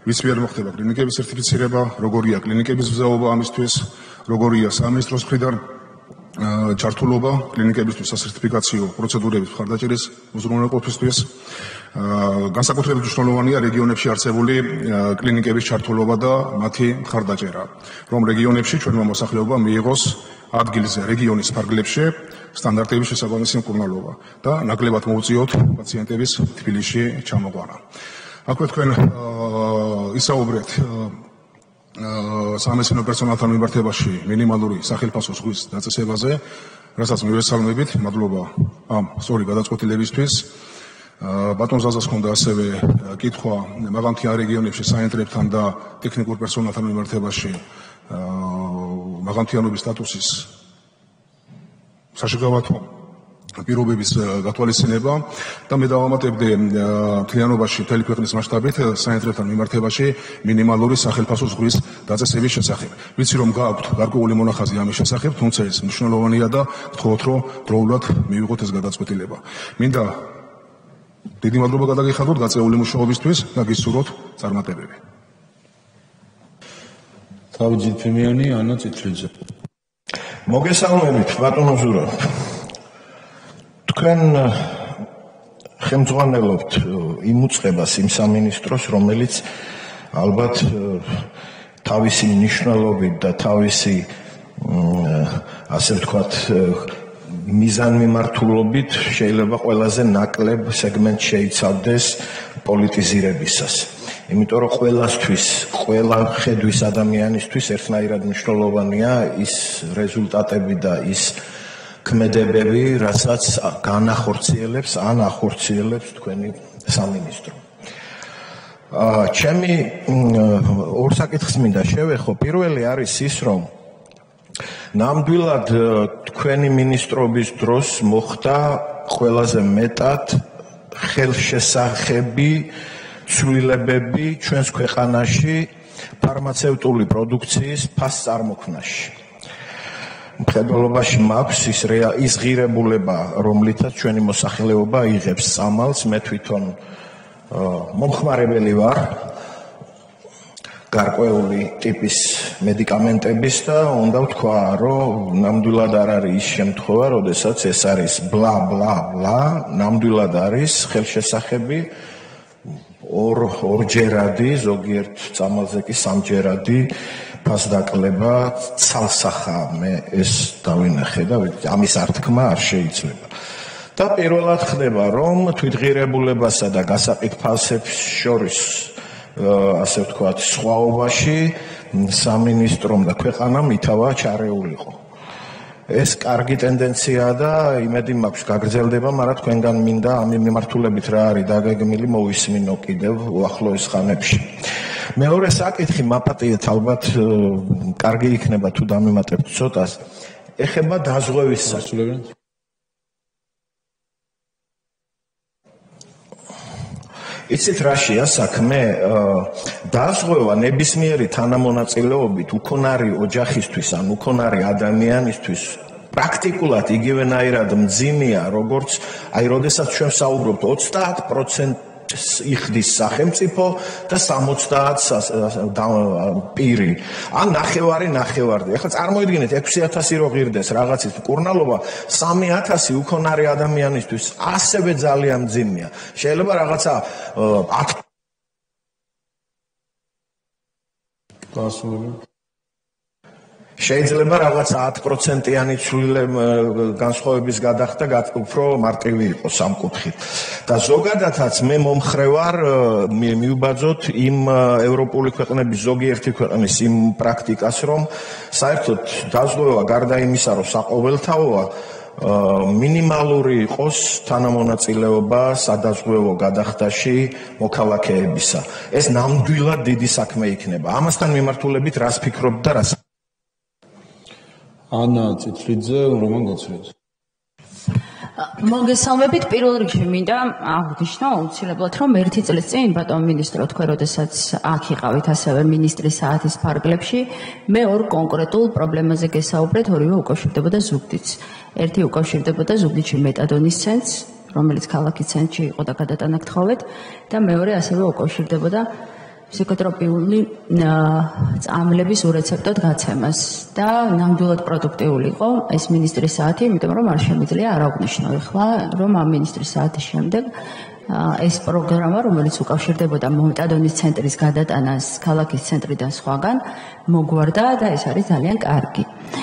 ვის მიერ მოხდება კლინიკების სერტიფიცირება, როგორია კლინიკების მზაობა ამისთვის, როგორია სამინისტროს მხრიდან ჩართულობა კლინიკებისთვის სასერტიფიკაციო პროცედურების მხარდაჭერის უზრუნველყოფისთვის. განსაკუთრებით მნიშვნელოვანია რეგიონებში არსებული კლინიკების ჩართულობა და მათი მხარდაჭერა, რომ რეგიონებში ჩვენმა მოსახლეობამ მიიღოს ადგილზე რეგიონის ფარგლებში სტანდარტების შესაბამისი მკურნალობა და ნაკლებად მოუწიოთ პაციენტების თბილისში ჩამოყვანა. აქვე თქვენ ისაუბრეთ სამედიცინო პერსონალთან მიმართებაში მინიმალური სახელმწიფო ზღვის დაწესებაზე, რასაც მივესალმებით, მადლობა ამ სწორი გადაწყვეტილებისთვის. ბატონ ზაზას ჰქონდა ასევე კითხვა მაღალმთიან რეგიონებში საინტრებთან და ტექნიკურ პერსონალთან მიმართებაში მაღალმთიანობის სტატუსის საშუალო პირობების გათვალისწინება და მე დავამატებდი მთლიანობაში მთელი ქვეყნის მასშტაბით საინტრებთან მიმართებაში მინიმალური სახელმწიფო ზღვის დაწესების შესახებ. ვიცი რომ გააქვთ გარკვეული მონახაზი ამის შესახებ, თუმცა ეს მნიშვნელოვანია და გთხოვთ რომ დროულად მივიღოთ ეს გადაწყვეტილება. მინდა დიდი მადლობა გადაგიხადოთ გაწეული მუშაობისთვის და გისურვოთ წარმატებები. თავი ძილფემიანი, ანა წითლიძე. მოგესალმებით, ბატონო ზურაბ. თქვენ ხელმძღვანელობთ იმ უწყებას, იმ სამინისტროს, რომელიც ალბათ თავისი მნიშვნელობით და თავისი ასე ვთქვათ მიზანმიმართულობით შეიძლება ყველაზე ნაკლებ სეგმენტ შეიცავდეს პოლიტიზირებისას. იმიტომ რომ ყველასთვის, ყველა ხედვის ადამიანისთვის ერთნაირად მნიშვნელოვანია ის რეზულტატები და ის ქმედებები, რასაც განახორციელებს ან ახორციელებს თქვენი სამინისტრო. ჩემი ორ საკითხს მინდა შევეხო. პირველი არის ის, რომ ნამდვილად თქვენი მინისტრობის დროს მოხდა ყველაზე მეტად ხელშესახები ცვლილებები ჩვენს ქვეყანაში ფარმაცევტული პროდუქციის ფასწარმოქმნაში. მხედველობაში მაქვს ის ის ღირებულება, რომლითაც ჩვენი მოსახლეობა იღებს სამალს. მე თვითონ მომხმარებელი ვარ გარკვეული ტიპის მედიკამენტების და უნდა ვთქვა, რომ ნამდვილად არ არის ის შემთხვევა, როდესაც ეს არის ბლა ბლა ბლა, ნამდვილად არის ხელშესახები ორ ორჯერადი, ზოგიერთ წამალზე კი სამჯერადი ფასდაკლება ცალსახა. მე ეს დავინახე და ამის ართქმა არ შეიძლება. და პირველად ხდება, რომ თვითღირებულებასა და გასაყიდ ფასებს შორის ასე ვთქვათ, სხვაობაში სამინისტრომ და ქვეყანამ ითავა ჩარეულიყო. ეს კარგი ტენდენციაა და იმედი მაქვს გაგრძელდება, მაგრამ თქვენგან მინდა ამ მიმართულებით რა არის დაგეგმილი მოვისმინო კიდევ უახლოეს ხანებში. მეორე საკითხი მაპატიეთ ალბათ კარგი იქნება თუ დამემატებთ ცოტას. ეხება დაზღვევის სასწავლებლად. იცით რაშია საქმე? დაზღვევა ნებისმიერი თანამონაწილეობით უქონარი ოჯახისთვის ან უქონარი ადამიანისთვის პრაქტიკულად იგივენაირად მძიმეა, როგორც აი როდესაც ჩვენ საუბრობთ ოცდაათ პროცენტს იხდის სახელმწიფო და სამოცდაათს პირი. ან ნახევარი ნახევარი. ეხლა წარმოიდგინეთ ექვსი ათასი რო ღირდეს რაღაცის მკურნალობა, სამი ათასი უქონარი ადამიანისთვის ასევე ძალიან მძიმეა. შეიძლება რაღაცა ათ გასული შეიძლება რაღაცა ათ პროცენტიანი ცვლილება განსხვავების გადახდა უფრო მარტივი იყოს ამ კუთხით. და ზოგადადაც მე მომხრევარ მივბაძოთ იმ ევროპული ქვეყნების ზოგიერთი ქვეყნის იმ პრაქტიკას, რომ საერთოდ დაზღვევა გარდა იმისა, რომ საყოველთაოა, მინიმალური იყოს თანამონაწილეობა სადაზღვევო გადახდაში მოქალაქეებისა. ეს ნამდვილად დიდი საქმე იქნება. ამასთან მიმართულებით რას ფიქრობთ და რას ანა წითლიძე, რომან გოცლიძე. მოგესალმებით, პირველ რიგში მინდა აღვნიშნო აუცილებლად, რომ ერთი წლის წინ ბატონ მინისტრო, თქვენ როდესაც აქ იყავით ასევე მინისტრის საათის ფარგლებში, მე ორ კონკრეტულ პრობლემაზე გესაუბრეთ, ორივე უკავშირდებოდა ზუგდიდს. ერთი უკავშირდებოდა ზუგდიდში მეტადონის ცენტრს, რომელიც ქალაქის ცენტრში იყო და გადატანა გთხოვეთ, და მეორე ასევე უკავშირდებოდა ფსიქოტროპიული წამლების ურეცეპტოდ გაცემას და ნამდვილად პროდუქტიული იყო ეს მინისტრის საათი, იმიტომ რომ არ შემიძლია არ აღვნიშნო ეხლა, რომ ამ მინისტრის საათის შემდეგ ეს პროგრამა, რომელიც უკავშირდებოდა მეტადონის ცენტრის გადატანას ქალაქის ცენტრიდან სხვაგან, მოგვარდა და ეს არის ძალიან კარგი.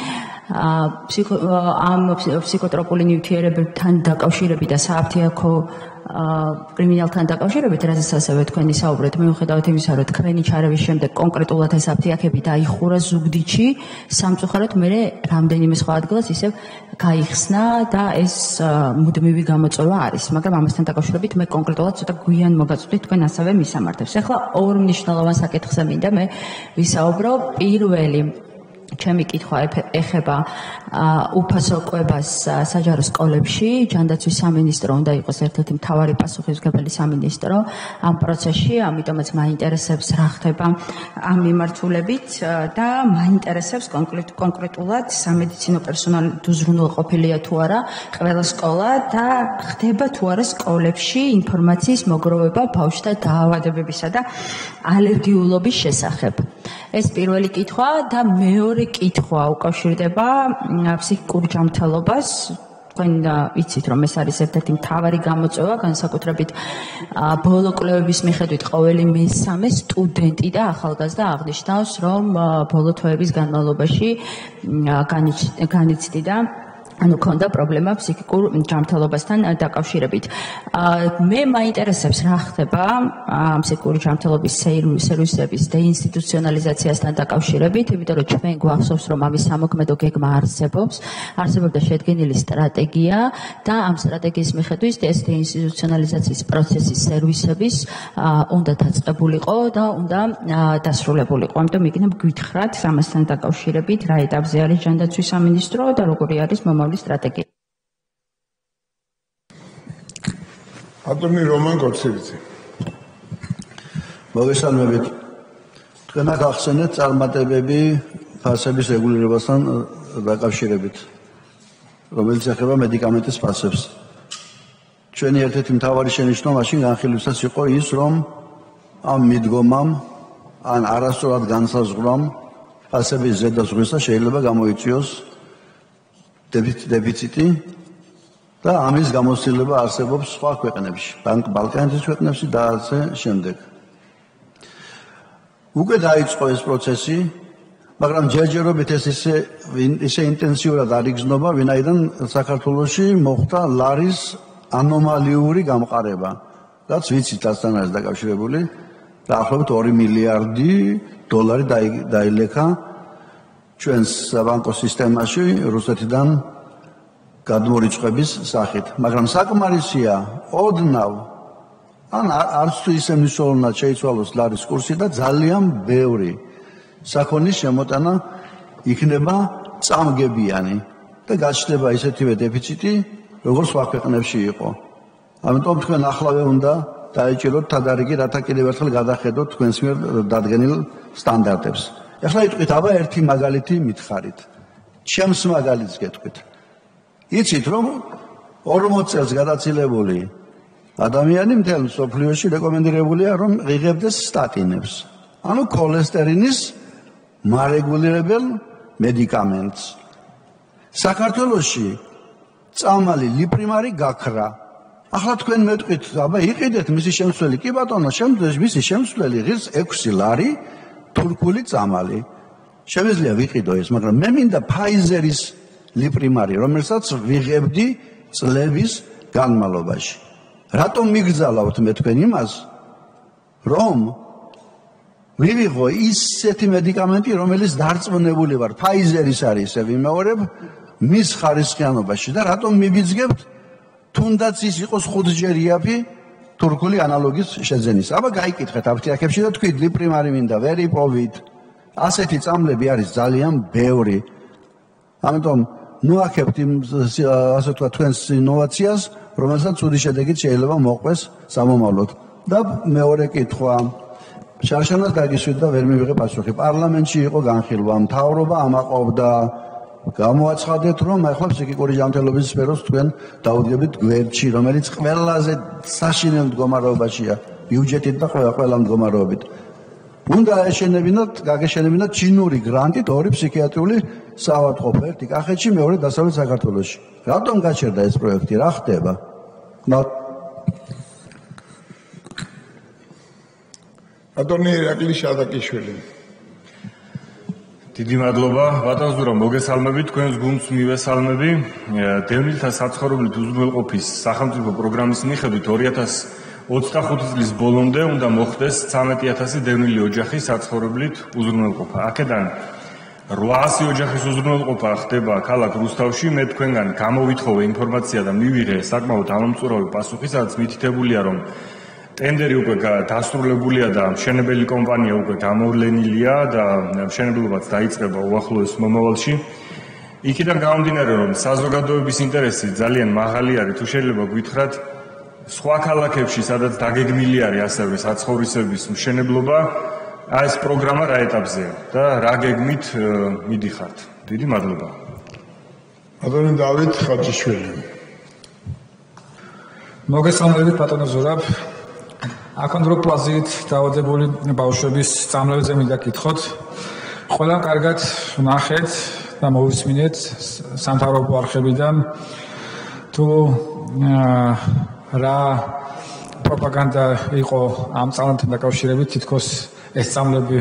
ამ ფსიქოტროპული ნივთიერებებთან დაკავშირებით და სააფთიაქო კრიმინალთან დაკავშირებით, რაზეც ასევე თქვენი საუბრეთ, მიუხედავად იმისა, რომ თქვენი ჩარევის შემდეგ კონკრეტულად ეს აფთიაქები დაიხურა ზუგდიდში, სამწუხაროდ მე რამდენიმე სხვა ადგილას ისევ გაიხსნა და ეს მუდმივი გამოწვევა არის, მაგრამ ამასთან დაკავშირებით მე კონკრეტულად ცოტა გვიან მოგაწვდით თქვენ ასევე მისამართებს. ეხლა ორ მნიშვნელოვან საკითხზე მინდა მე ვისაუბრო. პირველი ჩემი კითხვა ეხება უფასო კვებას საჯარო სკოლებში. ჯანდაცვის სამინისტრო უნდა იყოს ერთ-ერთი მთავარი პასუხისმგებელი სამინისტრო ამ პროცესში, ამიტომაც მაინტერესებს რა ხდება ამ მიმართულებით და მაინტერესებს კონკრეტულად სამედიცინო პერსონალი უზრუნველყოფილია თუ არა ყველა სკოლა და ხდება თუ არა სკოლებში ინფორმაციის მოგროვება ბავშვთა დაავადებებისა და ალერგიულობის შესახებ. ეს პირველი კითხვა და მეორე კითხვა უკავშირდება ფსიქიკურ ჯანმრთელობას. თქვენ იცით, რომ ეს არის ერთ-ერთი მთავარი გამოწვევა, განსაკუთრებით ბოლო კვლევების მიხედვით ყოველი მესამე სტუდენტი და ახალგაზრდა აღნიშნავს, რომ ბოლო თვეების განმავლობაში განიცდიდა ანუ ქონდა პრობლემა ფსიქიკურ ჯანმრთელობასთან დაკავშირებით. მე მაინტერესებს რა ხდება ფსიქიკური ჯანმრთელობის სერვისების დეინსტიტუციონალიზაციასთან დაკავშირებით, იმიტომ რომ ჩვენ გვახსოვს, რომ ამის სამოქმედო გეგმა არსებობს, არსებობდა შედგენილი სტრატეგია და ამ სტრატეგიის მიხედვით ეს დეინსტიტუციონალიზაციის პროცესის სერვისების უნდა დაწყებულიყო და უნდა დასრულებულიყო. ამიტომ იქნებ გვითხრათ ამასთან დაკავშირებით, რა ეტაპზე არის ჯანდაცვის სამინისტრო და როგორი არის მომავალი სტრატეგია. ატომი რომან კოცივიცი. მოგესალმებით. თქვენ ახსენეთ წარმატებები ფასების რეგულირებასთან დაკავშირებით, რომელიც ეხება მედიკამენტის ფასებს. ჩვენი ერთ-ერთი მთავარი შენიშვნა მაშინ განხილვისას იყო ის, რომ ამ მიდგომამ ან არასწორად განსაზღვრამ ფასების ზედაზღვრისა შეიძლება გამოიწვიოს დეფიციტი და ამის გამოცდილება არსებობს სხვა ქვეყნებში, ბალკანეთის ქვეყნებში და ასე შემდეგ. უკვე დაიწყო ეს პროცესი, მაგრამ ჯერჯერობით ეს ისე ისე ინტენსიურად არ იგრძნობა, ვინაიდან საქართველოში მოხდა ლარის ანომალიური გამყარება, რაც ვიცით ასთან არის დაკავშირებული, დაახლოებით ორი მილიარდი დოლარი დაილექა ჩვენს საბანკო სისტემაში რუსეთიდან გადმორიცხვის სახით. მაგრამ საკმარისია ოდნავ ან არც თუ ისე მნიშვნელოვნად შეიცვალოს ლარის კურსი და ძალიან ბევრი საქონლის შემოტანა იქნება წამგებიანი და გაჩნდება ისეთივე დეფიციტი, როგორც სხვა ქვეყნებში იყო. ამიტომ თქვენ ახლავე უნდა დაეჭიროთ თადარიგი, რათა კიდევ ერთხელ გადახედოთ თქვენს მიერ დადგენილ სტანდარტებს. ეხლა იტყვით, აბა ერთი მაგალითი მითხარით. ჩემს მაგალითს გეტყვით. იცით, რომ ორმოც წელს გადაცილებული ადამიანი მთელ მსოფლიოში რეკომენდირებულია, რომ იღებდეს სტატინებს. ანუ ქოლესტერინის მარეგულირებელ მედიკამენტს. საქართველოში წამალი ლიპრიმარი გაქრა. ახლა თქვენ მეტყვით, აბა იყიდეთ მისი შემცვლელი. კი ბატონო, შემდგომში მისი შემცვლელი ღირს ექვსი ლარი თურქული წამალი. შემიძლია ვიყიდო ეს, მაგრამ მე მინდა ფაიზერის ლიპრიმარი, რომელსაც ვიღებდი წლების განმავლობაში. რატომ მიგრძალავთ მე თქვენ იმას, რომ ვივიღო ისეთი მედიკამენტი, რომელიც დარწმუნებული ვარ, ფაიზერის არის, ესე ვიმეორებ, მის ხარისხიანობაში და რატომ მიბიძგებთ, თუნდაც ის იყოს ხუთჯერ იაფი თურქული ანალოგის შეძენის. აბა გაიკითხეთ აფთიაქებში და თქვით ლიპრიმარი მინდა, ვერ იპოვით. ასეთი წამლები არის ძალიან ბევრი. ამიტომ ნუაქებთ იმ ასე თქვა თქვენს ინოვაციას, რომელსაც ცუდი შედეგით შეიძლება მოყვეს სამომავლოდ. და მეორე კითხვა. შარშანას დაგისვით და ვერ მივიღე პასუხი. პარლამენტში იყო განხილვა, მთავრობა ამაყობდა. გამოაცხადეთ, რომ ახლა ფსიქიკური ჯანმრთელობის სფეროს თქვენ დაუდგებით გვერდში, რომელიც ყველაზე საშინელ მდგომარეობაშია, ბიუჯეტით და ყველა ყველა მდგომარეობით. უნდა ეშენებინათ, გაგეშენებინათ ჩინური გრანტით ორი ფსიქიატრიული საავადმყოფო, ერთი კახეთში, მეორე დასავლეთ საქართველოში. რატომ გაჩერდა ეს პროექტი? რა ხდება? ბატონი ირაკლი შადაკიშვილი. დიდი მადლობა, ბატონ ზურა, მოგესალმებით, თქვენს გუნდს მივესალმები. დევნილთა საცხოვრებლით უზრუნველყოფის სახელმწიფო პროგრამის მიხედვით ორი ათას ოცდახუთი წლის ბოლომდე უნდა მოხდეს ცხრამეტი ათასი დევნილი ოჯახის საცხოვრებლით უზრუნველყოფა. აქედან რვაასი ოჯახის უზრუნველყოფა ხდება ქალაქ რუსთავში. მე თქვენგან გამოვითხოვე ინფორმაცია და მივიღე საკმაოდ ამომწურავი პასუხი, სადაც მითითებულია, რომ ტენდერი უკვე დასრულებულია და მშენებელი კომპანია უკვე გამოვლენილია და მშენებლობაც დაიწყება უახლოეს მომავალში. იქიდან გამომდინარე, რომ საზოგადოების ინტერესი ძალიან მაღალი არის, თუ შეიძლება გითხრათ, სხვა ქალაქებში, სადაც დაგეგმილი არის ასევე საცხოვრისების მშენებლობა, ეს პროგრამა რა ეტაპზეა და რა გეგმით მიდიხართ. დიდი მადლობა. ბატონი დავით ხაჭიშვილი. მოგესალმებით ბატონო ზურაბ. აკონდროპლაზიით დაავადებული ბავშვების სწავლებზე მინდა გითხოთ. ყველა კარგად ნახეთ და მოვისმინეთ სამთავრობო არხებიდან თუ რა პროპაგანდა იყო ამ სწავლთან დაკავშირებით, თითქოს ეს სწავლები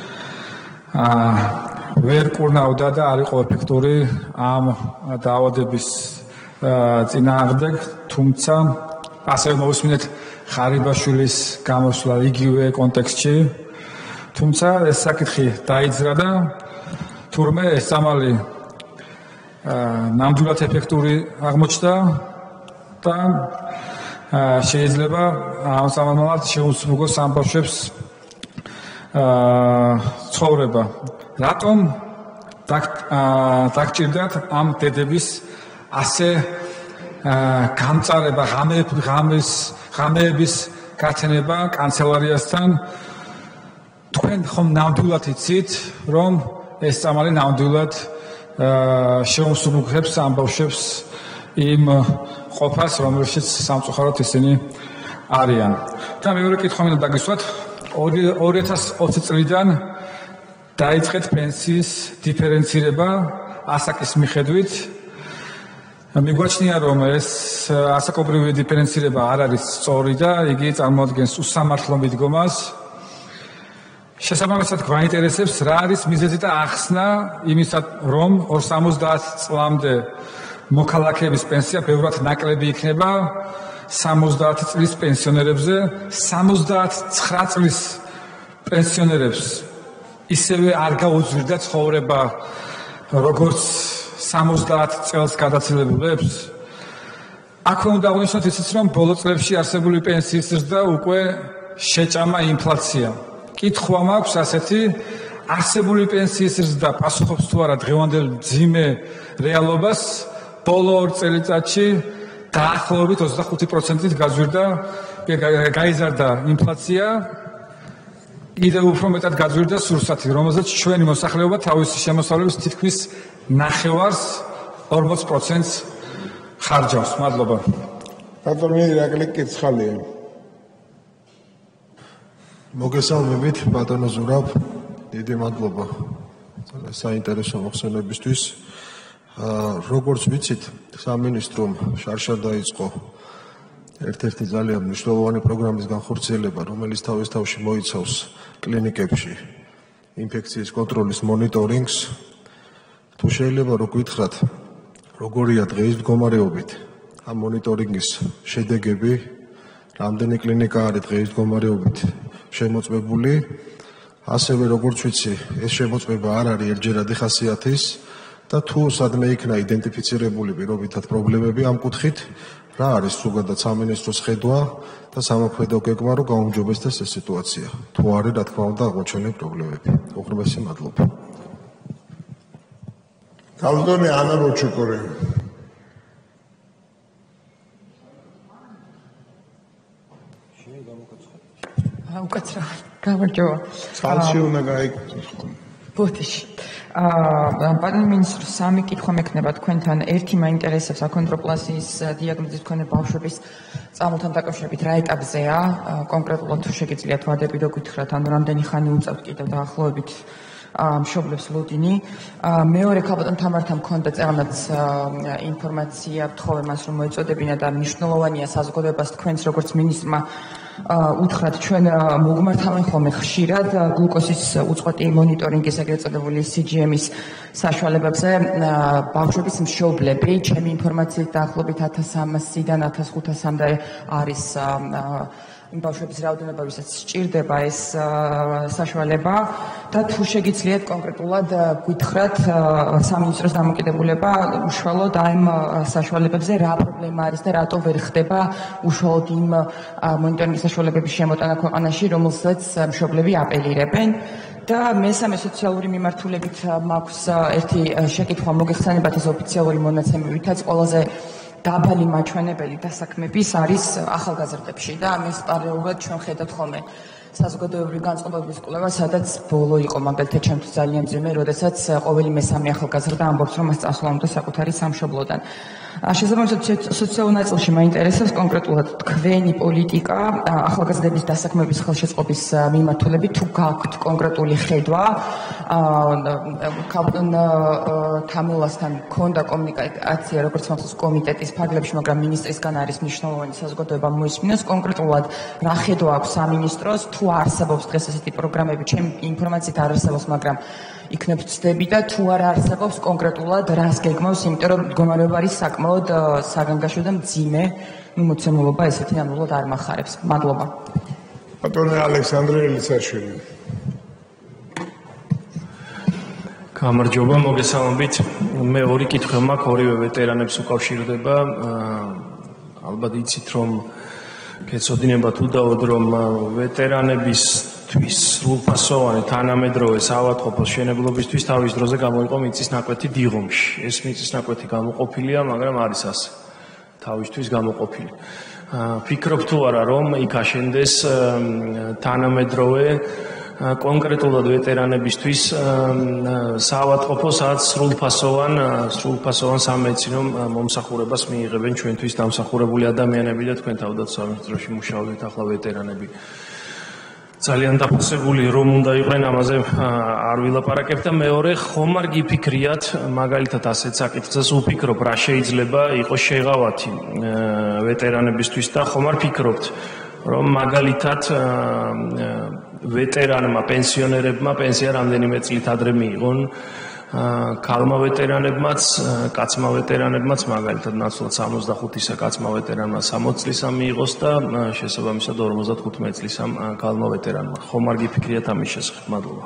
ვერ კურნავდა და არ იყო ეფექტური ამ დაავადების წინააღმდეგ, თუმცა ასევე მოვისმინეთ ხარიბაშვილის გამოსვლა იგივე კონტექსტში, თუმცა ეს საკითხი დაიძრა და თურმე ეს წამალი ნამდვილად ეფექტური აღმოჩნდა და შეიძლება ამ წამალად შეუსრულოს ამ ბავშვებს ცხოვრება. რატომ დაგჭირდათ ამ დედების ასე გამწარება, ღამის ღამეების გაცენება კანცელარიასთან? თქვენ ხომ ნამდვილად იცით, რომ ეს წამალი ნამდვილად შეუსრულებს ამ ბავშვებს იმ ყოფას, რომელშიც სამწუხაროდ ისინი არიან. და მეორე კითხვა მინდა დაგისვათ, ორი ათას ოცი წლიდან დაიწყეთ პენსიის დიფერენცირება ასაკის მიხედვით. მიგვაჩნია, რომ ეს ასაკობრივი დიფერენცირება არ არის სწორი და იგი წარმოადგენს უსამართლო მიდგომას. შესაბამისად, გვაინტერესებს, რა არის მიზეზი და ახსნა იმისა, რომ სამოცდაათ წლამდე მოქალაქეების პენსია ბევრად ნაკლები იქნება სამოცდაათი წლის პენსიონერებზე, სამოცდაცხრა წლის პენსიონერებს ისევე არ გაუძვირდა ცხოვრება, როგორც სამოცდაათ წელს გადაცილებულებს. აქვე უნდა აღნიშნოთ ისიც, რომ ბოლო წლებში არსებული პენსიის ზრდა უკვე შეჭამა ინფლაცია. კითხვა მაქვს ასეთი, არსებული პენსიის ზრდა პასუხობს თუ არა დღევანდელ მძიმე რეალობას? ბოლო ორ წელიწადში დაახლოებით ოცდახუთი პროცენტით გაძვირდა, გაიზარდა ინფლაცია, კიდევ უფრო მეტად გაძვირდა სურსათი, რომელზეც ჩვენი მოსახლეობა თავისი შემოსავლების თითქმის ნახევარს ორმოც პროცენტს ხარჯავს. მადლობა. ბატონი ირაკლი კიცხალია. მოგესალმებით ბატონო ზურაბ, დიდი მადლობა საინტერესო მოხსენებისთვის. როგორც ვიცით, სამინისტრომ შარშა დაიწყო ერთ-ერთი ძალიან მნიშვნელოვანი პროგრამის განხორციელება, რომელიც თავის თავში მოიცავს კლინიკებში ინფექციის კონტროლის მონიტორინგს. თუ შეიძლება რო გითხრათ, როგორია დღეის მდგომარეობით ამ მონიტორინგის შედეგები, რამდენი კლინიკა არის დღეის მდგომარეობით შემოწმებული, ასევე როგორც ვიცი, ეს შემოწმება არ არის ერთჯერადი ხასიათის და თუ სადმე იქნა იდენტიფიცირებული პირობითად პრობლემები ამ კუთხით, რა არის ზოგადად სამინისტროს ხედვა და სამოქმედო გეგმა, რომ გაუმჯობესდეს ეს სიტუაცია? თუ არის, რა თქმა უნდა, აღმოჩენილი პრობლემები. უღრმესი მადლობა. ბატონი ანა ბოჩუკური. უკაცრავად გამარჯობა. ცალში უნდა გაიგოს ხოლმე. ბოდიში. აა ბატონო მინისტრო, სამი კითხვა მექნება თქვენთან. ერთი მაინტერესებს აქონდროპლაზიის დიაგნოზის მქონე ბავშვების წამალთან დაკავშირებით რა ეტაპზეა? კონკრეტულად თუ შეგიძლიათ ვადები რო გითხრათ, ანუ რამდენი ხანი უწევთ კიდევ დაახლოებით მშობლებს ლოდინი. მეორე ქალბატონ თამართან მქონდა წერილაც ინფორმაცია ვთხოვე მას რომ მოეწოდებინა და მნიშვნელოვანია საზოგადოებას თქვენს როგორც მინისტრმა უთხრათ ჩვენ მოგმართავენ ხოლმე ხშირად გლუკოზის უწყვეტი მონიტორინგის ეგრეთ წოდებული სი ჯი ემის საშუალებებზე ბავშვების მშობლები ჩემი ინფორმაციით დაახლოებით ათას სამასიდან ათას ხუთასამდე არის იმ ბავშვების რაოდენობა, ვისაც სჭირდება ეს საშუალება და თუ შეგიძლიათ კონკრეტულად გითხრათ სამინისტროს დამოკიდებულება უშუალოდ ამ საშუალებებზე რა პრობლემა არის და რატო ვერ ხდება უშუალოდ იმ მონიტორინგის საშუალებების შემოტანა ქვეყანაში, რომელსაც მშობლები აპელირებენ. და მესამე სოციალური მიმართულებით მაქვს ერთი შეკითხვა მოგეხსენებათ ეს ოფიციალური მონაცემებითაც ყველაზე დაბალი მაჩვენებელი დასაქმების არის ახალგაზრდებში და ამის პარალელურად ჩვენ ხედავთ ხოლმე საზოგადოებრივი განწყობების კვლევა, სადაც ბოლო იყო მაგალითად ჩემთვის ძალიან მძიმე, როდესაც ყოველი მესამე ახალგაზრდა ამბობს, რომ მას წასვლა უნდა საკუთარი სამშობლოდან. შესაბამისად სოციალურ ნაწილში მაინტერესებს კონკრეტულად თქვენი პოლიტიკა ახალგაზრდების დასაქმების ხელშეწყობის მიმართულებით, თუ გაქვთ კონკრეტული ხედვა. ქალბატონ თამულასთან მქონდა კომუნიკაცია როგორც მართლაც კომიტეტის ფარგლებში, მაგრამ მინისტრისგან არის მნიშვნელოვანი საზოგადოება მოისმინოს კონკრეტულად რა ხედვა აქვს სამინისტროს, თუ არსებობს დღეს ესეთი პროგრამები, ჩემი ინფორმაციით არ არსებობს, მაგრამ იქნებ ვცდები და თუ არ არსებობს კონკრეტულად რას გეგმავს, იმიტომ რომ მდგომარეობა არის საკმაოდ საგანგაშო და მძიმე, მოცემულობა ესეთი ნამდვილად არ მახარებს. მადლობა. ბატონო ალექსანდრე ელიცაშვილი. გამარჯობა, მოგესალმებით. მე ორი კითხვა მაქვს, ორივე ვეტერანებს უკავშირდება. ალბათ იცით რომ გეცოდინებათ უდაოდ რომ ვეტერანებისთვის სრულფასოვანი თანამედროვე საავადმყოფოს მშენებლობისთვის თავის დროზე გამოიყო მიწის ნაკვეთი დიღომში. ეს მიწის ნაკვეთი გამოყოფილია, მაგრამ არის ასე თავისთვის გამოყოფილი. ფიქრობ თუ არა რომ იქ აშენდეს თანამედროვე კონკრეტულად ვეტერანებისთვის საავადმყოფო, სადაც სრულფასოვან სრულფასოვან სამედიცინო მომსახურებას მიიღებენ ჩვენთვის დამსახურებული ადამიანები და თქვენ თავდაცვის სამინისტროში მუშაობთ ახლა ვეტერანები. ძალიან დაფასებული რომ უნდა იყვნენ, ამაზე არ ვილაპარაკებ და მეორე ხომ არ გიფიქრიათ მაგალითად ასეთ საკითხზე უფიქრობ რა შეიძლება იყოს შეღავათი ვეტერანებისთვის და ხომ არ ფიქრობთ რომ მაგალითად ვეტერანმა პენსიონერებმა პენსია რამდენიმე წლით ადრე მიიღონ, ქალმა ვეტერანებმაც, კაცმა ვეტერანებმაც მაგალითად ნაცვლად სამოცდახუთისა კაცმა ვეტერანმა სამოცი წლისა მიიღოს და შესაბამისად ორმოცდახუთმეტი წლისა ქალმა ვეტერანმა. ხომ არ გიფიქრიათ ამის შესახებ? მადლობა.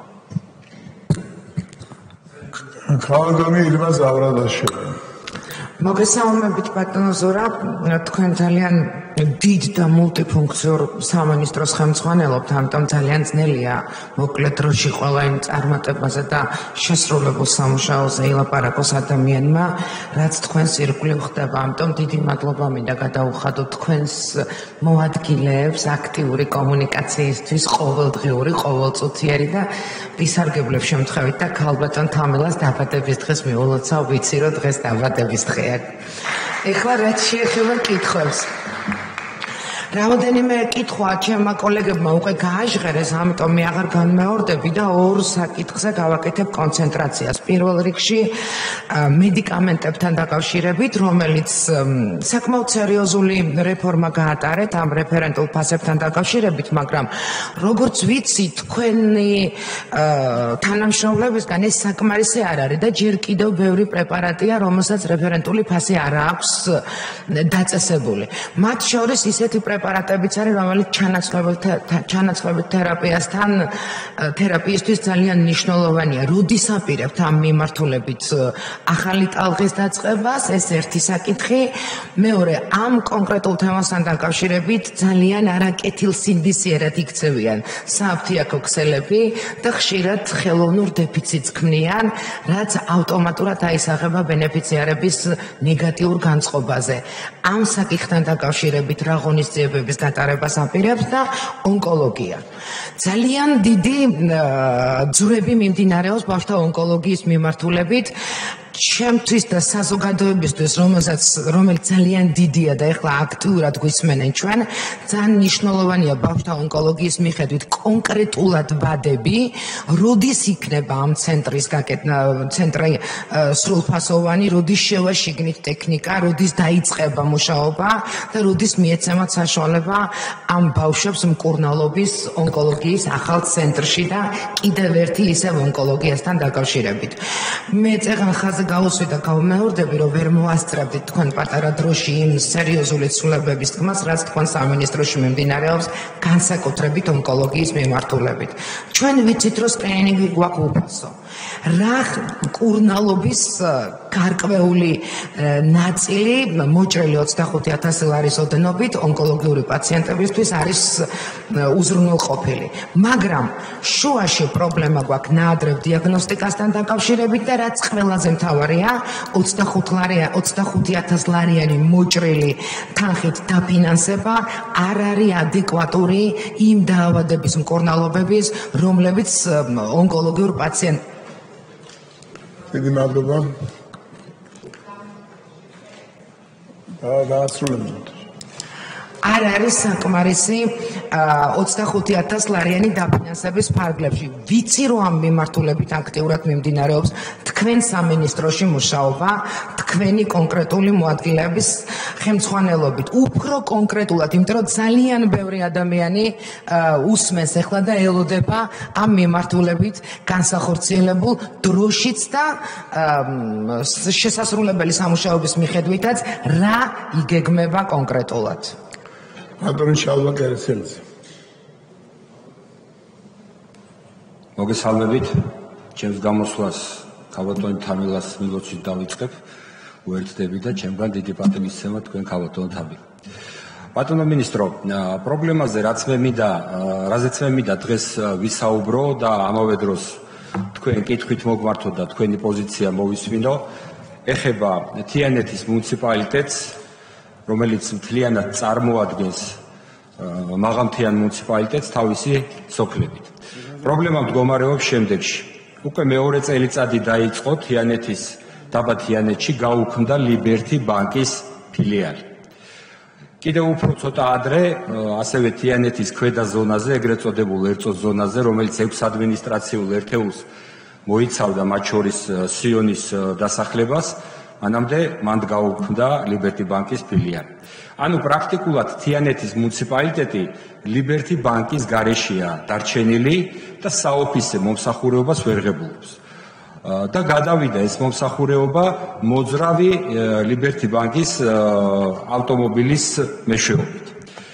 ქალბატონი ირმა ზავრადაშვილი. მოგესალმებით ბატონო ზურაბ, თქვენ ძალიან დიდ და მულტიფუნქციურ სამინისტროს ხელმძღვანელობთ, ამიტომ ძალიან ძნელია მოკლე დროში ყველა იმ წარმატებაზე და შესრულებულ სამუშაოზე ილაპარაკოს ადამიანმა, რაც თქვენს ირგვლივ ხდება. ამიტომ დიდი მადლობა მინდა გადაუხადოთ თქვენს მოადგილეებს აქტიური კომუნიკაციისთვის, ყოველდღიური, ყოველწუთიერი და ვისარგებლებ შემთხვევით და ქალბატონ თამილას დაბადების დღეს მიულოცავ, ვიცი რომ დღეს დაბადების დღეა. ეხლა რაც შეეხება კითხვებს. რაოდენიმე კითხვა ჩემმა კოლეგებმა უკვე გააჟღერეს, ამიტომ მე აღარ განმეორდები და ორ საკითხზე გავაკეთებ კონცენტრაციას. პირველ რიგში მედიკამენტებთან დაკავშირებით, რომელიც საკმაოდ სერიოზული რეფორმა გაატარეთ ამ რეფერენტულ ფასებთან დაკავშირებით, მაგრამ როგორც ვიცი, თქვენი თანამშრომლებისგან ეს საკმარისი არ არის და ჯერ კიდევ ბევრი პრეპარატია, რომელსაც რეფერენტული ფასი არ აქვს დაწესებული. მათ შორის ისეთი პრეპარატები პრეპარატებიც არის, რომელიც ჩანაცვლებით თერაპიასთან თერაპიისთვის ძალიან მნიშვნელოვანია. როდის აპირებთ ამ მიმართულებით ახალი ტალღის დაწყებას? ეს ერთი საკითხი. მეორე, ამ კონკრეტულ თემასთან დაკავშირებით ძალიან არაკეთილსინდისიერად იქცევიან სააფთიაქო ქსელები და ხშირად ხელოვნურ დეფიციტს ქმნიან, რაც ავტომატურად აისახება ბენეფიციარების ნეგატიურ განწყობაზე. ამ საკითხთან დაკავშირებით რა ღონისძიებები ნაკლებების გატარებას აპირებს და ონკოლოგია. ძალიან დიდი ძვრები მიმდინარეობს ბავშვთა ონკოლოგიის მიმართულებით. ჩემთვის და საზოგადოებისთვის, რომელსაც რომელიც ძალიან დიდია და ეხლა აქტიურად გვისმენენ ჩვენ, ძალიან მნიშვნელოვანია ბავშვთა ონკოლოგიის მიხედვით კონკრეტულად ვადები, როდის იქნება ამ ცენტრის გაკეთება, ცენტრი სრულფასოვანი, როდის შევაშიგნით ტექნიკა, როდის დაიწყება მუშაობა და როდის მიეცემათ საშუალება ამ ბავშვებს მკურნალობის ონკოლოგიის ახალ ცენტრში და კიდევ ერთი ისევ ონკოლოგიასთან დაკავშირებით. მე წეგან ხაზე გავუსვი და გავმეორდები, რომ ვერ მოასწრებდით თქვენ პატარა დროში იმ სერიოზული ცვლილებების თქმას, რაც თქვენ სამინისტროში მიმდინარეობს განსაკუთრებით ონკოლოგიის მიმართულებით. ჩვენ ვიცით, რომ სკრინინგი გვაქვს უფასო. რა მკურნალობის გარკვეული ნაწილი მოჭრილი ოცდახუთი ათასი ლარის ოდენობით ონკოლოგიური პაციენტებისთვის არის უზრუნველყოფილი. მაგრამ შუაში პრობლემა გვაქვს ნაადრევ დიაგნოსტიკასთან დაკავშირებით და რაც ყველაზე მთავარია, ოცდახუთი ათასი ლარიანი მოჭრილი თანხით დაფინანსება არ არის ადეკვატური იმ დაავადების მკურნალობების, რომლებიც ონკოლოგიურ პაციენტ დიდი მადლობა. და დაასრულებთ. არ არის საკმარისი ოცდახუთი ათასი ლარიანი დაფინანსების ფარგლებში. ვიცი რომ ამ მიმართულებით აქტიურად მიმდინარეობს თქვენ სამინისტროში მუშაობა, თქვენი კონკრეტული მოადგილეების ხელმძღვანელობით. უფრო კონკრეტულად, იმიტომ რომ ძალიან ბევრი ადამიანი უსმენს ახლა და ელოდება ამ მიმართულებით განსახორციელებულ დროშიც და შესასრულებელი სამუშაოების მიხედვითაც რა იგეგმება კონკრეტულად. ბატონი შალვა კერესელიძე. მოგესალმებით. ჩემს გამოსვლას ქალბატონი თამილას მილოცით დავიწყებ. უერთდები და ჩემგან დიდი პატივისცემა თქვენ ქალბატონო თამილ. ბატონო მინისტრო, პრობლემაზე რაც მე მინდა, რაზეც მე მინდა დღეს ვისაუბრო და ამავე დროს თქვენ კითხვით მოგმართო და თქვენი პოზიცია მოვისმინო, ეხება თიანეთის მუნიციპალიტეტს, რომელიც მთლიანად წარმოადგენს მაღალმთიან მუნიციპალიტეტს თავისი სოფლებით. პრობლემა მდგომარეობს შემდეგში. უკვე მეორე წელიწადი დაიწყო თიანეთის დაბა თიანეთში გაუქმდა ლიბერტი ბანკის ფილიალი. კიდევ უფრო ცოტა ადრე, ასევე თიანეთის ქვედა ზონაზე, ეგრეთ წოდებულ ერწოს ზონაზე, რომელიც ექვს ადმინისტრაციულ ერთეულს მოიცავდა, მათ შორის სიონის დასახლებას, მანამდე მან გაუქმდა ლიბერტი ბანკის ფილიალი. ანუ პრაქტიკულად თიანეთის მუნიციპალიტეტი ლიბერტი ბანკის გარეშეა დარჩენილი და საოფისე მომსახურებას ვერ ღებულობს. და გადავიდა ეს მომსახურება მოძრავი ლიბერტი ბანკის ავტომობილის მეშვეობით.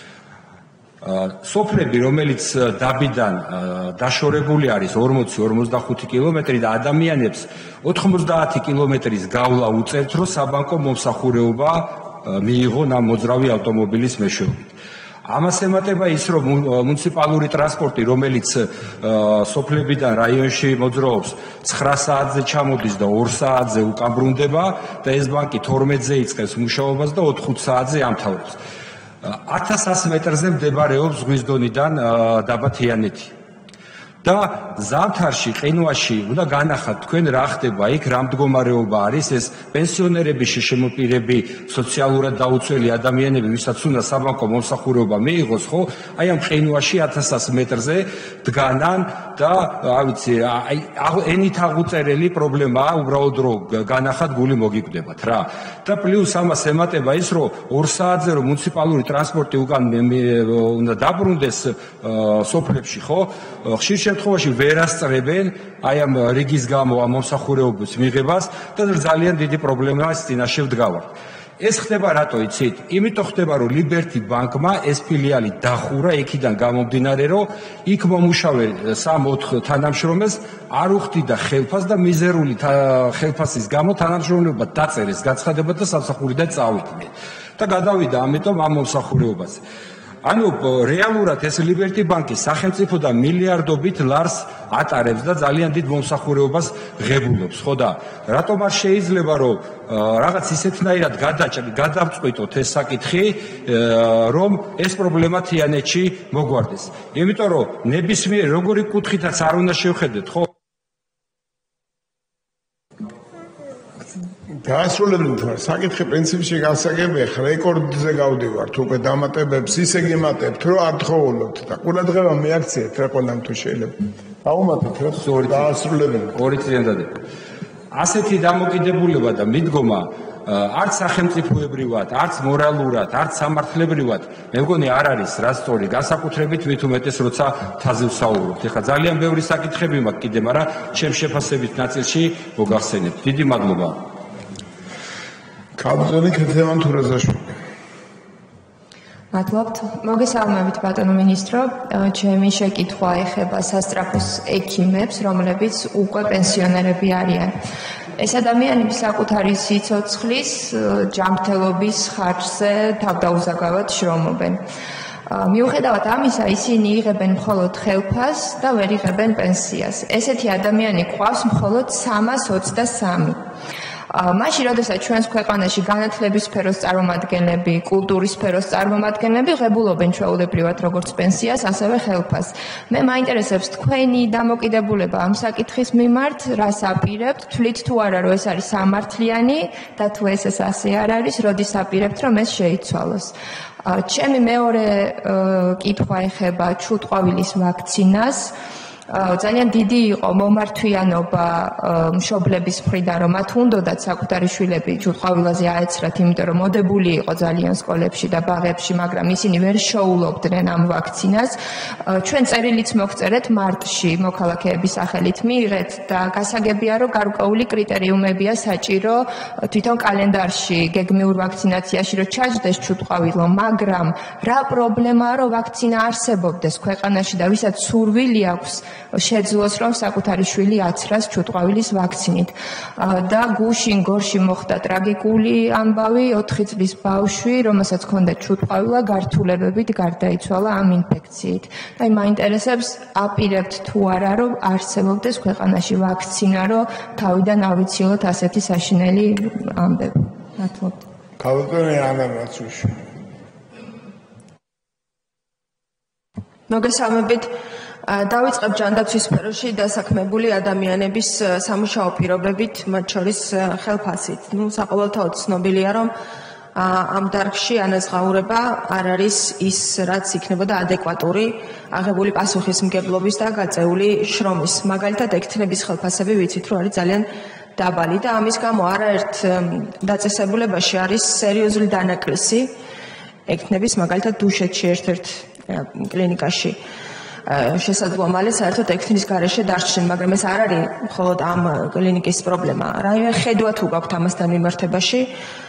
სოფლები, რომელიც დაბიდან დაშორებული არის ორმოცი ორმოცდახუთი კილომეტრი და ადამიანებს ოთხმოცდაათი კილომეტრის გავლა უწევთ, რომ საბანკო მომსახურება მიიღონ ამ მოძრავი ავტომობილის მეშვეობით. ამას ემატება ის, რომ მუნიციპალური ტრანსპორტი, რომელიც სოფლებიდან რაიონში მოძრაობს, ცხრა საათზე ჩამოდის და ორ საათზე უკან ბრუნდება და ეს ბანკი თორმეტზე იწყებს მუშაობას და ოთხ საათზე ამთავრებს. ათას ასი მეტრზე მდებარეობს ზღვის დონიდან დაბა თიანეთი. და ზამთარში, ყინვაში უნდა განახათ თქვენ რა ხდება იქ, რა მდგომარეობა არის ეს პენსიონერების შემოპირები, სოციალურად დაუცველი ადამიანები, ვისაც უნდა საბანკო მომსახურება მიიღოს, ხო? აი ამ ყინვაში ათას ასი მეტრზე დგანან და, რა ვიცი, ენით აღუწერელი პრობლემაა, უბრალოდ რომ განახათ გული მოგიკვდებათ რა. და პლუს ამას ემატება ის, რომ ორ საათზე რომ მუნიციპალური ტრანსპორტი უკან უნდა დაბრუნდეს სოფლებში, ხო? ხშირ შემთხვევაში ვერ ასწრებენ აი ამ რიგის გამო ამ მომსახურებების მიღებას და ძალიან დიდი პრობლემაა ეს წინაშე ვდგავართ. ეს ხდება რატო იცით? იმიტომ ხდება, რომ ლიბერტი ბანკმა ეს ფილიალი დახურა იქიდან გამომდინარე, რომ იქ მომუშავე სამ-ოთხ თანამშრომელს არ უხდიდა ხელფას და მიზერული ხელფასის გამო თანამშრომლობა დაწერეს გაცხადება და სამსახურიდან წავიდნენ. და გადავიდა ამიტომ ამ მომსახურებაზე. ანუ რეალურად ეს ლიბერტი ბანკი სახელმწიფო და მილიარდობით ლარს ატარებს და ძალიან დიდ მომსახურებას ღებულობს, ხო და რატომ არ შეიძლება რომ რაღაც ისეთნაირად გადავწყვიტოთ ეს საკითხი, რომ ეს პრობლემა თიანეთში მოგვარდეს. იმიტომ რომ ნებისმიერ როგორი კუთხითაც არ უნდა შევხედეთ, ხო? დაასრულებთ ვარ, საკითხი პრინციპში გასაგებია, რეკორდზე გავდივართ, უკვე დამატებებს ისე გემატებთ, რომ არ თხოვულობთ და ყურადღება მიაქციეთ რა ყველამ თუ შეიძლება. დაუმატეთ რა, დაასრულებთ. ორი წლიანი დადება. ასეთი დამოკიდებულება და მიდგომა არც სახელმწიფოებრივად, არც მორალურად, არც სამართლებრივად, მე მგონი არ არის რა სწორი, განსაკუთრებით მით უმეტეს როცა თაზე ვსაუბრობთ. ეხლა ძალიან ბევრი საკითხები მაქვს კიდე, მაგრამ ჩემ შეფასებით ნაწილში მოგახსენებთ. დიდი მადლობა. კაბზონი ქეთევან თურაზაშვილი. მადლობთ. მოგესალმებით ბატონო მინისტრო. ჩემი შეკითხვა ეხება სასწრაფოს ექიმებს, რომლებიც უკვე პენსიონერები არიან. ეს ადამიანები საკუთარი სიცოცხლის ჯანმრთელობის ხარჯზე თავდაუზაგავად შრომობენ. მიუხედავად ამისა, ისინი იღებენ მხოლოდ ხელფასს და ვერ იღებენ პენსიას. ესეთი ადამიანი ყავს მხოლოდ სამას ოცდასამი. მაშინ, როდესაც ჩვენს ქვეყანაში განათლების სფეროს წარმომადგენლები, კულტურის სფეროს წარმომადგენლები ღებულობენ ჩვეულებრივად როგორც პენსიას, ასევე ხელფასს. მე მაინტერესებს თქვენი დამოკიდებულება ამ საკითხის მიმართ, რას აპირებთ, თვლით თუ არა, რომ ეს არის სამართლიანი და თუ ეს ეს ასე არ არის, როდის აპირებთ, რომ ეს შეიცვალოს. ჩემი მეორე კითხვა ეხება ჩუტყვავილის ვაქცინას. ძალიან დიდი იყო მომართვიანობა მშობლების მხრიდან, რომ მათ უნდოდათ საკუთარი შვილები ჩუტყვავილაზე აეცრათ, იმიტომ რომ მოდებული იყო ძალიან სკოლებში და ბაღებში, მაგრამ ისინი ვერ შოულობდნენ ამ ვაქცინას. ჩვენ წერილიც მოგწერეთ მარტში მოქალაქეების სახელით მიიღეთ და გასაგებია, რომ გარკვეული კრიტერიუმებია საჭირო თვითონ კალენდარში გეგმიურ ვაქცინაციაში, რომ ჩაჯდეს ჩუტყვავილო, მაგრამ რა პრობლემაა, რომ ვაქცინა არსებობდეს ქვეყანაში და ვისაც სურვილი აქვს შეძლოს, რომ საკუთარი შვილი აცრას ჩუტყვავილის ვაქცინით. და გუშინ გორში მოხდა ტრაგიკული ამბავი, ოთხი წლის ბავშვი, რომელსაც ჰქონდა ჩუტყვავილა, გართულებებით გარდაიცვალა ამ ინფექციით. და მაინტერესებს, აპირებთ თუ არა, რომ არსებობდეს ქვეყანაში ვაქცინა, რომ თავიდან ავიცილოთ ასეთი საშინელი ამბები. მადლობთ. ქალბატონი ანა მაცუშვილი. მოგესალმებით. დავიწყებ ჯანდაცვის სფეროში დასაქმებული ადამიანების სამუშაო პირობებით, მათ შორის ხელფასით. ნუ საყოველთაოდ ცნობილია, რომ ამ დარგში ანაზღაურება არ არის ის, რაც იქნებოდა ადეკვატური აღებული პასუხისმგებლობის და გაწეული შრომის. მაგალითად, ექთნების ხელფასები ვიცით, რომ არის ძალიან დაბალი და ამის გამო არაერთ დაწესებულებაში არის სერიოზული დანაკლისი ექთნების, მაგალითად, დუშეთში ერთ-ერთ კლინიკაში შესაძლოა მალე საერთოდ ექთნის გარეშე დარჩნენ, მაგრამ ეს არ არის მხოლოდ ამ კლინიკის პრობლემა. რაიმე ხედვა თუ გაქვთ ამასთან მიმართებაში,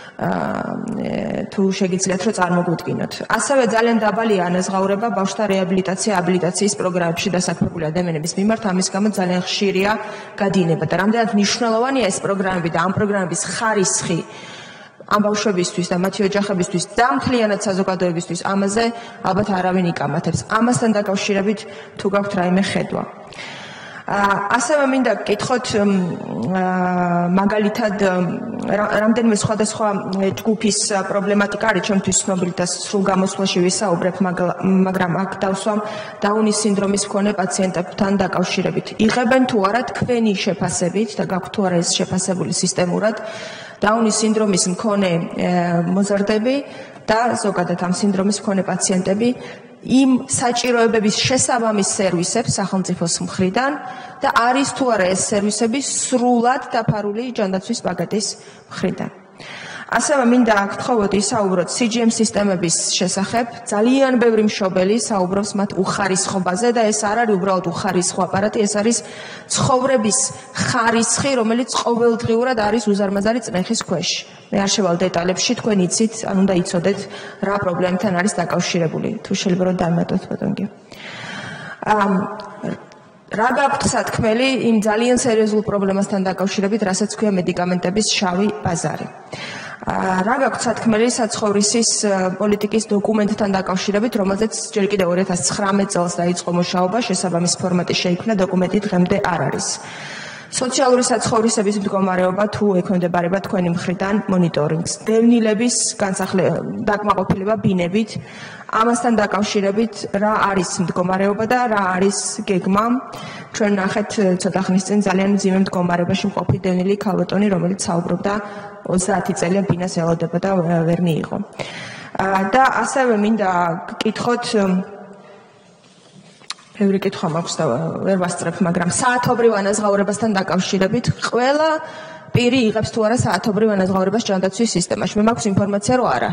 თუ შეგიძლიათ რომ წარმოგვიდგინოთ. ასევე ძალიან დაბალია ანაზღაურება ბავშვთა რეაბილიტაცია, აბილიტაციის პროგრამებში დასაქმებული ადამიანების მიმართ, ამის გამო ძალიან ხშირია გადინება და რამდენად მნიშვნელოვანია ეს პროგრამები და ამ პროგრამების ხარისხი ამ ბავშვებისთვის და მათი ოჯახებისთვის და მთლიანად საზოგადოებისთვის, ამაზე ალბათ არავინ იკამათებს. ამასთან დაკავშირებით თუ გაქვთ რაიმე ხედვა. ასევე მინდა გკითხოთ მაგალითად რამდენიმე სხვადასხვა ჯგუფის პრობლემატიკა არის ჩემთვის ცნობილი და სრულ გამოსვლაში ვისაუბრებ, მაგრამ აქ დავსვამ დაუნის სინდრომის მქონე პაციენტებთან დაკავშირებით. იღებენ თუ არა თქვენი შეფასებით და გაქვთ თუ არა ეს შეფასებული სისტემურად დაუნის სინდრომის მქონე მოზარდები და ზოგადად ამ სინდრომის მქონე პაციენტები იმ საჭიროებების შესაბამის სერვისებს სახელმწიფოს მხრიდან და არის თუ არა ეს სერვისები სრულად დაფარული ჯანდაცვის პაკეტის მხრიდან. ასევე მინდა გთხოვოთ ისაუბროთ სი ჯი ემ სისტემების შესახებ. ძალიან ბევრი მშობელი საუბრობს მათ უხარისხობაზე და ეს არ არის უბრალოდ უხარისხო აპარატი, ეს არის ცხოვრების ხარისხი, რომელიც ყოველდღიურად არის უზარმაზარი წნეხის ქვეშ. მე არ შევალ დეტალებში, თქვენ იცით, ან უნდა იცოდეთ რა პრობლემთან არის დაკავშირებული. თუ შეიძლება რომ დამატოთ ბატონო. რა გაქვთ სათქმელი იმ ძალიან სერიოზულ პრობლემასთან დაკავშირებით, რასაც ქვია მედიკამენტების შავი ბაზარი. რა გაქვთ სათქმელი საცხოვრისის პოლიტიკის დოკუმენტთან დაკავშირებით, რომელზეც ჯერ კიდევ ორი ათას ცხრამეტ წელს დაიწყო მუშაობა, შესაბამის ფორმატი შეიქმნა, დოკუმენტი დღემდე არ არის. სოციალური საცხოვრისების მდგომარეობა თუ ექვემდებარება თქვენი მხრიდან მონიტორინგს, დევნილების დაკმაყოფილება ბინებით, ამასთან დაკავშირებით რა არის მდგომარეობა და რა არის გეგმა. ჩვენ ნახეთ ცოტა ხნის წინ ძალიან მძიმე მდგომარეობაში მყოფი დევნილი ქალბატონი, რომელიც საუბრობდა ოცდაათი წელია ბინას ელოდება და ვერ მიიღო. და ასევე მინდა გკითხოთ, ბევრი კითხვა მაქვს და ვერ ვასწრებ, მაგრამ საათობრივ ანაზღაურებასთან დაკავშირებით ყველა პირი იღებს თუ არა საათობრივ ანაზღაურებას ჯანდაცვის სისტემაში. მე მაქვს ინფორმაცია, რომ არა.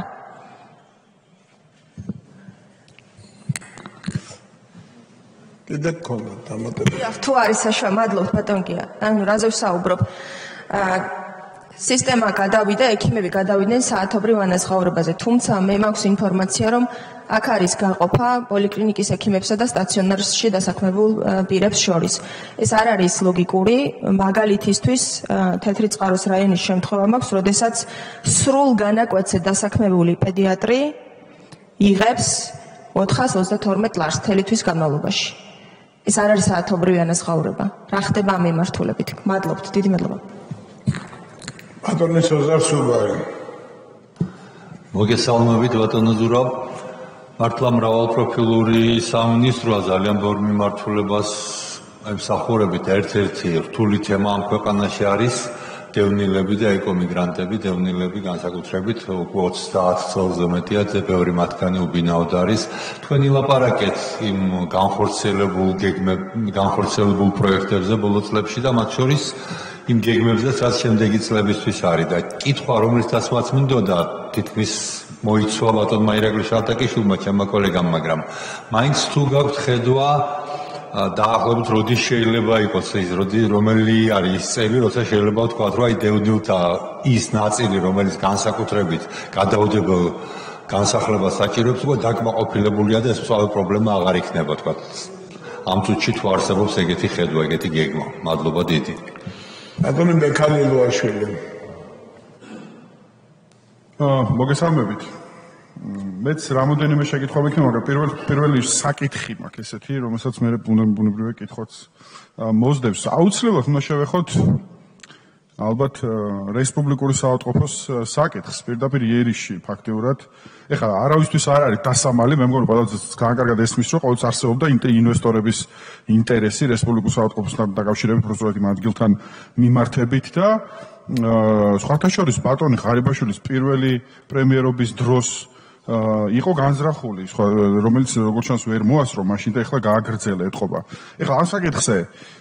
კიდე გქონდა დამატება. თუ არის საშუალო, მადლობთ ბატონ გია. ანუ რაზე ვსაუბრობ? სისტემა გადავიდა, ექიმები გადავიდნენ საათობრივ ანაზღაურებაზე, თუმცა მე მაქვს ინფორმაცია, რომ აქ არის გაყოფა პოლიკლინიკის ექიმებსა და სტაციონარში დასაქმებულ პირებს შორის. ეს არ არის ლოგიკური, მაგალითისთვის თეთრი წყაროს რაიონის შემთხვევა მაქვს, როდესაც სრულ განაკვეთზე დასაქმებული პედიატრი იღებს ოთხას ოცდათორმეტ ლარს მთელი თვის განმავლობაში. ეს არ არის საათობრივი ანაზღაურება. რა ხდება ამ მიმართულებით? მადლობთ, დიდი მადლობა. ბატონო სოზარ სუბარი. მოგესალმებით ბატონო ზურაბ. მართლა მრავალპროფილური სამინისტროა ძალიან ბევრ მიმართულებას ემსახურებით. ერთ-ერთი რთული თემა ამ ქვეყანაში არის დევნილები და ეკომიგრანტები, დევნილები განსაკუთრებით უკვე ოცდაათ წელზე მეტია, ბევრი მათგანი უბინაოდ არის. თქვენ ილაპარაკეთ იმ განხორციელებულ გეგმებ, განხორციელებულ პროექტებზე ბოლო წლებში და მათ შორის იმ გეგმებზე, რაც შემდეგი წლებისთვის არის და კითხვა, რომელთაც მაც მინდოდა თითქმის მოიცვა ბატონმა ირაკლი შალტაკიშვილმა, ჩემმა კოლეგამ, მაგრამ მაინც თუ გაქვთ ხედვა დაახლოებით როდის შეიძლება იყოს ის, როდი რომელი არის ის წელი, როცა შეიძლება ვთქვათ, რომ აი დევნილთა ის ნაწილი, რომელიც განსაკუთრებით გადაუდებელ განსახლებას საჭიროებს, უკვე დაკმაყოფილებულია და ეს სწორედ პრობლემა აღარ იქნება, ვთქვათ. ამ წუთში თუ არსებობს ეგეთი ხედვა, ეგეთი გეგმა. მადლობა დიდი. ბატონო მიქალილოაშვილი. აა მოგესალმებით. მეც რამოდენიმე შეკითხვა მექნება, მაგრამ პირველ პირველი საკითხი მაქვს ესეთი, რომელსაც მე ბუნებრივი კითხვაც მოსდევს. აუცილებლად უნდა შევეხოთ ალბათ რესპუბლიკური საავადმყოფოს საკითხს პირდაპირ იერიში ფაქტიურად. ეხლა არავისთვის არ არის დასამალი, მე მგონი ყველას განკარგად ესმის, რომ ყოველთვის არსებობდა ინვესტორების ინტერესი რესპუბლიკურ საავადმყოფოსთან დაკავშირებით, უბრალოდ იმ ადგილთან მიმართებით და სხვათა შორის ბატონი ღარიბაშვილის პირველი პრემიერობის დროს იყო განზრახული, რომელიც როგორც ჩანს ვერ მოასწრო, მაშინ და ეხლა გააგრძელა ეთყობა. ეხლა ამ საკითხზე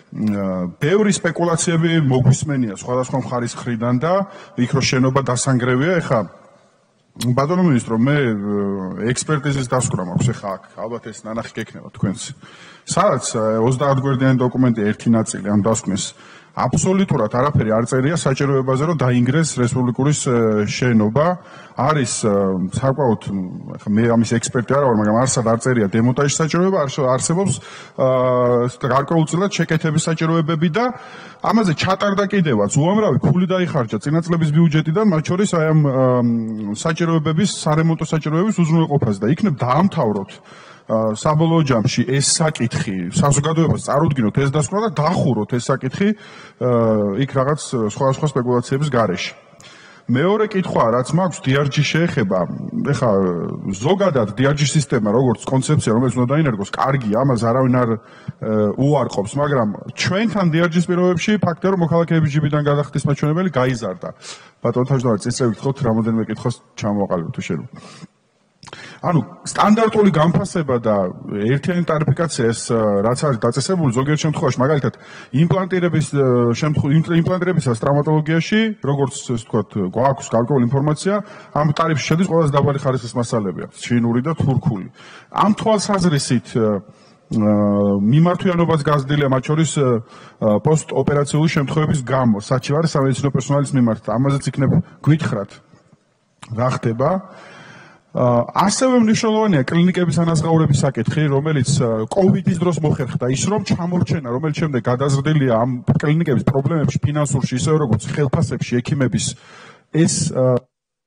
ბევრი სპეკულაციები მოგვისმენია სხვადასხვა მხარის მხრიდან და იქ რო შენობა დასანგრევია, ეხლა ბატონო მინისტრო, მე ექსპერტიზის დასკვრა მაქვს ეხლა აქ, ალბათ ეს ნანახი გექნება თქვენს. სადაც ოცდაათ გვერდიანი დოკუმენტი ერთი ნაწილი ამ დასკვნეს აბსოლუტურად არაფერი არ წერია საჭიროებაზე, რომ დაინგრეს რესპუბლიკური შენობა. არის საკმაოდ, ხა მე ამის ექსპერტი არ ვარ, მაგრამ არსად არ წერია დემონტაჟის საჭიროება, არსებობს გარკვეულწილად შეკეთების საჭიროებები და ამაზე ჩატარდა კიდევაც უამრავი ფული დაიხარჯა წინა წლების ბიუჯეტიდან, მათ შორის აი ამ საჭიროებების, სარემონტო საჭიროებების უზრუნველყოფაზე და იქნებ დაამთავროთ საბოლოო ჯამში ეს საკითხი საზოგადოებას წარუდგინოთ ეს დასკვნა და დახუროთ ეს საკითხი იქ რაღაც სხვადასხვა სპეკულაციების გარეშე. მეორე კითხვა, რაც მაქვს დი არ ჯი შეეხება, ეხლა ზოგადად დი არ ჯი სისტემა როგორც კონცეფცია, რომელიც უნდა დაინერგოს, კარგია, ამას არავინ არ უარყოფს, მაგრამ ჩვენთან დი არ ჯის პირობებში ფაქტია, რომ მოქალაქეების ჯიბიდან გადახდის მაჩვენებელი გაიზარდა. ბატონო თავმჯდომარე, წესრიგით გთხოვთ რამოდენიმე კითხვას ჩამოვაყალიბოთ თუ შეიძლება. ანუ სტანდარტული განფასება და ერთიანი ტარიფიკაცია ეს რაც არის დაწესებული ზოგიერთ შემთხვევაში, მაგალითად იმპლანტირების იმპლანტირებისას ტრaumatologიაში, როგორც ეს ვთქვათ, გვაქვს გარკვეული ინფორმაცია, ამ ტარიფში შედის ყველაზე დაბალი ხარისხის მასალები, ჩინური და თურქული. ამ თვალსაზრისით მიმართვიანობას გაზრდილია მათ შორის პოსტოპერაციული შემთხვევების გამო, საჩივარი სამედიცინო პერსონალის მიმართ. ამაზეც იქნებ გვითხრათ რა ხდება. ასევე მნიშვნელოვანია კლინიკების ანაზღაურების საკითხი, რომელიც კოვიდის დროს მოხერხდა, ის რომ ჩამორჩენა, რომელიც შემდეგ გადაზრდილია ამ კლინიკების პრობლემებში, ფინანსურში, ისე როგორც ხელფასებში, ექიმების ეს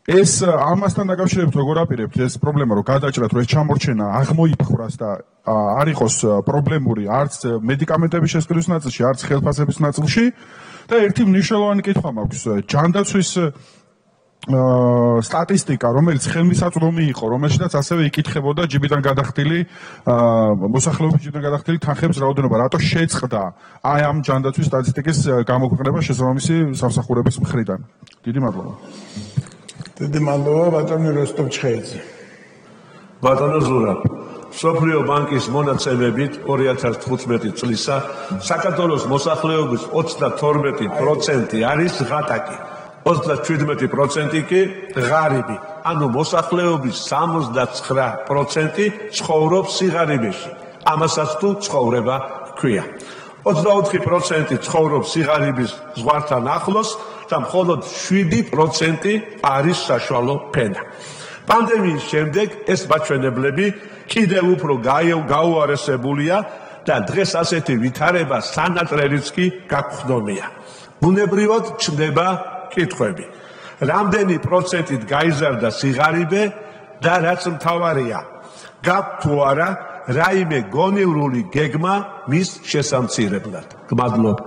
ეს ამასთან დაკავშირებით როგორ აპირებთ ეს პრობლემა რომ გადაჭრათ რომ ეს ჩამორჩენა აღმოიფხვრას და არ იყოს პრობლემური არც მედიკამენტების შესყიდვის ნაწილში, არც ხელფასების ნაწილში და ერთი მნიშვნელოვანი კითხვა მაქვს ჯანდაცვის სტატისტიკა, რომელიც ხელმისაწვდომი იყო, რომელშიც ასევე იკითხებოდა ჯიბიდან გადახდილი მოსახლეობის ჯიბიდან გადახდილი თანხების რაოდენობა, რატო შეწყდა აი ამ ჯანდაცვის სტატისტიკის გამოქვეყნება შესაბამისი სამსახურების მხრიდან. დიდი მადლობა. დიდი მადლობა ბატონო როსტომ ჩხეიძე. ბატონო ზურაბ, სოფლიო ბანკის მონაცემებით ორი ათას თხუთმეტი წლისა საქართველოს მოსახლეობის ოცდათორმეტი პროცენტი არის ღატაკი, ოცდაშვიდმეტი პროცენტი კი ღარიბი, ანუ მოსახლეობის სამოცდაცხრა პროცენტი ცხოვრობს სიღარიბეში. ამასაც თუ ცხოვრება ჰქვია. ოცდაოთხი პროცენტი ცხოვრობს სიღარიბის ზღვართან ახლოს და მხოლოდ შვიდი პროცენტი არის საშუალო ფენა. პანდემიის შემდეგ ეს მაჩვენებლები კიდევ უფრო გაუარესებულია და დღეს ასეთი ვითარება სანატრელიც კი გაგხდომია. ბუნებრივად ჩნდება კითხვები. რამდენი პროცენტით გაიზარდა სიღარიბე და რაც მთავარია, გაქვთ თუ არა რაიმე გონივრული გეგმა მის შესამცირებლად. გმადლობთ.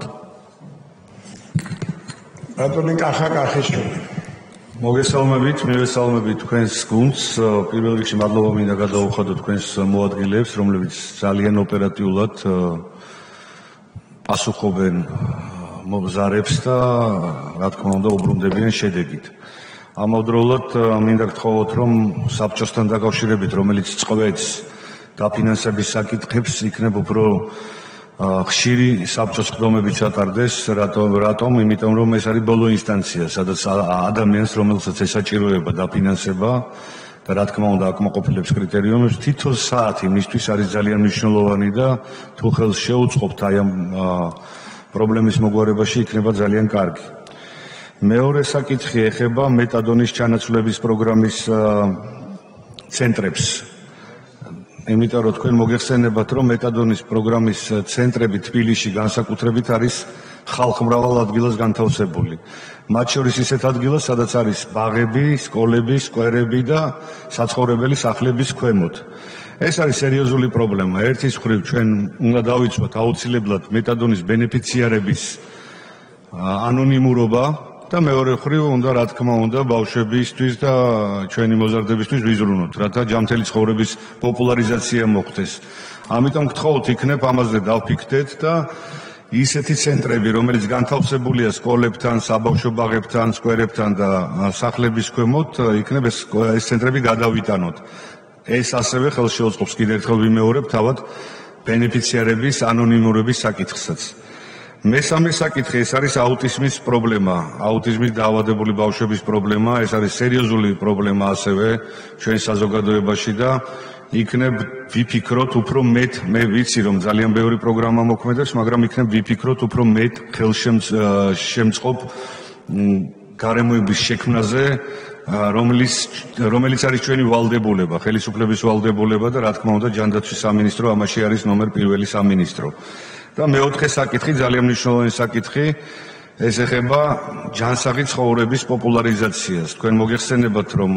ბატონი კახა კახიშვილი. მოგესალმებით, მივესალმებით თქვენს გუნდს. პირველ რიგში მადლობა მინდა გადაუხადო თქვენს მოადგილეებს, რომლებიც ძალიან ოპერატიულად პასუხობენ მოგზარებს და რა თქმა უნდა უბრუნდებიან შედეგით. ამავდროულად მინდა გთხოვოთ, რომ საბჭოსთან დაკავშირებით, რომელიც წყვეტს დაფინანსების საკითხებს, იქნებ უფრო ხშირი საბჭოს ხდომები ჩატარდეს, რატომ რატომ იმიტომ რომ ეს არის ბოლო ინსტანცია, სადაც ადამიანს, რომელსაც ესაჭიროება დაფინანსება და რა თქმა უნდა აკმაყოფილებს კრიტერიუმებს, თითო საათი მისთვის არის ძალიან მნიშვნელოვანი და თუ ხელს შეუწყობთ აი ამ პრობლემის მოგვარებაში იქნება ძალიან კარგი. მეორე საკითხი ეხება მეტადონის ჩანაცვლების პროგრამის ცენტრებს. იმიტომ რომ თქვენ მოგეხსენებათ, რომ მეტადონის პროგრამის ცენტრები თბილისში განსაკუთრებით არის ხალხმრავალ ადგილას განთავსებული. მათ შორის ისეთ ადგილას, სადაც არის ბაღები, სკოლები, სკვერები და საცხოვრებელი სახლების ქვემოთ. ეს არის სერიოზული პრობლემა. ერთის მხრივ ჩვენ უნდა დავიცვათ აუცილებლად მეტადონის ბენეფიციარების ანონიმურობა და მეორე მხრივ უნდა რა თქმა უნდა ბავშვებისთვის და ჩვენი მოზარდებისთვის ვიზრუნოთ, რათა ჯანმრთელი ცხოვრების პოპულარიზაცია მოხდეს. ამიტომ გთხოვთ იქნებ ამაზე დავფიქრდეთ და ისეთი ცენტრები, რომელიც განთავსებულია სკოლებთან, საბავშვო ბაღებთან, სკვერებთან და სახლების ქვემოთ, იქნებ ეს ეს ცენტრები გადავიტანოთ. ეს ასევე ხელს შეუწყობს კიდევ ერთხელ ვიმეორებ თავად ბენეფიციარების ანონიმურობის საკითხსაც. მესამე საკითხი ეს არის აუტიზმის პრობლემა, აუტიზმით დაავადებული ბავშვების პრობლემა, ეს არის სერიოზული პრობლემა ასევე ჩვენ საზოგადოებაში და იქნებ ვიფიქროთ უფრო მეტ, მე ვიცი რომ ძალიან ბევრი პროგრამა მოქმედებს, მაგრამ იქნებ ვიფიქროთ უფრო მეტ ხელშემწყობ გარემოების შექმნაზე, რომელიც რომელიც არის ჩვენი ვალდებულება, ხელისუფლების ვალდებულება და რა თქმა უნდა ჯანდაცვის სამინისტრო ამაში არის ნომერ პირველი სამინისტრო. და მეოთხე საკითხი, ძალიან მნიშვნელოვანი საკითხი, ეს ეხება ჯანსაღი ცხოვრების პოპულარიზაციას. თქვენ მოგეხსენებათ, რომ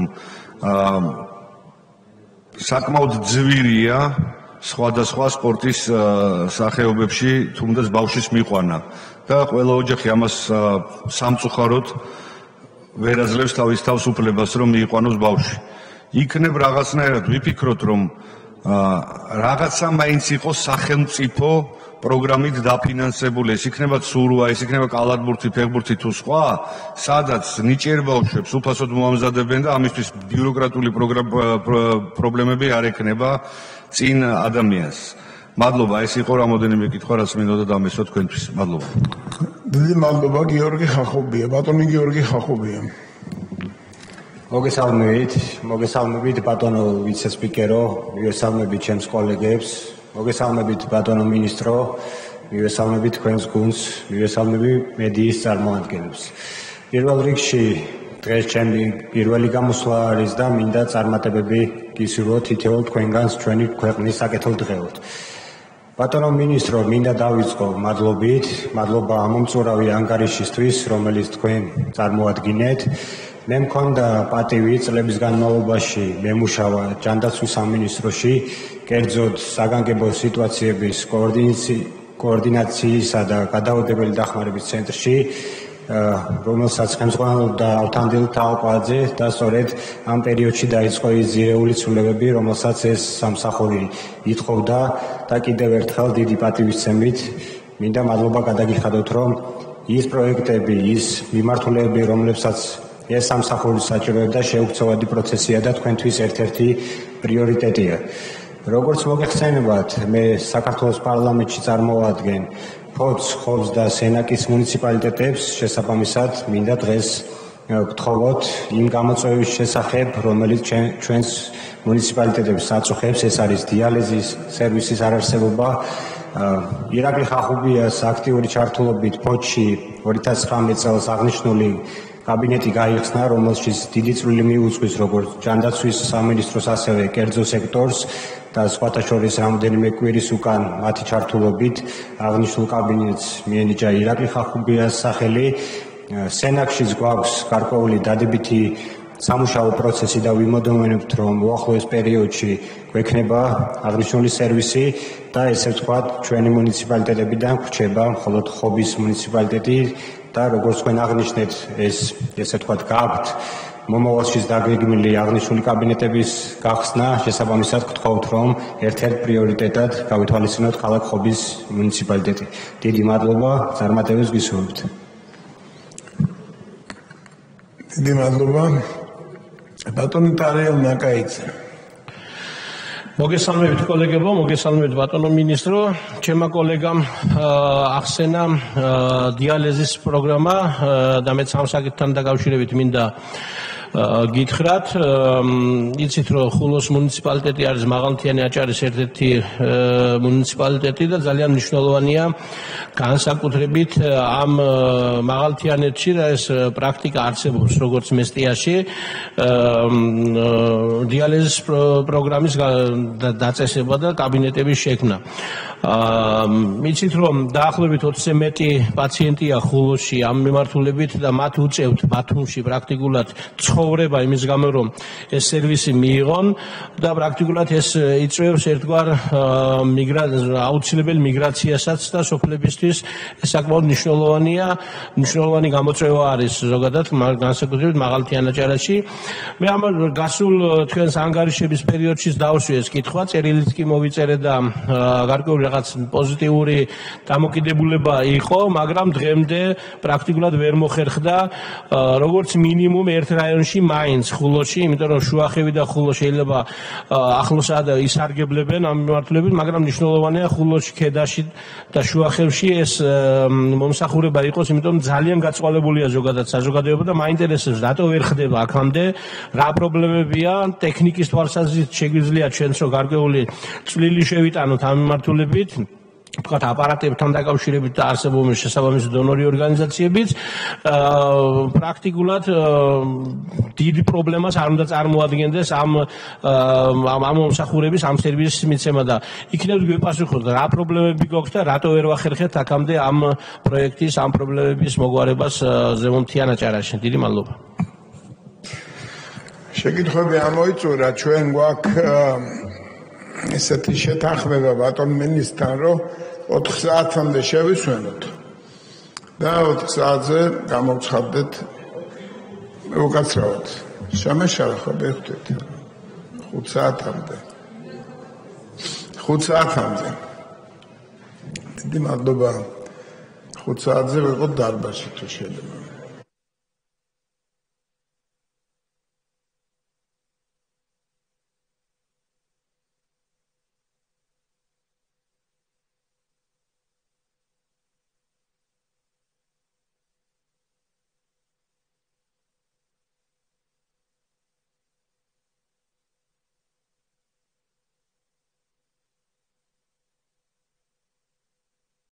საკმაოდ ძვირია სხვადასხვა სპორტის სახეობებში თუნდაც ბავშვის მიყვანა და ყველა ოჯახი ამას სამწუხაროდ ვერ აძლევს თავის თავისუფლებას, რომ მიიყვანოს ბავშვი. იქნებ რაღაცნაირად ვიფიქროთ, რომ რაღაცა მაინც იყოს სახელმწიფო პროგრამით დაფინანსებული, ეს იქნება ცურვა, ეს იქნება კალათბურთი, ფეხბურთი თუ სხვა, სადაც ნიჭიერ ბავშვებს უფასოდ მოამზადებენ და ამისთვის ბიუროკრატიული პრობლემები არ ექნება წინ ადამიანს. მადლობა, ეს იყო რამოდენიმე კითხვა, რაც მინდოდა დამესვა თქვენთვის. მადლობა. დიდი მადლობა გიორგი ხახობია, ბატონი გიორგი ხახობია. მოგესალმებით, მოგესალმებით ბატონო ვიცე-სპიკერო, მივესალმებით ჩემს კოლეგებს, მოგესალმებით ბატონო მინისტრო, მივესალმებით თქვენს გუნდს, მივესალმებით მედიის წარმომადგენლებს. პირველ რიგში დღეს ჩემი პირველი გამოსვლა არის და მინდა წარმატებები გისურვოთ თითოეულ თქვენგანს ჩვენი ქვეყნის საკეთილდღეოდ. ბატონო მინისტრო, მინდა დავიწყო მადლობით, მადლობა ამ მომწურავი ანგარიშისთვის, რომელიც თქვენ წარმოადგინეთ. მე მქონდა პატივი წლების განმავლობაში მემუშავა ჯანდაცვის სამინისტროში, კერძოდ საგანგებო სიტუაციების კოორდინაციისა და გადაუდებელი დახმარების ცენტრში, რომელსაც ხელმძღვანელობდა ავთანდილ თაოყვაძე და სწორედ ამ პერიოდში დაიწყო ის ძირეული ცვლილებები, რომელსაც ეს სამსახური ითხოვდა და კიდევ ერთხელ დიდი პატივისცემით მინდა მადლობა გადაგიხადოთ, რომ ის პროექტები, ის მიმართულეები, რომლებსაც ეს სამსახური საჭიროებდა, შეუქცევადი პროცესია და თქვენთვის ერთ-ერთი პრიორიტეტია. როგორც მოგეხსენებათ, მე საქართველოს პარლამენტში წარმოვადგენ ფოც, ხობს და სენაკის მუნიციპალიტეტებს, შესაბამისად მინდა დღეს ვთხოვოთ იმ გამოწვევის შესახებ, რომელიც ჩვენს მუნიციპალიტეტებს აწუხებს, ეს არის დიალიზის სერვისის არარსებობა. ირაკლი ხახუბიას აქტიური ჩართულობით ფოჩში ორი ათას ცხრამეტ წელს აღნიშნული კაბინეტი გაიხსნა, რომელშიც დიდი წვლილი მიუძღვის როგორც ჯანდაცვის სამინისტროს, ასევე კერძო სექტორს და სხვათა შორის რამდენიმე კვირის უკან მათი ჩართულობით აღნიშნულ კაბინეტს მიენიჭა ირაკლი ხახუბიას სახელი. სენაკშიც გვაქვს გარკვეული დადებითი სამუშაო პროცესი და ვიმოდოვანებთ, რომ უახლოეს პერიოდში გვექნება აღნიშნული სერვისი და ესე ვთქვათ, ჩვენი მუნიციპალიტეტებიდან გვრჩება მხოლოდ ხობის მუნიციპალიტეტი და როგორც თქვენ აღნიშნეთ, ეს ესე ვთქვათ, გაქვთ მომავალშიც დაგეგმილი აღნიშნული კაბინეტების გახსნა, შესაბამისად გთხოვთ, რომ ერთ-ერთ პრიორიტეტად გავითვალისწინოთ ქალაქ ხობის მუნიციპალიტეტი. დიდი მადლობა, წარმატებებს გისურვებთ. დიდი მადლობა. ბატონი ტარიელ ნაკაიძე. მოგესალმებით კოლეგებო, მოგესალმებით ბატონო მინისტრო. ჩემმა კოლეგამ ახსენა დიალიზის პროგრამა და მეც ამ საკითხთან დაკავშირებით მინდა გითხრათ, იცით რომ ხულოს მუნიციპალიტეტი არის მაღალმთიანი აჭარის ერთ-ერთი მუნიციპალიტეტი და ძალიან მნიშვნელოვანია განსაკუთრებით ამ მაღალმთიანეთში და ეს პრაქტიკა არსებობს როგორც მესტიაში დიალიზის პროგრამის დაწესება და კაბინეტების შექმნა. იცით რომ დაახლოებით ოცზე მეტი პაციენტია ხულოში ამ მიმართულებით და მათ უწევთ ბათუმში პრაქტიკულად ცხოვრება იმის გამო რომ ეს სერვისი მიიღონ და პრაქტიკულად ეს იწვევს ერთგვარ აუცილებელ მიგრაციასაც და სოფლებისთვის ეს საკმაოდ მნიშვნელოვანია, მნიშვნელოვანი გამოწვევა არის ზოგადად განსაკუთრებით მაღალმთიან აჭარაში. მე ამ გასულ თქვენს ანგარიშების პერიოდში დავსვი ეს კითხვა, წერილით კი მოვიწერე და გარკვეული რაღაც პოზიტიური დამოკიდებულება იყო, მაგრამ დღემდე პრაქტიკულად ვერ მოხერხდა როგორც მინიმუმ ერთ რაიონში მაინც ხულოში, იმიტომ რომ შუახევი და ხულო შეიძლება ახლოსაა და ისარგებლებენ ამ მიმართულებით, მაგრამ მნიშვნელოვანია ხულოში, ქედაში და შუახევში ეს მომსახურება იყოს, იმიტომ რომ ძალიან გაწყვალებულია ზოგადად საზოგადოება და მაინტერესებს რატო ვერ ხდება აქამდე, რა პრობლემებია, ტექნიკის თვალსაზრისით შეგვიძლია ჩვენც რომ გარკვეული წვლილი შევიტანოთ ამ მიმართულებით. თქვათ აპარატებთან დაკავშირებით და არსებობენ შესაბამისი დონორი ორგანიზაციებიც პრაქტიკულად დიდი პრობლემას არ უნდა წარმოადგენდეს ამ ამ მომსახურების ამ სერვისის მიცემა და იქნებ გვეპასუხოთ რა პრობლემები გვაქვს და რატო ვერ ვახერხებთ აქამდე ამ პროექტის ამ პრობლემების მოგვარებას ზემოთიან აჭარაში. დიდი მადლობა. შეკითხვები ამოიწურა, ჩვენ გვაქვს ესეთი შეთანხმება ბატონ მინისტრთან, რომ ოთხ საათამდე შევისვენოთ და ოთხ საათზე გამოვცხადდეთ უკაცრავად. შემეშალა ხო ბეხთით ხუთ საათამდე. ხუთ საათამდე. დიდი მადლობა. ხუთ საათზე ვიყოთ დარბაზში თუ შეიძლება.